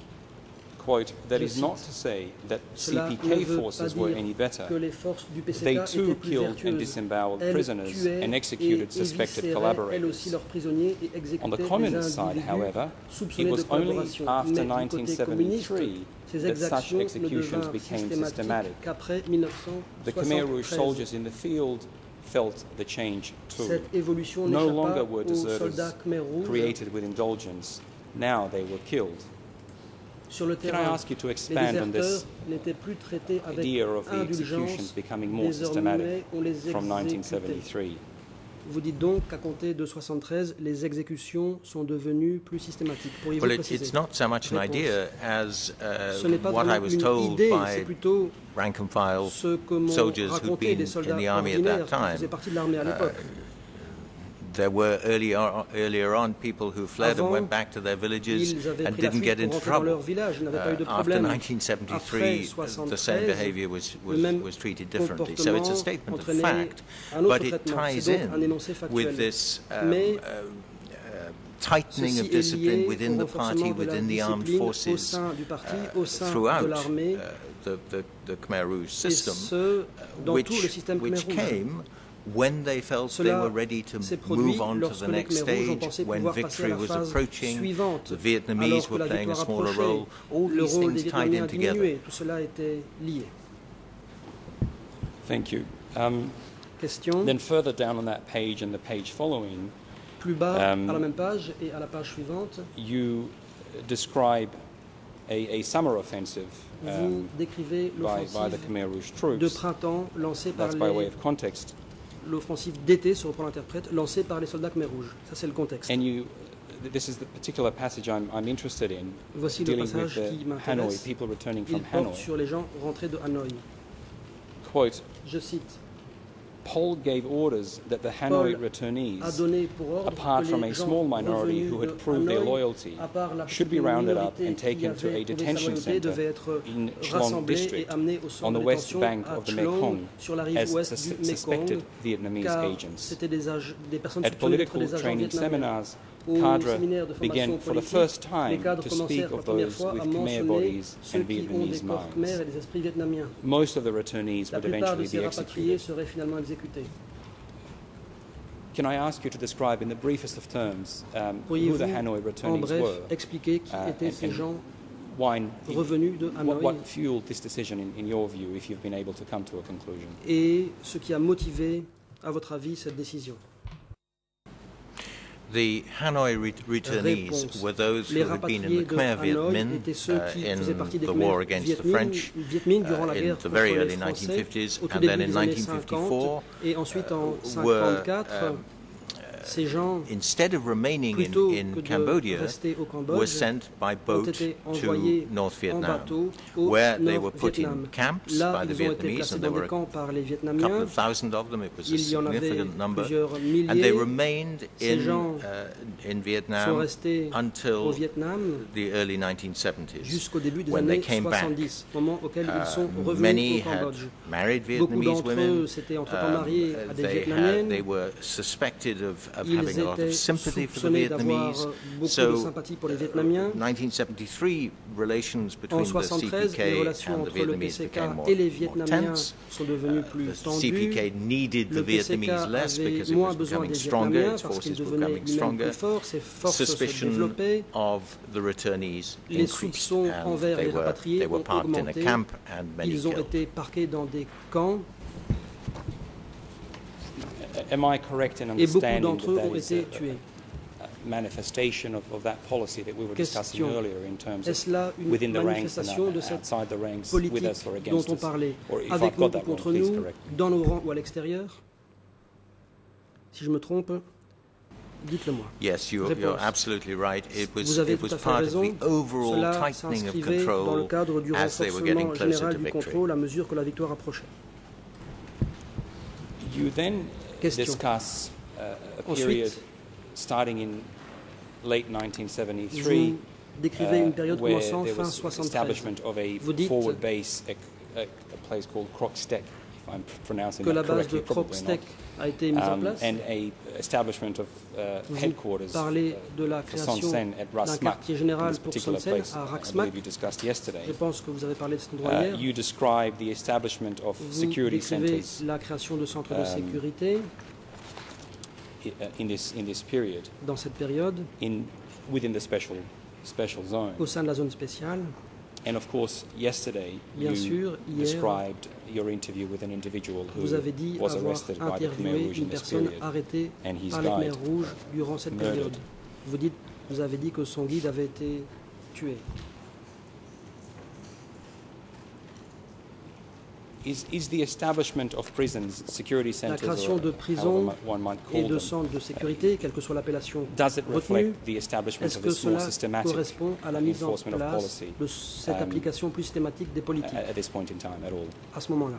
[SPEAKER 3] quote, that
[SPEAKER 2] Je
[SPEAKER 3] is not
[SPEAKER 2] cite,
[SPEAKER 3] to say that
[SPEAKER 2] Cela
[SPEAKER 3] C P
[SPEAKER 2] ne
[SPEAKER 3] K
[SPEAKER 2] veut pas
[SPEAKER 3] forces were
[SPEAKER 2] dire
[SPEAKER 3] any better.
[SPEAKER 2] que les forces du P C K
[SPEAKER 3] They
[SPEAKER 2] étaient
[SPEAKER 3] too
[SPEAKER 2] plus
[SPEAKER 3] killed and
[SPEAKER 2] vertueuses.
[SPEAKER 3] disemboweled
[SPEAKER 2] Elles
[SPEAKER 3] prisoners
[SPEAKER 2] tuaient
[SPEAKER 3] and
[SPEAKER 2] et
[SPEAKER 3] executed suspected
[SPEAKER 2] éviscéraient elles aussi
[SPEAKER 3] collaborators.
[SPEAKER 2] leurs prisonniers et
[SPEAKER 3] On the
[SPEAKER 2] exécutaient des
[SPEAKER 3] communist side,
[SPEAKER 2] individus
[SPEAKER 3] however, it
[SPEAKER 2] soupçonnés de
[SPEAKER 3] was only
[SPEAKER 2] collaboration.
[SPEAKER 3] after
[SPEAKER 2] Mais du
[SPEAKER 3] nineteen
[SPEAKER 2] côté communiste,
[SPEAKER 3] seventy-three
[SPEAKER 2] ces
[SPEAKER 3] that such
[SPEAKER 2] exactions ne
[SPEAKER 3] executions
[SPEAKER 2] devinrent
[SPEAKER 3] became
[SPEAKER 2] systématiques
[SPEAKER 3] systematic.
[SPEAKER 2] qu'après mille neuf
[SPEAKER 3] The
[SPEAKER 2] cent
[SPEAKER 3] Khmer Rouge
[SPEAKER 2] soixante-treize.
[SPEAKER 3] soldiers in the field felt the change too.
[SPEAKER 2] Cette évolution
[SPEAKER 3] No
[SPEAKER 2] n'échappa
[SPEAKER 3] longer
[SPEAKER 2] pas
[SPEAKER 3] were
[SPEAKER 2] aux
[SPEAKER 3] deserters
[SPEAKER 2] soldats Khmer Rouges.
[SPEAKER 3] created with indulgence. Now they were killed.
[SPEAKER 2] Sur le
[SPEAKER 3] Can I
[SPEAKER 2] terrain,
[SPEAKER 3] ask you to
[SPEAKER 2] les
[SPEAKER 3] expand on
[SPEAKER 2] déserteurs
[SPEAKER 3] this
[SPEAKER 2] n'étaient plus traités avec
[SPEAKER 3] idea of the executions
[SPEAKER 2] indulgence.
[SPEAKER 3] becoming more systematic
[SPEAKER 2] Désormais, on les
[SPEAKER 3] from nineteen
[SPEAKER 2] exécutait.
[SPEAKER 3] seventy-three?
[SPEAKER 2] Vous dites donc qu'à compter de soixante-treize, les exécutions sont devenues plus systématiques. Pourriez-vous
[SPEAKER 4] Well, it,
[SPEAKER 2] préciser?
[SPEAKER 4] it's not so much an
[SPEAKER 2] Réponse.
[SPEAKER 4] idea as uh,
[SPEAKER 2] Ce n'est pas
[SPEAKER 4] what I
[SPEAKER 2] vraiment
[SPEAKER 4] was
[SPEAKER 2] une
[SPEAKER 4] told
[SPEAKER 2] idée, c'est
[SPEAKER 4] by
[SPEAKER 2] plutôt
[SPEAKER 4] rank and file
[SPEAKER 2] ce que m'ont
[SPEAKER 4] soldiers who'd
[SPEAKER 2] raconté
[SPEAKER 4] been
[SPEAKER 2] des soldats
[SPEAKER 4] in the army at
[SPEAKER 2] ordinaires
[SPEAKER 4] that
[SPEAKER 2] qui faisaient
[SPEAKER 4] time.
[SPEAKER 2] partie de l'armée à l'époque.
[SPEAKER 4] There were earlier, earlier on people who fled and
[SPEAKER 2] Avant,
[SPEAKER 4] went back to their villages
[SPEAKER 2] Ils avaient
[SPEAKER 4] and
[SPEAKER 2] pris la
[SPEAKER 4] didn't
[SPEAKER 2] fuite
[SPEAKER 4] get
[SPEAKER 2] pour
[SPEAKER 4] into
[SPEAKER 2] rentrer dans leur
[SPEAKER 4] trouble.
[SPEAKER 2] village, ils n'avaient pas eu de
[SPEAKER 4] Uh, after
[SPEAKER 2] problème.
[SPEAKER 4] nineteen
[SPEAKER 2] Après
[SPEAKER 4] seventy-three, the same
[SPEAKER 2] soixante-treize,
[SPEAKER 4] behavior was, was,
[SPEAKER 2] le même
[SPEAKER 4] was treated differently. So it's a
[SPEAKER 2] comportement
[SPEAKER 4] statement of
[SPEAKER 2] entraînait
[SPEAKER 4] fact,
[SPEAKER 2] un autre
[SPEAKER 4] but it
[SPEAKER 2] traitement.
[SPEAKER 4] ties
[SPEAKER 2] C'est donc un
[SPEAKER 4] in
[SPEAKER 2] énoncé factuel.
[SPEAKER 4] with this um,
[SPEAKER 2] Mais
[SPEAKER 4] uh, uh, tightening
[SPEAKER 2] ceci
[SPEAKER 4] of
[SPEAKER 2] est
[SPEAKER 4] discipline
[SPEAKER 2] lié
[SPEAKER 4] within
[SPEAKER 2] au
[SPEAKER 4] the party,
[SPEAKER 2] renforcement de la
[SPEAKER 4] within the armed
[SPEAKER 2] discipline au
[SPEAKER 4] forces,
[SPEAKER 2] sein du parti,
[SPEAKER 4] uh,
[SPEAKER 2] au sein de
[SPEAKER 4] throughout
[SPEAKER 2] l'armée,
[SPEAKER 4] uh, the, the, the Khmer Rouge
[SPEAKER 2] et
[SPEAKER 4] system,
[SPEAKER 2] ce, dans
[SPEAKER 4] which,
[SPEAKER 2] tout le système Khmer
[SPEAKER 4] which
[SPEAKER 2] Rouge.
[SPEAKER 4] came when they felt
[SPEAKER 2] Cela
[SPEAKER 4] they were ready to
[SPEAKER 2] s'est produit
[SPEAKER 4] move on to
[SPEAKER 2] lorsque
[SPEAKER 4] the
[SPEAKER 2] les
[SPEAKER 4] next
[SPEAKER 2] Khmers rouges ont
[SPEAKER 4] stage,
[SPEAKER 2] pensé
[SPEAKER 4] when
[SPEAKER 2] pouvoir passer à
[SPEAKER 4] victory
[SPEAKER 2] la
[SPEAKER 4] was
[SPEAKER 2] phase
[SPEAKER 4] approaching,
[SPEAKER 2] suivante,
[SPEAKER 4] the Vietnamese
[SPEAKER 2] alors que
[SPEAKER 4] were
[SPEAKER 2] la
[SPEAKER 4] playing a
[SPEAKER 2] victoire
[SPEAKER 4] smaller
[SPEAKER 2] approchait,
[SPEAKER 4] role. All
[SPEAKER 2] le
[SPEAKER 4] these
[SPEAKER 2] rôle
[SPEAKER 4] things
[SPEAKER 2] des
[SPEAKER 4] tied
[SPEAKER 2] Vietnamiens
[SPEAKER 4] in
[SPEAKER 2] a
[SPEAKER 4] together.
[SPEAKER 2] diminué. Tout cela était lié.
[SPEAKER 3] Thank you. Um,
[SPEAKER 2] Question.
[SPEAKER 3] then further down on that page and the page following,
[SPEAKER 2] Plus bas,
[SPEAKER 3] um,
[SPEAKER 2] à la même page et à la page suivante,
[SPEAKER 3] you describe a, a summer offensive
[SPEAKER 2] vous
[SPEAKER 3] um,
[SPEAKER 2] décrivez
[SPEAKER 3] by, by the
[SPEAKER 2] l'offensive
[SPEAKER 3] Khmer Rouge
[SPEAKER 2] de
[SPEAKER 3] troops.
[SPEAKER 2] printemps lancée par
[SPEAKER 3] That's by way
[SPEAKER 2] les
[SPEAKER 3] of context.
[SPEAKER 2] l'offensive d'été, se reprend l'interprète, lancée par les soldats Khmer rouges. Ça, c'est le contexte.
[SPEAKER 3] And you, this is the particular passage I'm, I'm interested in,
[SPEAKER 2] Voici le
[SPEAKER 3] dealing with
[SPEAKER 2] passage
[SPEAKER 3] the
[SPEAKER 2] qui
[SPEAKER 3] Hanoi,
[SPEAKER 2] m'intéresse.
[SPEAKER 3] people returning
[SPEAKER 2] Il
[SPEAKER 3] from
[SPEAKER 2] porte
[SPEAKER 3] Hanoi.
[SPEAKER 2] sur les gens rentrés de Hanoï.
[SPEAKER 3] Quote,
[SPEAKER 2] Je cite.
[SPEAKER 3] Paul gave orders that the
[SPEAKER 2] Paul
[SPEAKER 3] Hanoi
[SPEAKER 2] a
[SPEAKER 3] returnees,
[SPEAKER 2] donné pour ordre
[SPEAKER 3] apart
[SPEAKER 2] que
[SPEAKER 3] from
[SPEAKER 2] les
[SPEAKER 3] a
[SPEAKER 2] gens
[SPEAKER 3] small minority
[SPEAKER 2] revenus
[SPEAKER 3] who
[SPEAKER 2] de
[SPEAKER 3] had proved their
[SPEAKER 2] Hanoï,
[SPEAKER 3] loyalty,
[SPEAKER 2] à part la
[SPEAKER 3] should be
[SPEAKER 2] petite
[SPEAKER 3] rounded up
[SPEAKER 2] minorité
[SPEAKER 3] and
[SPEAKER 2] qui
[SPEAKER 3] taken to
[SPEAKER 2] avait
[SPEAKER 3] a
[SPEAKER 2] prouvé sa
[SPEAKER 3] detention
[SPEAKER 2] loyauté
[SPEAKER 3] center
[SPEAKER 2] devait être
[SPEAKER 3] in Chlong
[SPEAKER 2] rassemblée et
[SPEAKER 3] district
[SPEAKER 2] amenée au centre
[SPEAKER 3] on
[SPEAKER 2] de
[SPEAKER 3] the west
[SPEAKER 2] détention
[SPEAKER 3] bank
[SPEAKER 2] à
[SPEAKER 3] of the
[SPEAKER 2] Chlong,
[SPEAKER 3] Mekong
[SPEAKER 2] sur la rive
[SPEAKER 3] as
[SPEAKER 2] ouest
[SPEAKER 3] sus-
[SPEAKER 2] du
[SPEAKER 3] suspected
[SPEAKER 2] Mekong,
[SPEAKER 3] Vietnamese
[SPEAKER 2] car
[SPEAKER 3] agents.
[SPEAKER 2] c'était des, ag- des personnes
[SPEAKER 3] At
[SPEAKER 2] soupçonnées d'être
[SPEAKER 3] political
[SPEAKER 2] des agents
[SPEAKER 3] training
[SPEAKER 2] vietnamiens.
[SPEAKER 3] seminars,
[SPEAKER 2] Au
[SPEAKER 3] cadres
[SPEAKER 2] séminaire de formation
[SPEAKER 3] began for the
[SPEAKER 2] politique,
[SPEAKER 3] first
[SPEAKER 2] les
[SPEAKER 3] time
[SPEAKER 2] cadres
[SPEAKER 3] to
[SPEAKER 2] commencèrent
[SPEAKER 3] speak
[SPEAKER 2] pour la
[SPEAKER 3] of
[SPEAKER 2] première
[SPEAKER 3] those
[SPEAKER 2] fois à
[SPEAKER 3] with Khmer
[SPEAKER 2] mentionner
[SPEAKER 3] bodies
[SPEAKER 2] ceux
[SPEAKER 3] and
[SPEAKER 2] qui ont des
[SPEAKER 3] Vietnamese
[SPEAKER 2] corps Khmer et
[SPEAKER 3] minds.
[SPEAKER 2] des esprits vietnamiens.
[SPEAKER 3] Most of the returnees
[SPEAKER 2] La
[SPEAKER 3] would
[SPEAKER 2] plupart de
[SPEAKER 3] eventually
[SPEAKER 2] ces
[SPEAKER 3] be
[SPEAKER 2] rapatriés
[SPEAKER 3] executed.
[SPEAKER 2] seraient finalement exécutés.
[SPEAKER 3] Can I ask you to describe in the briefest of terms um, who
[SPEAKER 2] Pourriez-vous,
[SPEAKER 3] the Hanoi
[SPEAKER 2] en
[SPEAKER 3] returnees
[SPEAKER 2] bref,
[SPEAKER 3] were?
[SPEAKER 2] expliquer qui
[SPEAKER 3] Uh,
[SPEAKER 2] étaient
[SPEAKER 3] and-
[SPEAKER 2] ces
[SPEAKER 3] and
[SPEAKER 2] gens
[SPEAKER 3] why, in-
[SPEAKER 2] revenus de
[SPEAKER 3] what,
[SPEAKER 2] Hanoï
[SPEAKER 3] what fueled this decision in, in your view, if you've been able to come to a conclusion?
[SPEAKER 2] et ce qui a motivé, à votre avis, cette décision?
[SPEAKER 4] The Hanoi re- returnees
[SPEAKER 2] Réponse.
[SPEAKER 4] were those
[SPEAKER 2] Les
[SPEAKER 4] who had been in
[SPEAKER 2] rapatriés
[SPEAKER 4] the
[SPEAKER 2] de
[SPEAKER 4] Khmer Viet
[SPEAKER 2] Hanoï
[SPEAKER 4] Minh
[SPEAKER 2] étaient ceux
[SPEAKER 4] uh,
[SPEAKER 2] qui faisaient partie des
[SPEAKER 4] in the
[SPEAKER 2] Khmer
[SPEAKER 4] war against
[SPEAKER 2] Viet
[SPEAKER 4] the
[SPEAKER 2] Minh,
[SPEAKER 4] French
[SPEAKER 2] Viet Minh durant
[SPEAKER 4] uh,
[SPEAKER 2] la
[SPEAKER 4] in
[SPEAKER 2] guerre
[SPEAKER 4] the
[SPEAKER 2] contre
[SPEAKER 4] very
[SPEAKER 2] les
[SPEAKER 4] early
[SPEAKER 2] Français
[SPEAKER 4] nineteen fifties,
[SPEAKER 2] au tout
[SPEAKER 4] and
[SPEAKER 2] début
[SPEAKER 4] then in
[SPEAKER 2] des années
[SPEAKER 4] nineteen fifty-four
[SPEAKER 2] cinquante et ensuite en
[SPEAKER 4] were
[SPEAKER 2] cinquante-quatre,
[SPEAKER 4] um,
[SPEAKER 2] ces gens,
[SPEAKER 4] instead of remaining
[SPEAKER 2] plutôt
[SPEAKER 4] in,
[SPEAKER 2] que
[SPEAKER 4] in
[SPEAKER 2] de
[SPEAKER 4] Cambodia,
[SPEAKER 2] rester au
[SPEAKER 4] were
[SPEAKER 2] Cambodge,
[SPEAKER 4] sent by
[SPEAKER 2] ont
[SPEAKER 4] boat
[SPEAKER 2] été
[SPEAKER 4] to
[SPEAKER 2] envoyés
[SPEAKER 4] North
[SPEAKER 2] en
[SPEAKER 4] Vietnam,
[SPEAKER 2] bateau au
[SPEAKER 4] where they were put
[SPEAKER 2] Nord-Vietnam.
[SPEAKER 4] in camps
[SPEAKER 2] Là,
[SPEAKER 4] by the
[SPEAKER 2] ils ont été
[SPEAKER 4] Vietnamese,
[SPEAKER 2] placés
[SPEAKER 4] and
[SPEAKER 2] dans
[SPEAKER 4] there were
[SPEAKER 2] des
[SPEAKER 4] a
[SPEAKER 2] camps par les
[SPEAKER 4] couple
[SPEAKER 2] Vietnamiens.
[SPEAKER 4] of thousand of them. It was a
[SPEAKER 2] Il y en avait
[SPEAKER 4] significant number,
[SPEAKER 2] plusieurs
[SPEAKER 4] and they
[SPEAKER 2] milliers.
[SPEAKER 4] remained
[SPEAKER 2] Ces
[SPEAKER 4] in
[SPEAKER 2] gens
[SPEAKER 4] uh, in
[SPEAKER 2] Sont
[SPEAKER 4] Vietnam
[SPEAKER 2] restés au
[SPEAKER 4] until
[SPEAKER 2] Vietnam
[SPEAKER 4] the early nineteen seventies,
[SPEAKER 2] jusqu'au début des
[SPEAKER 4] when they
[SPEAKER 2] années
[SPEAKER 4] came back.
[SPEAKER 2] soixante-dix, moment auquel ils sont
[SPEAKER 4] Uh,
[SPEAKER 2] revenus
[SPEAKER 4] many
[SPEAKER 2] au
[SPEAKER 4] had
[SPEAKER 2] Cambodge.
[SPEAKER 4] married
[SPEAKER 2] Beaucoup
[SPEAKER 4] Vietnamese
[SPEAKER 2] d'entre
[SPEAKER 4] women.
[SPEAKER 2] eux s'étaient entre-temps
[SPEAKER 4] Um,
[SPEAKER 2] mariés à des
[SPEAKER 4] they, had,
[SPEAKER 2] Vietnamiennes.
[SPEAKER 4] they were suspected of, of
[SPEAKER 2] Ils
[SPEAKER 4] having a lot
[SPEAKER 2] étaient
[SPEAKER 4] of sympathy for the
[SPEAKER 2] soupçonnés d'avoir
[SPEAKER 4] Vietnamese.
[SPEAKER 2] beaucoup de
[SPEAKER 4] So,
[SPEAKER 2] sympathie pour les Vietnamiens.
[SPEAKER 4] nineteen seventy-three relations between
[SPEAKER 2] En
[SPEAKER 4] the
[SPEAKER 2] soixante-treize,
[SPEAKER 4] C P
[SPEAKER 2] les
[SPEAKER 4] K
[SPEAKER 2] relations
[SPEAKER 4] and the
[SPEAKER 2] entre le P
[SPEAKER 4] Vietnamese
[SPEAKER 2] C K
[SPEAKER 4] became more,
[SPEAKER 2] et les
[SPEAKER 4] more
[SPEAKER 2] Vietnamiens
[SPEAKER 4] tense.
[SPEAKER 2] sont devenus
[SPEAKER 4] Uh,
[SPEAKER 2] plus
[SPEAKER 4] the C P
[SPEAKER 2] tendus.
[SPEAKER 4] K needed the
[SPEAKER 2] Le P C K
[SPEAKER 4] Vietnamese less
[SPEAKER 2] avait
[SPEAKER 4] because it
[SPEAKER 2] moins
[SPEAKER 4] was
[SPEAKER 2] besoin
[SPEAKER 4] becoming
[SPEAKER 2] des
[SPEAKER 4] stronger,
[SPEAKER 2] Vietnamiens
[SPEAKER 4] its
[SPEAKER 2] parce qu'il
[SPEAKER 4] forces were
[SPEAKER 2] devenait
[SPEAKER 4] becoming
[SPEAKER 2] lui-même
[SPEAKER 4] stronger.
[SPEAKER 2] plus fort, ses forces se
[SPEAKER 4] Suspicion
[SPEAKER 2] développaient.
[SPEAKER 4] of the returnees
[SPEAKER 2] Les
[SPEAKER 4] increased,
[SPEAKER 2] soupçons
[SPEAKER 4] and
[SPEAKER 2] envers
[SPEAKER 4] they
[SPEAKER 2] les
[SPEAKER 4] were,
[SPEAKER 2] rapatriés
[SPEAKER 4] they were
[SPEAKER 2] ont
[SPEAKER 4] parked in a
[SPEAKER 2] augmenté.
[SPEAKER 4] camp and many
[SPEAKER 2] Ils ont
[SPEAKER 4] killed.
[SPEAKER 2] été parqués dans des camps
[SPEAKER 3] Am I correct in
[SPEAKER 2] et beaucoup
[SPEAKER 3] understanding
[SPEAKER 2] d'entre eux
[SPEAKER 3] that
[SPEAKER 2] ont
[SPEAKER 3] that
[SPEAKER 2] été
[SPEAKER 3] is a,
[SPEAKER 2] tués.
[SPEAKER 3] a manifestation of, of that policy that we were discussing
[SPEAKER 2] Question.
[SPEAKER 3] earlier in terms
[SPEAKER 2] Est-ce
[SPEAKER 3] of
[SPEAKER 2] là une
[SPEAKER 3] within the ranks and
[SPEAKER 2] manifestation de
[SPEAKER 3] out-
[SPEAKER 2] cette
[SPEAKER 3] outside the ranks, with
[SPEAKER 2] politique
[SPEAKER 3] us or
[SPEAKER 2] dont
[SPEAKER 3] against
[SPEAKER 2] on
[SPEAKER 3] us?
[SPEAKER 2] parlait,
[SPEAKER 3] Or if
[SPEAKER 2] avec
[SPEAKER 3] I've
[SPEAKER 2] nous
[SPEAKER 3] got
[SPEAKER 2] ou
[SPEAKER 3] that wrong,
[SPEAKER 2] contre
[SPEAKER 3] please
[SPEAKER 2] nous,
[SPEAKER 3] correct me.
[SPEAKER 2] dans nos rangs ou à l'extérieur? Si je me trompe, dites-le-moi.
[SPEAKER 4] Yes, you're,
[SPEAKER 2] Réponse.
[SPEAKER 4] you're absolutely right. It was,
[SPEAKER 2] Vous avez
[SPEAKER 4] it
[SPEAKER 2] tout
[SPEAKER 4] was
[SPEAKER 2] à fait
[SPEAKER 4] part of
[SPEAKER 2] raison.
[SPEAKER 4] the overall
[SPEAKER 2] Cela
[SPEAKER 4] tightening of
[SPEAKER 2] s'inscrivait dans le
[SPEAKER 4] control
[SPEAKER 2] cadre du
[SPEAKER 4] as they were getting
[SPEAKER 2] renforcement
[SPEAKER 4] closer
[SPEAKER 2] général
[SPEAKER 4] to
[SPEAKER 2] du
[SPEAKER 4] victory.
[SPEAKER 2] contrôle à mesure que la victoire approchait.
[SPEAKER 3] You then
[SPEAKER 2] Question.
[SPEAKER 3] discuss uh, a
[SPEAKER 2] Ensuite,
[SPEAKER 3] period starting in late nineteen seventy-three,
[SPEAKER 2] Vous décrivez une
[SPEAKER 3] uh,
[SPEAKER 2] période
[SPEAKER 3] where
[SPEAKER 2] commençant
[SPEAKER 3] there
[SPEAKER 2] fin
[SPEAKER 3] was
[SPEAKER 2] soixante-treize.
[SPEAKER 3] establishment of a
[SPEAKER 2] Vous dites
[SPEAKER 3] forward base, a, a, a place called Krokstek, if I'm pronouncing
[SPEAKER 2] que
[SPEAKER 3] that
[SPEAKER 2] la base de
[SPEAKER 3] correctly, probably
[SPEAKER 2] Krokstek
[SPEAKER 3] not.
[SPEAKER 2] a été mise en
[SPEAKER 3] Um,
[SPEAKER 2] place.
[SPEAKER 3] and a establishment of uh,
[SPEAKER 2] Vous
[SPEAKER 3] headquarters
[SPEAKER 2] parlez de la
[SPEAKER 3] for
[SPEAKER 2] création
[SPEAKER 3] Son Sen at
[SPEAKER 2] d'un
[SPEAKER 3] Ras Mak,
[SPEAKER 2] quartier
[SPEAKER 3] in
[SPEAKER 2] général
[SPEAKER 3] this
[SPEAKER 2] pour
[SPEAKER 3] particular
[SPEAKER 2] Son Sen
[SPEAKER 3] place.
[SPEAKER 2] à
[SPEAKER 3] I
[SPEAKER 2] Ras
[SPEAKER 3] believe
[SPEAKER 2] Mak.
[SPEAKER 3] you discussed yesterday.
[SPEAKER 2] Je pense que vous avez parlé de cet endroit
[SPEAKER 3] Uh,
[SPEAKER 2] hier.
[SPEAKER 3] you describe the establishment of
[SPEAKER 2] Vous
[SPEAKER 3] security
[SPEAKER 2] décrivez
[SPEAKER 3] centers
[SPEAKER 2] la création de centres de
[SPEAKER 3] um,
[SPEAKER 2] sécurité
[SPEAKER 3] i- uh, in this in this period
[SPEAKER 2] dans cette période
[SPEAKER 3] in within the special special zone.
[SPEAKER 2] au sein de la zone spéciale.
[SPEAKER 3] And of course, yesterday
[SPEAKER 2] Bien
[SPEAKER 3] you
[SPEAKER 2] sûr, hier,
[SPEAKER 3] described your interview with an individual who
[SPEAKER 2] Vous avez dit
[SPEAKER 3] was
[SPEAKER 2] avoir
[SPEAKER 3] arrested by the Khmer
[SPEAKER 2] interviewé
[SPEAKER 3] Rouge
[SPEAKER 2] une
[SPEAKER 3] in this
[SPEAKER 2] personne
[SPEAKER 3] period.
[SPEAKER 2] arrêtée
[SPEAKER 3] and his
[SPEAKER 2] par les Khmer
[SPEAKER 3] guide
[SPEAKER 2] Rouges durant cette
[SPEAKER 3] murdered.
[SPEAKER 2] période. Vous, dites, vous avez dit que son guide avait été tué.
[SPEAKER 3] Is, is the establishment of prisons, security
[SPEAKER 2] La
[SPEAKER 3] centers,
[SPEAKER 2] création
[SPEAKER 3] or
[SPEAKER 2] de
[SPEAKER 3] however
[SPEAKER 2] prisons
[SPEAKER 3] mu- one might
[SPEAKER 2] et
[SPEAKER 3] call
[SPEAKER 2] de
[SPEAKER 3] them,
[SPEAKER 2] centres de sécurité, quelle que soit l'appellation
[SPEAKER 3] does it
[SPEAKER 2] retenue,
[SPEAKER 3] reflect the establishment
[SPEAKER 2] est-ce
[SPEAKER 3] of
[SPEAKER 2] que
[SPEAKER 3] this more
[SPEAKER 2] cela
[SPEAKER 3] systematic
[SPEAKER 2] correspond à la mise en
[SPEAKER 3] enforcement of
[SPEAKER 2] place
[SPEAKER 3] policy
[SPEAKER 2] de cette
[SPEAKER 3] um,
[SPEAKER 2] application plus systématique des politiques
[SPEAKER 3] at, at this point in time at all?
[SPEAKER 2] à ce moment-là?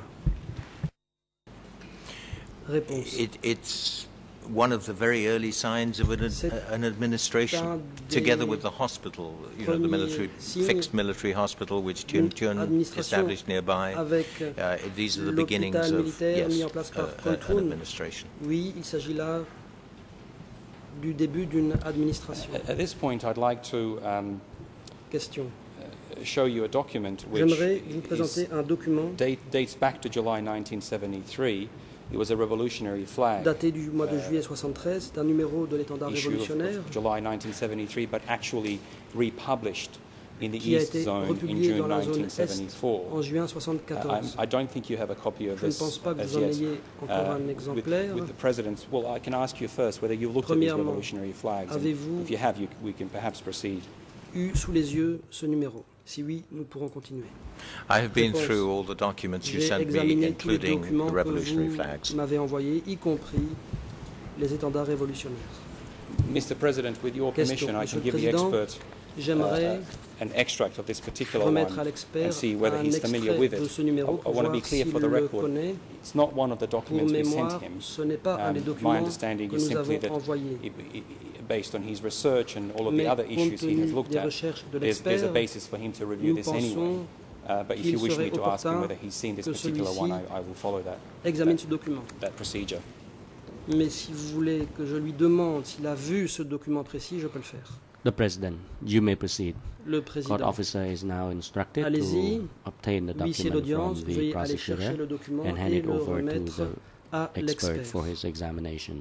[SPEAKER 2] Réponse.
[SPEAKER 4] It, it's one of the very early signs of an, ad-
[SPEAKER 2] C'est
[SPEAKER 4] an administration,
[SPEAKER 2] un des
[SPEAKER 4] together with the hospital, you know, the military,
[SPEAKER 2] premiers signes
[SPEAKER 4] fixed military hospital which Chun
[SPEAKER 2] d'une
[SPEAKER 4] Chun
[SPEAKER 2] administration
[SPEAKER 4] established nearby.
[SPEAKER 2] Avec,
[SPEAKER 4] Uh, these are the beginnings
[SPEAKER 2] l'hôpital
[SPEAKER 4] of
[SPEAKER 2] militaire mis
[SPEAKER 4] yes,
[SPEAKER 2] en place
[SPEAKER 4] uh,
[SPEAKER 2] par
[SPEAKER 4] uh, an
[SPEAKER 2] Koltrun.
[SPEAKER 4] administration.
[SPEAKER 2] oui, il s'agit là du début d'une administration.
[SPEAKER 3] At, at this point, I'd like to um,
[SPEAKER 2] Question.
[SPEAKER 3] show you a document which
[SPEAKER 2] J'aimerais vous
[SPEAKER 3] is,
[SPEAKER 2] présenter un document
[SPEAKER 3] date, dates back to July nineteen seventy-three It was a revolutionary flag.
[SPEAKER 2] daté du mois de juillet soixante-treize, c'est un numéro de l'étendard
[SPEAKER 3] issue
[SPEAKER 2] révolutionnaire
[SPEAKER 3] of, of July nineteen seventy-three, but actually republished in the
[SPEAKER 2] qui a
[SPEAKER 3] East
[SPEAKER 2] été
[SPEAKER 3] Zone in
[SPEAKER 2] republié
[SPEAKER 3] June
[SPEAKER 2] dans la zone
[SPEAKER 3] nineteen
[SPEAKER 2] Est
[SPEAKER 3] seventy-four.
[SPEAKER 2] en juin
[SPEAKER 3] Uh,
[SPEAKER 2] soixante-quatorze.
[SPEAKER 3] I, I don't think you have a copy of
[SPEAKER 2] Je ne
[SPEAKER 3] this
[SPEAKER 2] pense pas que
[SPEAKER 3] as
[SPEAKER 2] vous en
[SPEAKER 3] yet.
[SPEAKER 2] ayez encore un
[SPEAKER 3] Uh, with,
[SPEAKER 2] exemplaire.
[SPEAKER 3] with the president's, well, I can ask you first whether you've looked at these
[SPEAKER 2] Premièrement,
[SPEAKER 3] revolutionary flags. And
[SPEAKER 2] avez-vous
[SPEAKER 3] if you have, you, we can perhaps proceed.
[SPEAKER 2] Eu sous les yeux ce numéro? Si oui, nous pourrons continuer.
[SPEAKER 4] I have been
[SPEAKER 2] Réponse.
[SPEAKER 4] through all the documents you
[SPEAKER 2] J'ai
[SPEAKER 4] sent me,
[SPEAKER 2] examiné tous les
[SPEAKER 4] including the
[SPEAKER 2] documents que
[SPEAKER 4] revolutionary
[SPEAKER 2] vous
[SPEAKER 4] flags.
[SPEAKER 2] m'avez envoyés, y compris les étendards révolutionnaires.
[SPEAKER 3] Mister President, with your
[SPEAKER 2] Question.
[SPEAKER 3] permission, I
[SPEAKER 2] Monsieur
[SPEAKER 3] can
[SPEAKER 2] le
[SPEAKER 3] give the
[SPEAKER 2] Président,
[SPEAKER 3] expert
[SPEAKER 2] J'aimerais
[SPEAKER 3] uh, an extract of this particular
[SPEAKER 2] remettre
[SPEAKER 3] one
[SPEAKER 2] à l'expert
[SPEAKER 3] and see whether
[SPEAKER 2] un
[SPEAKER 3] he's familiar with
[SPEAKER 2] extrait de
[SPEAKER 3] it.
[SPEAKER 2] ce numéro
[SPEAKER 3] I, I
[SPEAKER 2] pour
[SPEAKER 3] want to
[SPEAKER 2] voir
[SPEAKER 3] be clear
[SPEAKER 2] s'il
[SPEAKER 3] for the
[SPEAKER 2] le
[SPEAKER 3] record.
[SPEAKER 2] connaît.
[SPEAKER 3] It's not one of the
[SPEAKER 2] Pour
[SPEAKER 3] documents we sent
[SPEAKER 2] mémoire,
[SPEAKER 3] him.
[SPEAKER 2] ce n'est pas un des
[SPEAKER 3] Um, my
[SPEAKER 2] documents
[SPEAKER 3] understanding
[SPEAKER 2] que
[SPEAKER 3] is
[SPEAKER 2] nous
[SPEAKER 3] simply
[SPEAKER 2] avons
[SPEAKER 3] that,
[SPEAKER 2] envoyés.
[SPEAKER 3] it, it, based on his research and all of the
[SPEAKER 2] Mais
[SPEAKER 3] other
[SPEAKER 2] compte
[SPEAKER 3] issues he has
[SPEAKER 2] tenu
[SPEAKER 3] looked
[SPEAKER 2] des
[SPEAKER 3] at,
[SPEAKER 2] recherches de
[SPEAKER 3] there's, there's a
[SPEAKER 2] l'expert,
[SPEAKER 3] basis for him to review
[SPEAKER 2] nous
[SPEAKER 3] this anyway.
[SPEAKER 2] pensons
[SPEAKER 3] Uh, but if
[SPEAKER 2] qu'il
[SPEAKER 3] you wish me
[SPEAKER 2] serait
[SPEAKER 3] to ask him
[SPEAKER 2] opportun
[SPEAKER 3] whether he's seen this
[SPEAKER 2] que
[SPEAKER 3] particular one, I,
[SPEAKER 2] celui-ci
[SPEAKER 3] I will follow that,
[SPEAKER 2] examine
[SPEAKER 3] that,
[SPEAKER 2] ce document.
[SPEAKER 3] that procedure.
[SPEAKER 2] Mais si vous voulez que je lui demande s'il a vu ce document précis, je peux le faire.
[SPEAKER 6] The President, you may proceed.
[SPEAKER 2] Le
[SPEAKER 6] Court
[SPEAKER 2] président.
[SPEAKER 6] officer is now instructed
[SPEAKER 2] Allez-y.
[SPEAKER 6] to obtain the
[SPEAKER 2] Huissier
[SPEAKER 6] document
[SPEAKER 2] d'audience,
[SPEAKER 6] from the
[SPEAKER 2] veuillez aller chercher
[SPEAKER 6] prosecutor
[SPEAKER 2] le document
[SPEAKER 6] and hand
[SPEAKER 2] et
[SPEAKER 6] it
[SPEAKER 2] le
[SPEAKER 6] over to
[SPEAKER 2] remettre
[SPEAKER 6] the
[SPEAKER 2] à
[SPEAKER 6] expert
[SPEAKER 2] l'expert.
[SPEAKER 6] for his examination.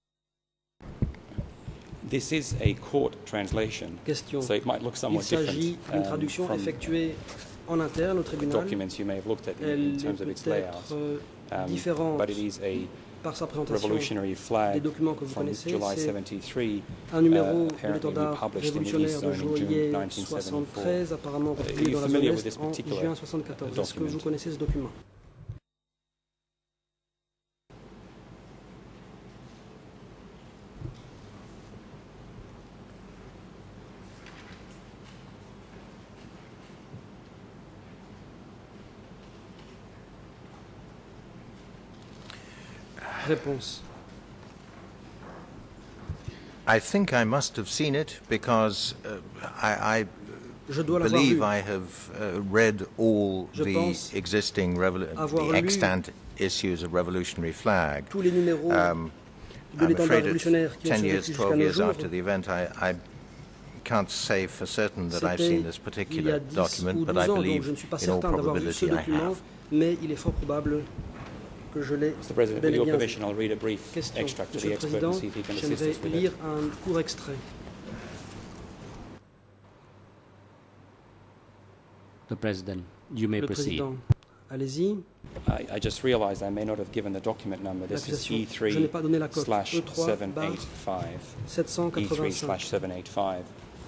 [SPEAKER 3] This is a court translation,
[SPEAKER 2] Question.
[SPEAKER 3] so it might look
[SPEAKER 2] Il
[SPEAKER 3] somewhat
[SPEAKER 2] s'agit
[SPEAKER 3] different
[SPEAKER 2] d'une
[SPEAKER 3] um,
[SPEAKER 2] traduction
[SPEAKER 3] from
[SPEAKER 2] effectuée en interne au tribunal.
[SPEAKER 3] documents you may have looked at in, in
[SPEAKER 2] Elle
[SPEAKER 3] terms
[SPEAKER 2] peut
[SPEAKER 3] of its
[SPEAKER 2] être
[SPEAKER 3] layout.
[SPEAKER 2] euh,
[SPEAKER 3] Um,
[SPEAKER 2] différente
[SPEAKER 3] but it is a
[SPEAKER 2] par sa présentation
[SPEAKER 3] revolutionary
[SPEAKER 2] des
[SPEAKER 3] flag
[SPEAKER 2] documents que vous
[SPEAKER 3] from
[SPEAKER 2] connaissez.
[SPEAKER 3] July
[SPEAKER 2] C'est
[SPEAKER 3] seventy-three,
[SPEAKER 2] un numéro
[SPEAKER 3] uh,
[SPEAKER 2] de
[SPEAKER 3] apparently
[SPEAKER 2] l'étendard
[SPEAKER 3] republished in the East
[SPEAKER 2] révolutionnaire de
[SPEAKER 3] Zone in June
[SPEAKER 2] juillet
[SPEAKER 3] nineteen seventy-four.
[SPEAKER 2] soixante-treize, apparemment
[SPEAKER 3] Uh,
[SPEAKER 2] publié
[SPEAKER 3] you're
[SPEAKER 2] dans la
[SPEAKER 3] familiar
[SPEAKER 2] zone
[SPEAKER 3] with
[SPEAKER 2] Est
[SPEAKER 3] this
[SPEAKER 2] en
[SPEAKER 3] particular
[SPEAKER 2] juin soixante-quatorze. Est-ce que
[SPEAKER 3] document?
[SPEAKER 2] vous connaissez ce document? Réponse.
[SPEAKER 4] I think I must have seen it because uh, I, I
[SPEAKER 2] Je dois l'avoir
[SPEAKER 4] believe
[SPEAKER 2] lu.
[SPEAKER 4] I have uh, read all
[SPEAKER 2] Je
[SPEAKER 4] the
[SPEAKER 2] pense
[SPEAKER 4] existing revolu-
[SPEAKER 2] avoir
[SPEAKER 4] the
[SPEAKER 2] lu
[SPEAKER 4] extant issues of Revolutionary Flag.
[SPEAKER 2] Tous les numéros
[SPEAKER 4] Um,
[SPEAKER 2] de
[SPEAKER 4] I'm
[SPEAKER 2] l'étendard
[SPEAKER 4] afraid
[SPEAKER 2] révolutionnaire
[SPEAKER 4] that
[SPEAKER 2] qui ont
[SPEAKER 4] ten years,
[SPEAKER 2] survécu
[SPEAKER 4] twelve
[SPEAKER 2] jusqu'à nos
[SPEAKER 4] years
[SPEAKER 2] jours.
[SPEAKER 4] after the event, I, I can't say for certain that I've
[SPEAKER 2] C'était
[SPEAKER 4] seen this
[SPEAKER 2] il y
[SPEAKER 4] particular
[SPEAKER 2] a dix
[SPEAKER 4] document,
[SPEAKER 2] ou
[SPEAKER 4] but
[SPEAKER 2] douze
[SPEAKER 4] I
[SPEAKER 2] ans, donc
[SPEAKER 4] believe
[SPEAKER 2] je ne suis pas
[SPEAKER 4] in all
[SPEAKER 2] certain d'avoir vu ce
[SPEAKER 4] probability I
[SPEAKER 2] document,
[SPEAKER 4] have.
[SPEAKER 2] mais il est fort probable que je l'ai
[SPEAKER 3] Mister President,
[SPEAKER 2] bel
[SPEAKER 3] with
[SPEAKER 2] et
[SPEAKER 3] your
[SPEAKER 2] bien vu.
[SPEAKER 3] permission, I'll read a brief
[SPEAKER 2] Question.
[SPEAKER 3] extract to
[SPEAKER 2] Monsieur
[SPEAKER 3] the
[SPEAKER 2] le
[SPEAKER 3] expert
[SPEAKER 2] Président,
[SPEAKER 3] and see if he can assist
[SPEAKER 2] j'aimerais
[SPEAKER 3] us with
[SPEAKER 2] lire
[SPEAKER 3] it.
[SPEAKER 2] un court extrait.
[SPEAKER 6] The President, you may
[SPEAKER 2] Le
[SPEAKER 6] proceed.
[SPEAKER 2] Président, allez-y.
[SPEAKER 3] I, I just realised I may not have given the document number. This is
[SPEAKER 2] L'accusation,
[SPEAKER 3] E
[SPEAKER 2] je
[SPEAKER 3] three
[SPEAKER 2] n'ai pas donné la cote.
[SPEAKER 3] slash
[SPEAKER 2] E trois
[SPEAKER 3] seven
[SPEAKER 2] barre
[SPEAKER 3] eight five.
[SPEAKER 2] sept cent
[SPEAKER 3] E three
[SPEAKER 2] quatre-vingt-cinq.
[SPEAKER 3] slash seven eight five.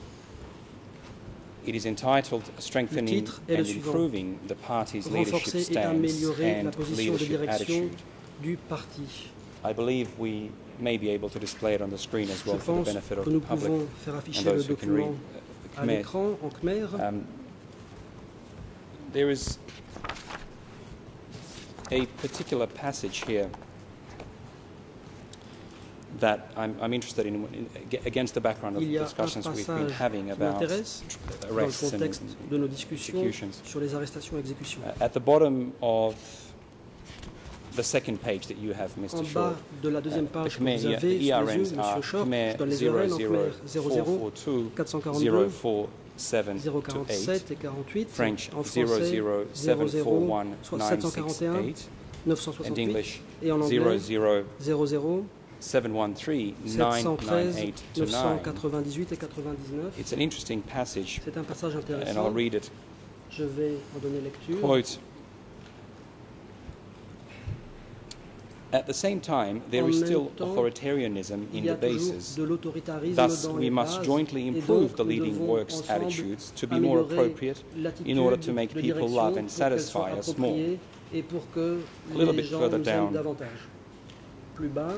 [SPEAKER 3] It is entitled Strengthening
[SPEAKER 2] titre est le
[SPEAKER 3] and
[SPEAKER 2] suivant.
[SPEAKER 3] Improving the Party's Leadership
[SPEAKER 2] Renforcer et
[SPEAKER 3] Stance
[SPEAKER 2] améliorer la
[SPEAKER 3] and
[SPEAKER 2] position de
[SPEAKER 3] Leadership
[SPEAKER 2] direction
[SPEAKER 3] Attitude.
[SPEAKER 2] du parti.
[SPEAKER 3] I believe we may be able to display it on the screen as
[SPEAKER 2] Je
[SPEAKER 3] well for the
[SPEAKER 2] pense
[SPEAKER 3] benefit of
[SPEAKER 2] que
[SPEAKER 3] the
[SPEAKER 2] nous
[SPEAKER 3] public
[SPEAKER 2] pouvons faire
[SPEAKER 3] and
[SPEAKER 2] afficher le
[SPEAKER 3] those who can read
[SPEAKER 2] document
[SPEAKER 3] uh,
[SPEAKER 2] à
[SPEAKER 3] Khmer.
[SPEAKER 2] l'écran en Khmer.
[SPEAKER 3] Um, there is a particular passage here that I'm, I'm interested in, in against the background of
[SPEAKER 2] Il y a un
[SPEAKER 3] discussions we've been
[SPEAKER 2] passage
[SPEAKER 3] having
[SPEAKER 2] qui
[SPEAKER 3] about
[SPEAKER 2] m'intéresse dans le
[SPEAKER 3] arrests and
[SPEAKER 2] contexte de nos discussions
[SPEAKER 3] executions.
[SPEAKER 2] sur les arrestations et exécutions.
[SPEAKER 3] Uh, at the bottom of the second page that you have, Mister
[SPEAKER 2] En
[SPEAKER 3] Shaw,
[SPEAKER 2] bas de la deuxième
[SPEAKER 3] uh, the
[SPEAKER 2] page que
[SPEAKER 3] Khmer
[SPEAKER 2] vous
[SPEAKER 3] E-
[SPEAKER 2] avez
[SPEAKER 3] the
[SPEAKER 2] sous les yeux,
[SPEAKER 3] E R Ns
[SPEAKER 2] Monsieur
[SPEAKER 3] are
[SPEAKER 2] Short, je
[SPEAKER 3] Khmer
[SPEAKER 2] donne les
[SPEAKER 3] zero
[SPEAKER 2] R N en
[SPEAKER 3] zero
[SPEAKER 2] Khmer zéro
[SPEAKER 3] four
[SPEAKER 2] zéro
[SPEAKER 3] four two
[SPEAKER 2] quatre cent
[SPEAKER 3] zero
[SPEAKER 2] quarante-deux
[SPEAKER 3] four seven
[SPEAKER 2] zéro
[SPEAKER 3] to eight.
[SPEAKER 2] quarante-sept et quarante-huit,
[SPEAKER 3] French
[SPEAKER 2] en
[SPEAKER 3] zero
[SPEAKER 2] français
[SPEAKER 3] zero
[SPEAKER 2] zéro
[SPEAKER 3] seven four
[SPEAKER 2] zéro
[SPEAKER 3] one nine
[SPEAKER 2] sept cent
[SPEAKER 3] six
[SPEAKER 2] quarante et un
[SPEAKER 3] eight
[SPEAKER 2] neuf cent
[SPEAKER 3] and
[SPEAKER 2] soixante-huit
[SPEAKER 3] English
[SPEAKER 2] et en
[SPEAKER 3] zero
[SPEAKER 2] anglais
[SPEAKER 3] zero
[SPEAKER 2] zéro zéro
[SPEAKER 3] seven one three
[SPEAKER 2] sept
[SPEAKER 3] nine
[SPEAKER 2] cent
[SPEAKER 3] nine
[SPEAKER 2] treize
[SPEAKER 3] eight to
[SPEAKER 2] neuf cent
[SPEAKER 3] nine.
[SPEAKER 2] quatre-vingt-dix-huit et quatre-vingt-dix-neuf.
[SPEAKER 3] It's an interesting passage,
[SPEAKER 2] C'est un passage
[SPEAKER 3] and
[SPEAKER 2] intéressant.
[SPEAKER 3] I'll read it.
[SPEAKER 2] Je vais en donner lecture.
[SPEAKER 3] Quote, at the same time, there
[SPEAKER 2] En
[SPEAKER 3] is
[SPEAKER 2] même
[SPEAKER 3] still
[SPEAKER 2] temps,
[SPEAKER 3] authoritarianism in
[SPEAKER 2] Il y a
[SPEAKER 3] the
[SPEAKER 2] toujours
[SPEAKER 3] bases.
[SPEAKER 2] de l'autoritarisme
[SPEAKER 3] Thus,
[SPEAKER 2] dans
[SPEAKER 3] we
[SPEAKER 2] les
[SPEAKER 3] must
[SPEAKER 2] bases,
[SPEAKER 3] jointly
[SPEAKER 2] et
[SPEAKER 3] improve
[SPEAKER 2] donc
[SPEAKER 3] the
[SPEAKER 2] nous
[SPEAKER 3] leading
[SPEAKER 2] devons
[SPEAKER 3] works
[SPEAKER 2] ensemble
[SPEAKER 3] attitudes to be more
[SPEAKER 2] améliorer
[SPEAKER 3] appropriate in order to
[SPEAKER 2] l'attitude
[SPEAKER 3] make
[SPEAKER 2] de
[SPEAKER 3] people
[SPEAKER 2] direction
[SPEAKER 3] love and
[SPEAKER 2] pour qu'elle soit
[SPEAKER 3] satisfy us more.
[SPEAKER 2] appropriée et pour que
[SPEAKER 3] A little
[SPEAKER 2] les
[SPEAKER 3] bit
[SPEAKER 2] gens
[SPEAKER 3] further
[SPEAKER 2] nous aiment
[SPEAKER 3] down.
[SPEAKER 2] davantage. Plus bas,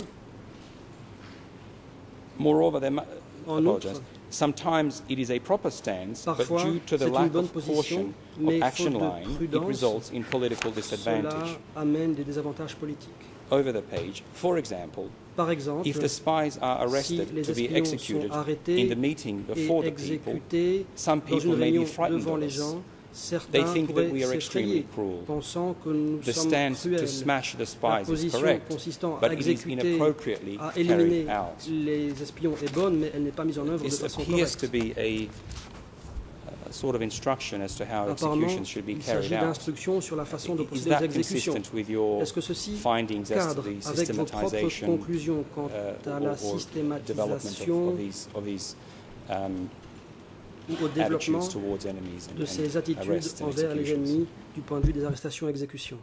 [SPEAKER 3] Moreover, there mu-
[SPEAKER 2] en outre,
[SPEAKER 3] apologize. Sometimes it is a proper stance, but
[SPEAKER 2] Parfois,
[SPEAKER 3] due to the
[SPEAKER 2] c'est une
[SPEAKER 3] lack
[SPEAKER 2] bonne
[SPEAKER 3] of
[SPEAKER 2] position,
[SPEAKER 3] caution
[SPEAKER 2] mais
[SPEAKER 3] of action
[SPEAKER 2] faute de
[SPEAKER 3] line, it
[SPEAKER 2] prudence,
[SPEAKER 3] results in political disadvantage.
[SPEAKER 2] cela amène des désavantages politiques.
[SPEAKER 3] Over the page, for example,
[SPEAKER 2] Par exemple,
[SPEAKER 3] if the spies are arrested
[SPEAKER 2] si les
[SPEAKER 3] to be
[SPEAKER 2] espions
[SPEAKER 3] executed
[SPEAKER 2] sont arrêtés
[SPEAKER 3] in the meeting before
[SPEAKER 2] et
[SPEAKER 3] the people,
[SPEAKER 2] exécutés
[SPEAKER 3] some
[SPEAKER 2] dans
[SPEAKER 3] people
[SPEAKER 2] une
[SPEAKER 3] may be
[SPEAKER 2] réunion
[SPEAKER 3] frightened
[SPEAKER 2] devant
[SPEAKER 3] of
[SPEAKER 2] les
[SPEAKER 3] us.
[SPEAKER 2] gens,
[SPEAKER 3] They
[SPEAKER 2] certains
[SPEAKER 3] think that
[SPEAKER 2] pourraient
[SPEAKER 3] we are extremely
[SPEAKER 2] s'effrayer,
[SPEAKER 3] cruel.
[SPEAKER 2] pensant que nous
[SPEAKER 3] The
[SPEAKER 2] sommes
[SPEAKER 3] stance to
[SPEAKER 2] cruels.
[SPEAKER 3] smash the
[SPEAKER 2] La
[SPEAKER 3] spies is
[SPEAKER 2] position
[SPEAKER 3] correct,
[SPEAKER 2] consistant
[SPEAKER 3] but
[SPEAKER 2] à
[SPEAKER 3] it is
[SPEAKER 2] exécuter,
[SPEAKER 3] inappropriately
[SPEAKER 2] à
[SPEAKER 3] carried
[SPEAKER 2] éliminer
[SPEAKER 3] out.
[SPEAKER 2] les espions est bonne, mais elle n'est pas mise en œuvre de
[SPEAKER 3] This
[SPEAKER 2] façon
[SPEAKER 3] appears to
[SPEAKER 2] correcte.
[SPEAKER 3] be a uh, sort of instruction as to how
[SPEAKER 2] Apparemment,
[SPEAKER 3] executions should be
[SPEAKER 2] il
[SPEAKER 3] carried
[SPEAKER 2] s'agit
[SPEAKER 3] out.
[SPEAKER 2] d'instructions sur la façon de
[SPEAKER 3] Is
[SPEAKER 2] procéder aux
[SPEAKER 3] that
[SPEAKER 2] exécutions.
[SPEAKER 3] consistent with your
[SPEAKER 2] Est-ce que ceci
[SPEAKER 3] findings as to
[SPEAKER 2] cadre
[SPEAKER 3] the
[SPEAKER 2] avec vos propres
[SPEAKER 3] systematization
[SPEAKER 2] conclusions quant
[SPEAKER 3] uh,
[SPEAKER 2] à
[SPEAKER 3] or,
[SPEAKER 2] la
[SPEAKER 3] or development of,
[SPEAKER 2] systématisation
[SPEAKER 3] of these, of these um,
[SPEAKER 2] ou au développement
[SPEAKER 3] attitudes towards enemies and,
[SPEAKER 2] de ces
[SPEAKER 3] and
[SPEAKER 2] attitudes
[SPEAKER 3] arrests and
[SPEAKER 2] envers les
[SPEAKER 3] executions?
[SPEAKER 2] ennemis du point de vue des arrestations et exécutions?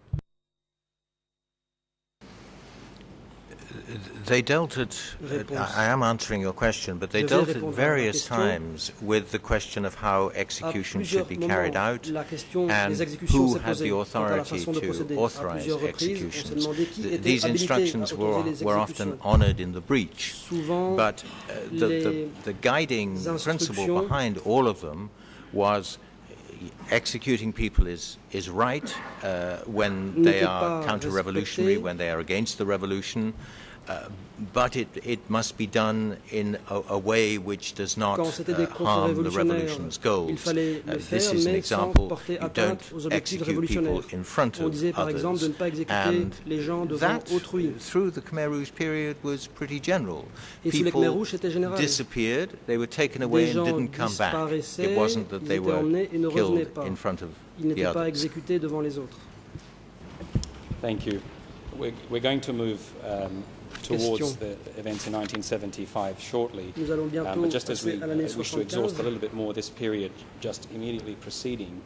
[SPEAKER 4] They dealt at,
[SPEAKER 2] Réponse.
[SPEAKER 4] I am answering your question, but they
[SPEAKER 2] Je vais
[SPEAKER 4] dealt at
[SPEAKER 2] répondre à la
[SPEAKER 4] various
[SPEAKER 2] question.
[SPEAKER 4] times with the question of how
[SPEAKER 2] À
[SPEAKER 4] execution
[SPEAKER 2] plusieurs
[SPEAKER 4] should be
[SPEAKER 2] moments,
[SPEAKER 4] carried out
[SPEAKER 2] la question
[SPEAKER 4] and
[SPEAKER 2] des exécutions
[SPEAKER 4] who
[SPEAKER 2] s'est
[SPEAKER 4] had
[SPEAKER 2] posée
[SPEAKER 4] the
[SPEAKER 2] quant à la
[SPEAKER 4] authority
[SPEAKER 2] façon de
[SPEAKER 4] to
[SPEAKER 2] procéder. À
[SPEAKER 4] authorize
[SPEAKER 2] plusieurs reprises, on s'est
[SPEAKER 4] executions.
[SPEAKER 2] demandé qui
[SPEAKER 4] Th-
[SPEAKER 2] était
[SPEAKER 4] These
[SPEAKER 2] habilité à
[SPEAKER 4] instructions were,
[SPEAKER 2] autoriser les
[SPEAKER 4] were
[SPEAKER 2] exécutions.
[SPEAKER 4] often honored in the breach,
[SPEAKER 2] Souvent,
[SPEAKER 4] but uh, the, the, the guiding principle
[SPEAKER 2] instructions
[SPEAKER 4] behind all of them was executing people is, is right uh, when they
[SPEAKER 2] n'était
[SPEAKER 4] are
[SPEAKER 2] pas
[SPEAKER 4] counter-revolutionary,
[SPEAKER 2] respecté.
[SPEAKER 4] when they are against the revolution, uh, but it, it must be done in a, a way which does not
[SPEAKER 2] Quand c'était des
[SPEAKER 4] uh, harm the
[SPEAKER 2] contre-révolutionnaires,
[SPEAKER 4] revolution's
[SPEAKER 2] il
[SPEAKER 4] goals.
[SPEAKER 2] fallait
[SPEAKER 4] Uh,
[SPEAKER 2] le
[SPEAKER 4] this
[SPEAKER 2] faire,
[SPEAKER 4] is an
[SPEAKER 2] mais sans
[SPEAKER 4] example.
[SPEAKER 2] porter
[SPEAKER 4] You
[SPEAKER 2] atteinte
[SPEAKER 4] don't
[SPEAKER 2] aux objectifs
[SPEAKER 4] execute
[SPEAKER 2] révolutionnaires.
[SPEAKER 4] people in front
[SPEAKER 2] On
[SPEAKER 4] of
[SPEAKER 2] disait par exemple de ne
[SPEAKER 4] others.
[SPEAKER 2] pas exécuter
[SPEAKER 4] And
[SPEAKER 2] les gens devant
[SPEAKER 4] that,
[SPEAKER 2] autrui.
[SPEAKER 4] through the Khmer Rouge period, was pretty general.
[SPEAKER 2] Et sous les Khmer
[SPEAKER 4] People
[SPEAKER 2] Rouges, c'était général.
[SPEAKER 4] disappeared, they were taken away
[SPEAKER 2] Des
[SPEAKER 4] and
[SPEAKER 2] gens
[SPEAKER 4] didn't come back.
[SPEAKER 2] disparaissaient,
[SPEAKER 4] It wasn't that
[SPEAKER 2] ils
[SPEAKER 4] they
[SPEAKER 2] étaient
[SPEAKER 4] were
[SPEAKER 2] emmenés et ne revenaient
[SPEAKER 4] killed
[SPEAKER 2] pas.
[SPEAKER 4] in front of
[SPEAKER 2] Ils
[SPEAKER 4] the
[SPEAKER 2] n'étaient pas
[SPEAKER 4] others.
[SPEAKER 2] exécutés devant les autres.
[SPEAKER 3] Thank you. We're, we're going to move um, towards
[SPEAKER 2] Question.
[SPEAKER 3] the events in nineteen seventy-five shortly.
[SPEAKER 2] Nous allons bientôt
[SPEAKER 3] Um, but just as we
[SPEAKER 2] passer à l'année
[SPEAKER 3] uh, wish to exhaust a
[SPEAKER 2] soixante-quinze.
[SPEAKER 3] little bit more this period just immediately preceding,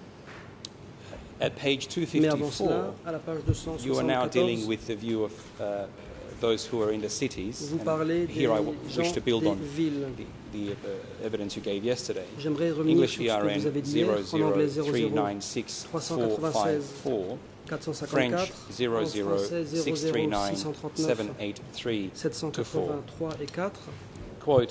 [SPEAKER 3] at page
[SPEAKER 2] Mais avant cela,
[SPEAKER 3] two fifty-four,
[SPEAKER 2] à la page deux cent
[SPEAKER 3] you are now dealing
[SPEAKER 2] soixante-quatorze,
[SPEAKER 3] with the view of uh, those who are in the cities.
[SPEAKER 2] vous
[SPEAKER 3] And
[SPEAKER 2] parlez des
[SPEAKER 3] here I w- wish
[SPEAKER 2] gens
[SPEAKER 3] to build
[SPEAKER 2] des
[SPEAKER 3] on
[SPEAKER 2] villes.
[SPEAKER 3] the, the uh, evidence you gave yesterday.
[SPEAKER 2] J'aimerais revenir
[SPEAKER 3] English
[SPEAKER 2] sur ce que vous
[SPEAKER 3] V R
[SPEAKER 2] avez
[SPEAKER 3] N
[SPEAKER 2] dit hier, en anglais
[SPEAKER 3] zero zero three nine six four five four,
[SPEAKER 2] quatre cent
[SPEAKER 3] French
[SPEAKER 2] cinquante-quatre,
[SPEAKER 3] zero
[SPEAKER 2] en
[SPEAKER 3] zero
[SPEAKER 2] français
[SPEAKER 3] six
[SPEAKER 2] zéro
[SPEAKER 3] three
[SPEAKER 2] zéro
[SPEAKER 3] nine
[SPEAKER 2] six cent trente-neuf,
[SPEAKER 3] seven eight three
[SPEAKER 2] sept cent
[SPEAKER 3] to four.
[SPEAKER 2] quatre-vingt-trois et quatre.
[SPEAKER 3] Quote,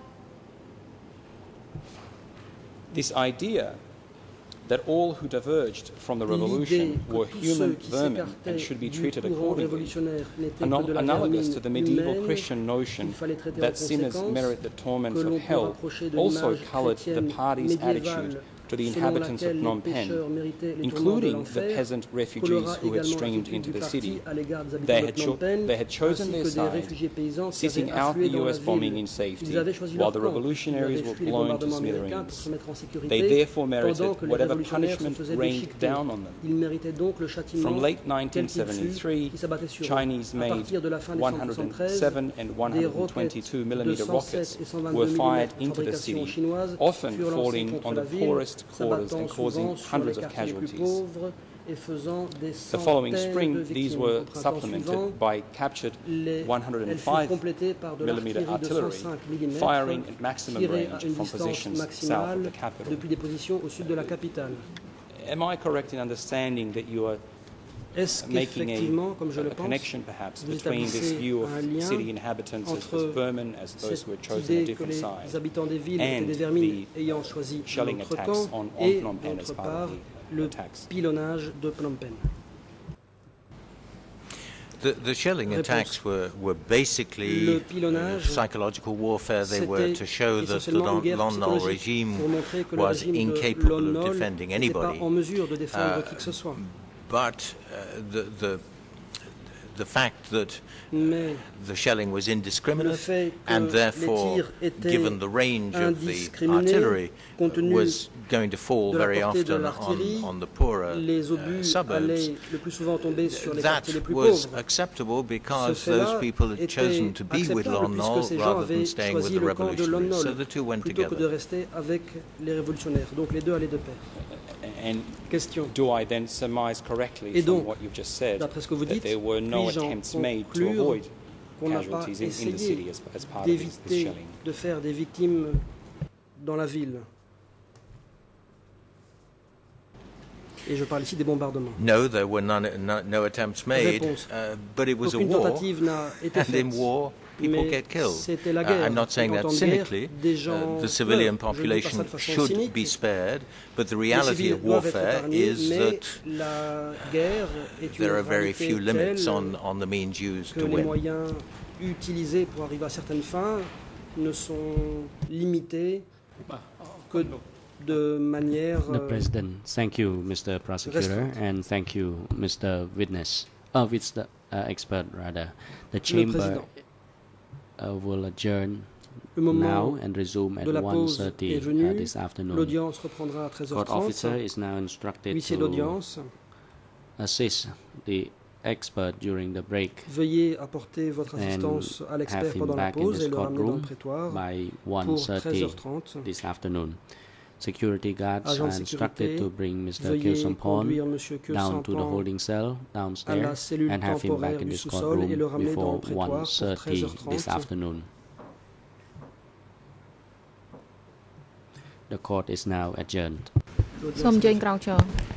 [SPEAKER 3] this idea that all who diverged from the
[SPEAKER 2] L'idée
[SPEAKER 3] revolution
[SPEAKER 2] que
[SPEAKER 3] were
[SPEAKER 2] tous
[SPEAKER 3] human
[SPEAKER 2] ceux qui
[SPEAKER 3] vermin and
[SPEAKER 2] s'écartaient
[SPEAKER 3] should be
[SPEAKER 2] du
[SPEAKER 3] treated
[SPEAKER 2] courant
[SPEAKER 3] accordingly,
[SPEAKER 2] révolutionnaire n'étaient
[SPEAKER 3] Anal-
[SPEAKER 2] que de la
[SPEAKER 3] analogous
[SPEAKER 2] vermine
[SPEAKER 3] to the medieval
[SPEAKER 2] humaine,
[SPEAKER 3] Christian notion
[SPEAKER 2] qu'il fallait traiter en
[SPEAKER 3] that sinners
[SPEAKER 2] conséquence,
[SPEAKER 3] merit the torments
[SPEAKER 2] que
[SPEAKER 3] of
[SPEAKER 2] l'on peut
[SPEAKER 3] hell,
[SPEAKER 2] rapprocher de
[SPEAKER 3] also
[SPEAKER 2] l'image
[SPEAKER 3] coloured the
[SPEAKER 2] chrétienne
[SPEAKER 3] party's attitude
[SPEAKER 2] médiévale
[SPEAKER 3] to the
[SPEAKER 2] selon
[SPEAKER 3] inhabitants of
[SPEAKER 2] laquelle
[SPEAKER 3] Phnom
[SPEAKER 2] les
[SPEAKER 3] Penh,
[SPEAKER 2] pécheurs méritaient les tourments de
[SPEAKER 3] including the
[SPEAKER 2] l'enfer,
[SPEAKER 3] peasant refugees
[SPEAKER 2] colora
[SPEAKER 3] who had
[SPEAKER 2] également
[SPEAKER 3] streamed
[SPEAKER 2] l'attitude
[SPEAKER 3] into
[SPEAKER 2] du
[SPEAKER 3] the
[SPEAKER 2] parti
[SPEAKER 3] city.
[SPEAKER 2] à l'égard des
[SPEAKER 3] They
[SPEAKER 2] habitants de
[SPEAKER 3] had,
[SPEAKER 2] Phnom
[SPEAKER 3] cho-
[SPEAKER 2] Penh,
[SPEAKER 3] they had chosen
[SPEAKER 2] ainsi
[SPEAKER 3] their
[SPEAKER 2] que des
[SPEAKER 3] side,
[SPEAKER 2] réfugiés paysans qui
[SPEAKER 3] sitting
[SPEAKER 2] avaient
[SPEAKER 3] out
[SPEAKER 2] afflué
[SPEAKER 3] the
[SPEAKER 2] dans
[SPEAKER 3] U
[SPEAKER 2] la
[SPEAKER 3] S bombing
[SPEAKER 2] ville.
[SPEAKER 3] in safety,
[SPEAKER 2] Ils avaient choisi
[SPEAKER 3] while
[SPEAKER 2] leur
[SPEAKER 3] the
[SPEAKER 2] camp. Ils
[SPEAKER 3] revolutionaries
[SPEAKER 2] avaient
[SPEAKER 3] were
[SPEAKER 2] fui les
[SPEAKER 3] blown to
[SPEAKER 2] bombardements américains pour
[SPEAKER 3] smithereens.
[SPEAKER 2] se mettre en
[SPEAKER 3] They
[SPEAKER 2] sécurité,
[SPEAKER 3] therefore merited
[SPEAKER 2] pendant que les
[SPEAKER 3] whatever
[SPEAKER 2] révolutionnaires se
[SPEAKER 3] punishment
[SPEAKER 2] faisaient
[SPEAKER 3] rained
[SPEAKER 2] déchiqueter.
[SPEAKER 3] down on them.
[SPEAKER 2] Ils méritaient donc le châtiment
[SPEAKER 3] From late
[SPEAKER 2] tel
[SPEAKER 3] nineteen
[SPEAKER 2] qu'il fut,
[SPEAKER 3] seventy-three,
[SPEAKER 2] qui s'abattait sur eux.
[SPEAKER 3] Chinese
[SPEAKER 2] À
[SPEAKER 3] made
[SPEAKER 2] partir de la fin des
[SPEAKER 3] one
[SPEAKER 2] cent
[SPEAKER 3] hundred
[SPEAKER 2] soixante-treize,
[SPEAKER 3] seven and
[SPEAKER 2] des
[SPEAKER 3] one hundred
[SPEAKER 2] roquettes
[SPEAKER 3] twenty-two
[SPEAKER 2] de
[SPEAKER 3] millimeter
[SPEAKER 2] cent
[SPEAKER 3] rockets
[SPEAKER 2] sept et cent
[SPEAKER 3] were
[SPEAKER 2] vingt-deux
[SPEAKER 3] fired
[SPEAKER 2] millimètres
[SPEAKER 3] into the
[SPEAKER 2] fabrication
[SPEAKER 3] city,
[SPEAKER 2] chinoise
[SPEAKER 3] often
[SPEAKER 2] furent lancées
[SPEAKER 3] falling
[SPEAKER 2] contre
[SPEAKER 3] on
[SPEAKER 2] la
[SPEAKER 3] the
[SPEAKER 2] ville,
[SPEAKER 3] poorest quarters
[SPEAKER 2] s'abattant
[SPEAKER 3] and causing
[SPEAKER 2] souvent sur les
[SPEAKER 3] hundreds of
[SPEAKER 2] quartiers les plus
[SPEAKER 3] casualties.
[SPEAKER 2] pauvres et faisant des
[SPEAKER 3] The following
[SPEAKER 2] centaines de
[SPEAKER 3] spring, these
[SPEAKER 2] victimes.
[SPEAKER 3] were
[SPEAKER 2] Au printemps suivant,
[SPEAKER 3] supplemented by captured
[SPEAKER 2] les,
[SPEAKER 3] one hundred
[SPEAKER 2] elles furent
[SPEAKER 3] five
[SPEAKER 2] complétées par de
[SPEAKER 3] millimeter
[SPEAKER 2] l'artillerie de cent
[SPEAKER 3] artillery,
[SPEAKER 2] cinq millimètres
[SPEAKER 3] firing at maximum
[SPEAKER 2] tirée à
[SPEAKER 3] range
[SPEAKER 2] une
[SPEAKER 3] from
[SPEAKER 2] distance
[SPEAKER 3] positions south of
[SPEAKER 2] maximale
[SPEAKER 3] the capital.
[SPEAKER 2] depuis des positions au sud de la capitale.
[SPEAKER 3] Am I correct in understanding that you are
[SPEAKER 2] Est-ce
[SPEAKER 3] making
[SPEAKER 2] qu'effectivement, comme je
[SPEAKER 3] a,
[SPEAKER 2] le
[SPEAKER 3] a
[SPEAKER 2] pense,
[SPEAKER 3] connection perhaps
[SPEAKER 2] vous
[SPEAKER 3] between this
[SPEAKER 2] établissez
[SPEAKER 3] view of
[SPEAKER 2] un lien
[SPEAKER 3] city inhabitants as, as
[SPEAKER 2] entre
[SPEAKER 3] vermin, as those
[SPEAKER 2] cette
[SPEAKER 3] who had chosen a
[SPEAKER 2] idée que
[SPEAKER 3] different
[SPEAKER 2] les
[SPEAKER 3] side,
[SPEAKER 2] habitants des villes étaient
[SPEAKER 3] and
[SPEAKER 2] des vermines
[SPEAKER 3] the
[SPEAKER 2] ayant choisi
[SPEAKER 3] shelling
[SPEAKER 2] notre
[SPEAKER 3] attacks
[SPEAKER 2] camp
[SPEAKER 3] on, on
[SPEAKER 2] et
[SPEAKER 3] Phnom Penh as
[SPEAKER 2] d'autre
[SPEAKER 3] part
[SPEAKER 2] part
[SPEAKER 3] of the
[SPEAKER 2] le
[SPEAKER 3] attacks?
[SPEAKER 2] pilonnage de Phnom Penh?
[SPEAKER 4] The, the shelling
[SPEAKER 2] Réponse.
[SPEAKER 4] attacks were, were basically
[SPEAKER 2] Le
[SPEAKER 4] uh,
[SPEAKER 2] pilonnage,
[SPEAKER 4] psychological warfare. They were
[SPEAKER 2] c'était
[SPEAKER 4] to show that the
[SPEAKER 2] essentiellement une
[SPEAKER 4] Lon,
[SPEAKER 2] guerre
[SPEAKER 4] Lon Nol
[SPEAKER 2] psychologique
[SPEAKER 4] regime
[SPEAKER 2] pour montrer que le
[SPEAKER 4] was
[SPEAKER 2] régime de
[SPEAKER 4] incapable
[SPEAKER 2] Lon
[SPEAKER 4] of
[SPEAKER 2] Nol
[SPEAKER 4] defending
[SPEAKER 2] n'était pas
[SPEAKER 4] anybody.
[SPEAKER 2] en mesure de défendre
[SPEAKER 4] Uh,
[SPEAKER 2] qui que ce soit.
[SPEAKER 4] But uh, the, the, the fact that
[SPEAKER 2] Mais
[SPEAKER 4] the shelling was
[SPEAKER 2] le
[SPEAKER 4] indiscriminate
[SPEAKER 2] fait que
[SPEAKER 4] and
[SPEAKER 2] les
[SPEAKER 4] therefore,
[SPEAKER 2] tirs étaient
[SPEAKER 4] given the range of the
[SPEAKER 2] indiscriminés,
[SPEAKER 4] artillery,
[SPEAKER 2] compte tenu
[SPEAKER 4] was going to fall
[SPEAKER 2] de la
[SPEAKER 4] very
[SPEAKER 2] portée de
[SPEAKER 4] often
[SPEAKER 2] l'artillerie,
[SPEAKER 4] on, on the poorer
[SPEAKER 2] les
[SPEAKER 4] uh,
[SPEAKER 2] obus
[SPEAKER 4] suburbs.
[SPEAKER 2] allaient le plus souvent tomber sur les
[SPEAKER 4] That
[SPEAKER 2] quartiers les plus
[SPEAKER 4] was
[SPEAKER 2] pauvres.
[SPEAKER 4] acceptable because
[SPEAKER 2] Ce fait-là
[SPEAKER 4] those people had
[SPEAKER 2] était
[SPEAKER 4] chosen to be with
[SPEAKER 2] acceptable
[SPEAKER 4] Lon
[SPEAKER 2] puisque
[SPEAKER 4] Nol
[SPEAKER 2] ces gens
[SPEAKER 4] rather
[SPEAKER 2] avaient
[SPEAKER 4] than staying with
[SPEAKER 2] choisi
[SPEAKER 4] the
[SPEAKER 2] le camp de Lon
[SPEAKER 4] revolutionaries.
[SPEAKER 2] Nol
[SPEAKER 4] So the two went
[SPEAKER 2] plutôt que de
[SPEAKER 4] together.
[SPEAKER 2] rester avec les révolutionnaires. Donc les deux allaient de pair.
[SPEAKER 3] And
[SPEAKER 2] Question.
[SPEAKER 3] do I then surmise correctly
[SPEAKER 2] Et
[SPEAKER 3] from
[SPEAKER 2] donc,
[SPEAKER 3] what you've just said
[SPEAKER 2] d'après ce que vous
[SPEAKER 3] that
[SPEAKER 2] dites,
[SPEAKER 3] there were no
[SPEAKER 2] puis-je en
[SPEAKER 3] attempts made to
[SPEAKER 2] conclure
[SPEAKER 3] avoid
[SPEAKER 2] qu'on n'a pas
[SPEAKER 3] casualties in, in the
[SPEAKER 2] essayé
[SPEAKER 3] city as, as part of this, this
[SPEAKER 2] d'éviter
[SPEAKER 3] shelling?
[SPEAKER 2] de faire des victimes dans la ville? Et je parle ici des bombardements.
[SPEAKER 4] No, there were none, no, no attempts made,
[SPEAKER 2] Réponse.
[SPEAKER 4] uh, but it was a
[SPEAKER 2] Aucune
[SPEAKER 4] war,
[SPEAKER 2] tentative n'a été
[SPEAKER 4] and in
[SPEAKER 2] faite.
[SPEAKER 4] war, people
[SPEAKER 2] Mais
[SPEAKER 4] get killed.
[SPEAKER 2] c'était la
[SPEAKER 4] Uh,
[SPEAKER 2] guerre.
[SPEAKER 4] I'm not saying
[SPEAKER 2] Et en
[SPEAKER 4] that
[SPEAKER 2] temps de guerre,
[SPEAKER 4] cynically.
[SPEAKER 2] des gens
[SPEAKER 4] Uh, the civilian
[SPEAKER 2] meurent. Je ne dis pas ça
[SPEAKER 4] population
[SPEAKER 2] de façon
[SPEAKER 4] should
[SPEAKER 2] cynique.
[SPEAKER 4] be spared, but the
[SPEAKER 2] Les
[SPEAKER 4] reality
[SPEAKER 2] civils
[SPEAKER 4] of
[SPEAKER 2] doivent être
[SPEAKER 4] warfare
[SPEAKER 2] épargnés,
[SPEAKER 4] is
[SPEAKER 2] mais
[SPEAKER 4] that
[SPEAKER 2] la guerre est une
[SPEAKER 4] there are very
[SPEAKER 2] réalité
[SPEAKER 4] few limits
[SPEAKER 2] telle
[SPEAKER 4] on, on the means used
[SPEAKER 2] que
[SPEAKER 4] to
[SPEAKER 2] les
[SPEAKER 4] win.
[SPEAKER 2] moyens utilisés pour arriver à certaines fins ne sont limités que de manière
[SPEAKER 6] The
[SPEAKER 2] euh,
[SPEAKER 6] President, thank you, Mister Prosecutor,
[SPEAKER 2] restreinte.
[SPEAKER 6] and thank you, Mister Witness, uh, with the uh, expert rather. The
[SPEAKER 2] Le
[SPEAKER 6] chamber
[SPEAKER 2] Président.
[SPEAKER 6] uh, will adjourn
[SPEAKER 2] Le moment
[SPEAKER 6] now and resume at
[SPEAKER 2] de la
[SPEAKER 6] one
[SPEAKER 2] pause est
[SPEAKER 6] thirty
[SPEAKER 2] venu.
[SPEAKER 6] uh, this afternoon.
[SPEAKER 2] L'audience reprendra à treize heures
[SPEAKER 6] Court officer
[SPEAKER 2] trente.
[SPEAKER 6] is now instructed
[SPEAKER 2] Huissier
[SPEAKER 6] to
[SPEAKER 2] d'audience,
[SPEAKER 6] assist the expert during the break
[SPEAKER 2] veuillez apporter votre
[SPEAKER 6] and
[SPEAKER 2] assistance à
[SPEAKER 6] have
[SPEAKER 2] l'expert
[SPEAKER 6] him
[SPEAKER 2] pendant la
[SPEAKER 6] back in
[SPEAKER 2] pause
[SPEAKER 6] this
[SPEAKER 2] et le ramener dans le
[SPEAKER 6] courtroom
[SPEAKER 2] prétoire
[SPEAKER 6] by one
[SPEAKER 2] pour treize
[SPEAKER 6] thirty
[SPEAKER 2] heures trente.
[SPEAKER 6] this afternoon. Security guards
[SPEAKER 2] Agents
[SPEAKER 6] are
[SPEAKER 2] de
[SPEAKER 6] instructed
[SPEAKER 2] sécurité,
[SPEAKER 6] to bring Mister
[SPEAKER 2] veuillez
[SPEAKER 6] Kyusampon
[SPEAKER 2] conduire Monsieur
[SPEAKER 6] down to the
[SPEAKER 2] Kyusampon
[SPEAKER 6] holding cell
[SPEAKER 2] à la
[SPEAKER 6] downstairs
[SPEAKER 2] cellule
[SPEAKER 6] and have him back
[SPEAKER 2] temporaire
[SPEAKER 6] in
[SPEAKER 2] du
[SPEAKER 6] this
[SPEAKER 2] sous-sol et
[SPEAKER 6] courtroom
[SPEAKER 2] le ramener dans le
[SPEAKER 6] before
[SPEAKER 2] prétoire
[SPEAKER 6] one
[SPEAKER 2] pour
[SPEAKER 6] thirty
[SPEAKER 2] treize heures
[SPEAKER 6] this
[SPEAKER 2] trente.
[SPEAKER 6] afternoon. The court is now adjourned.
[SPEAKER 7] សូមអញ្ជើញក្រោកឈរ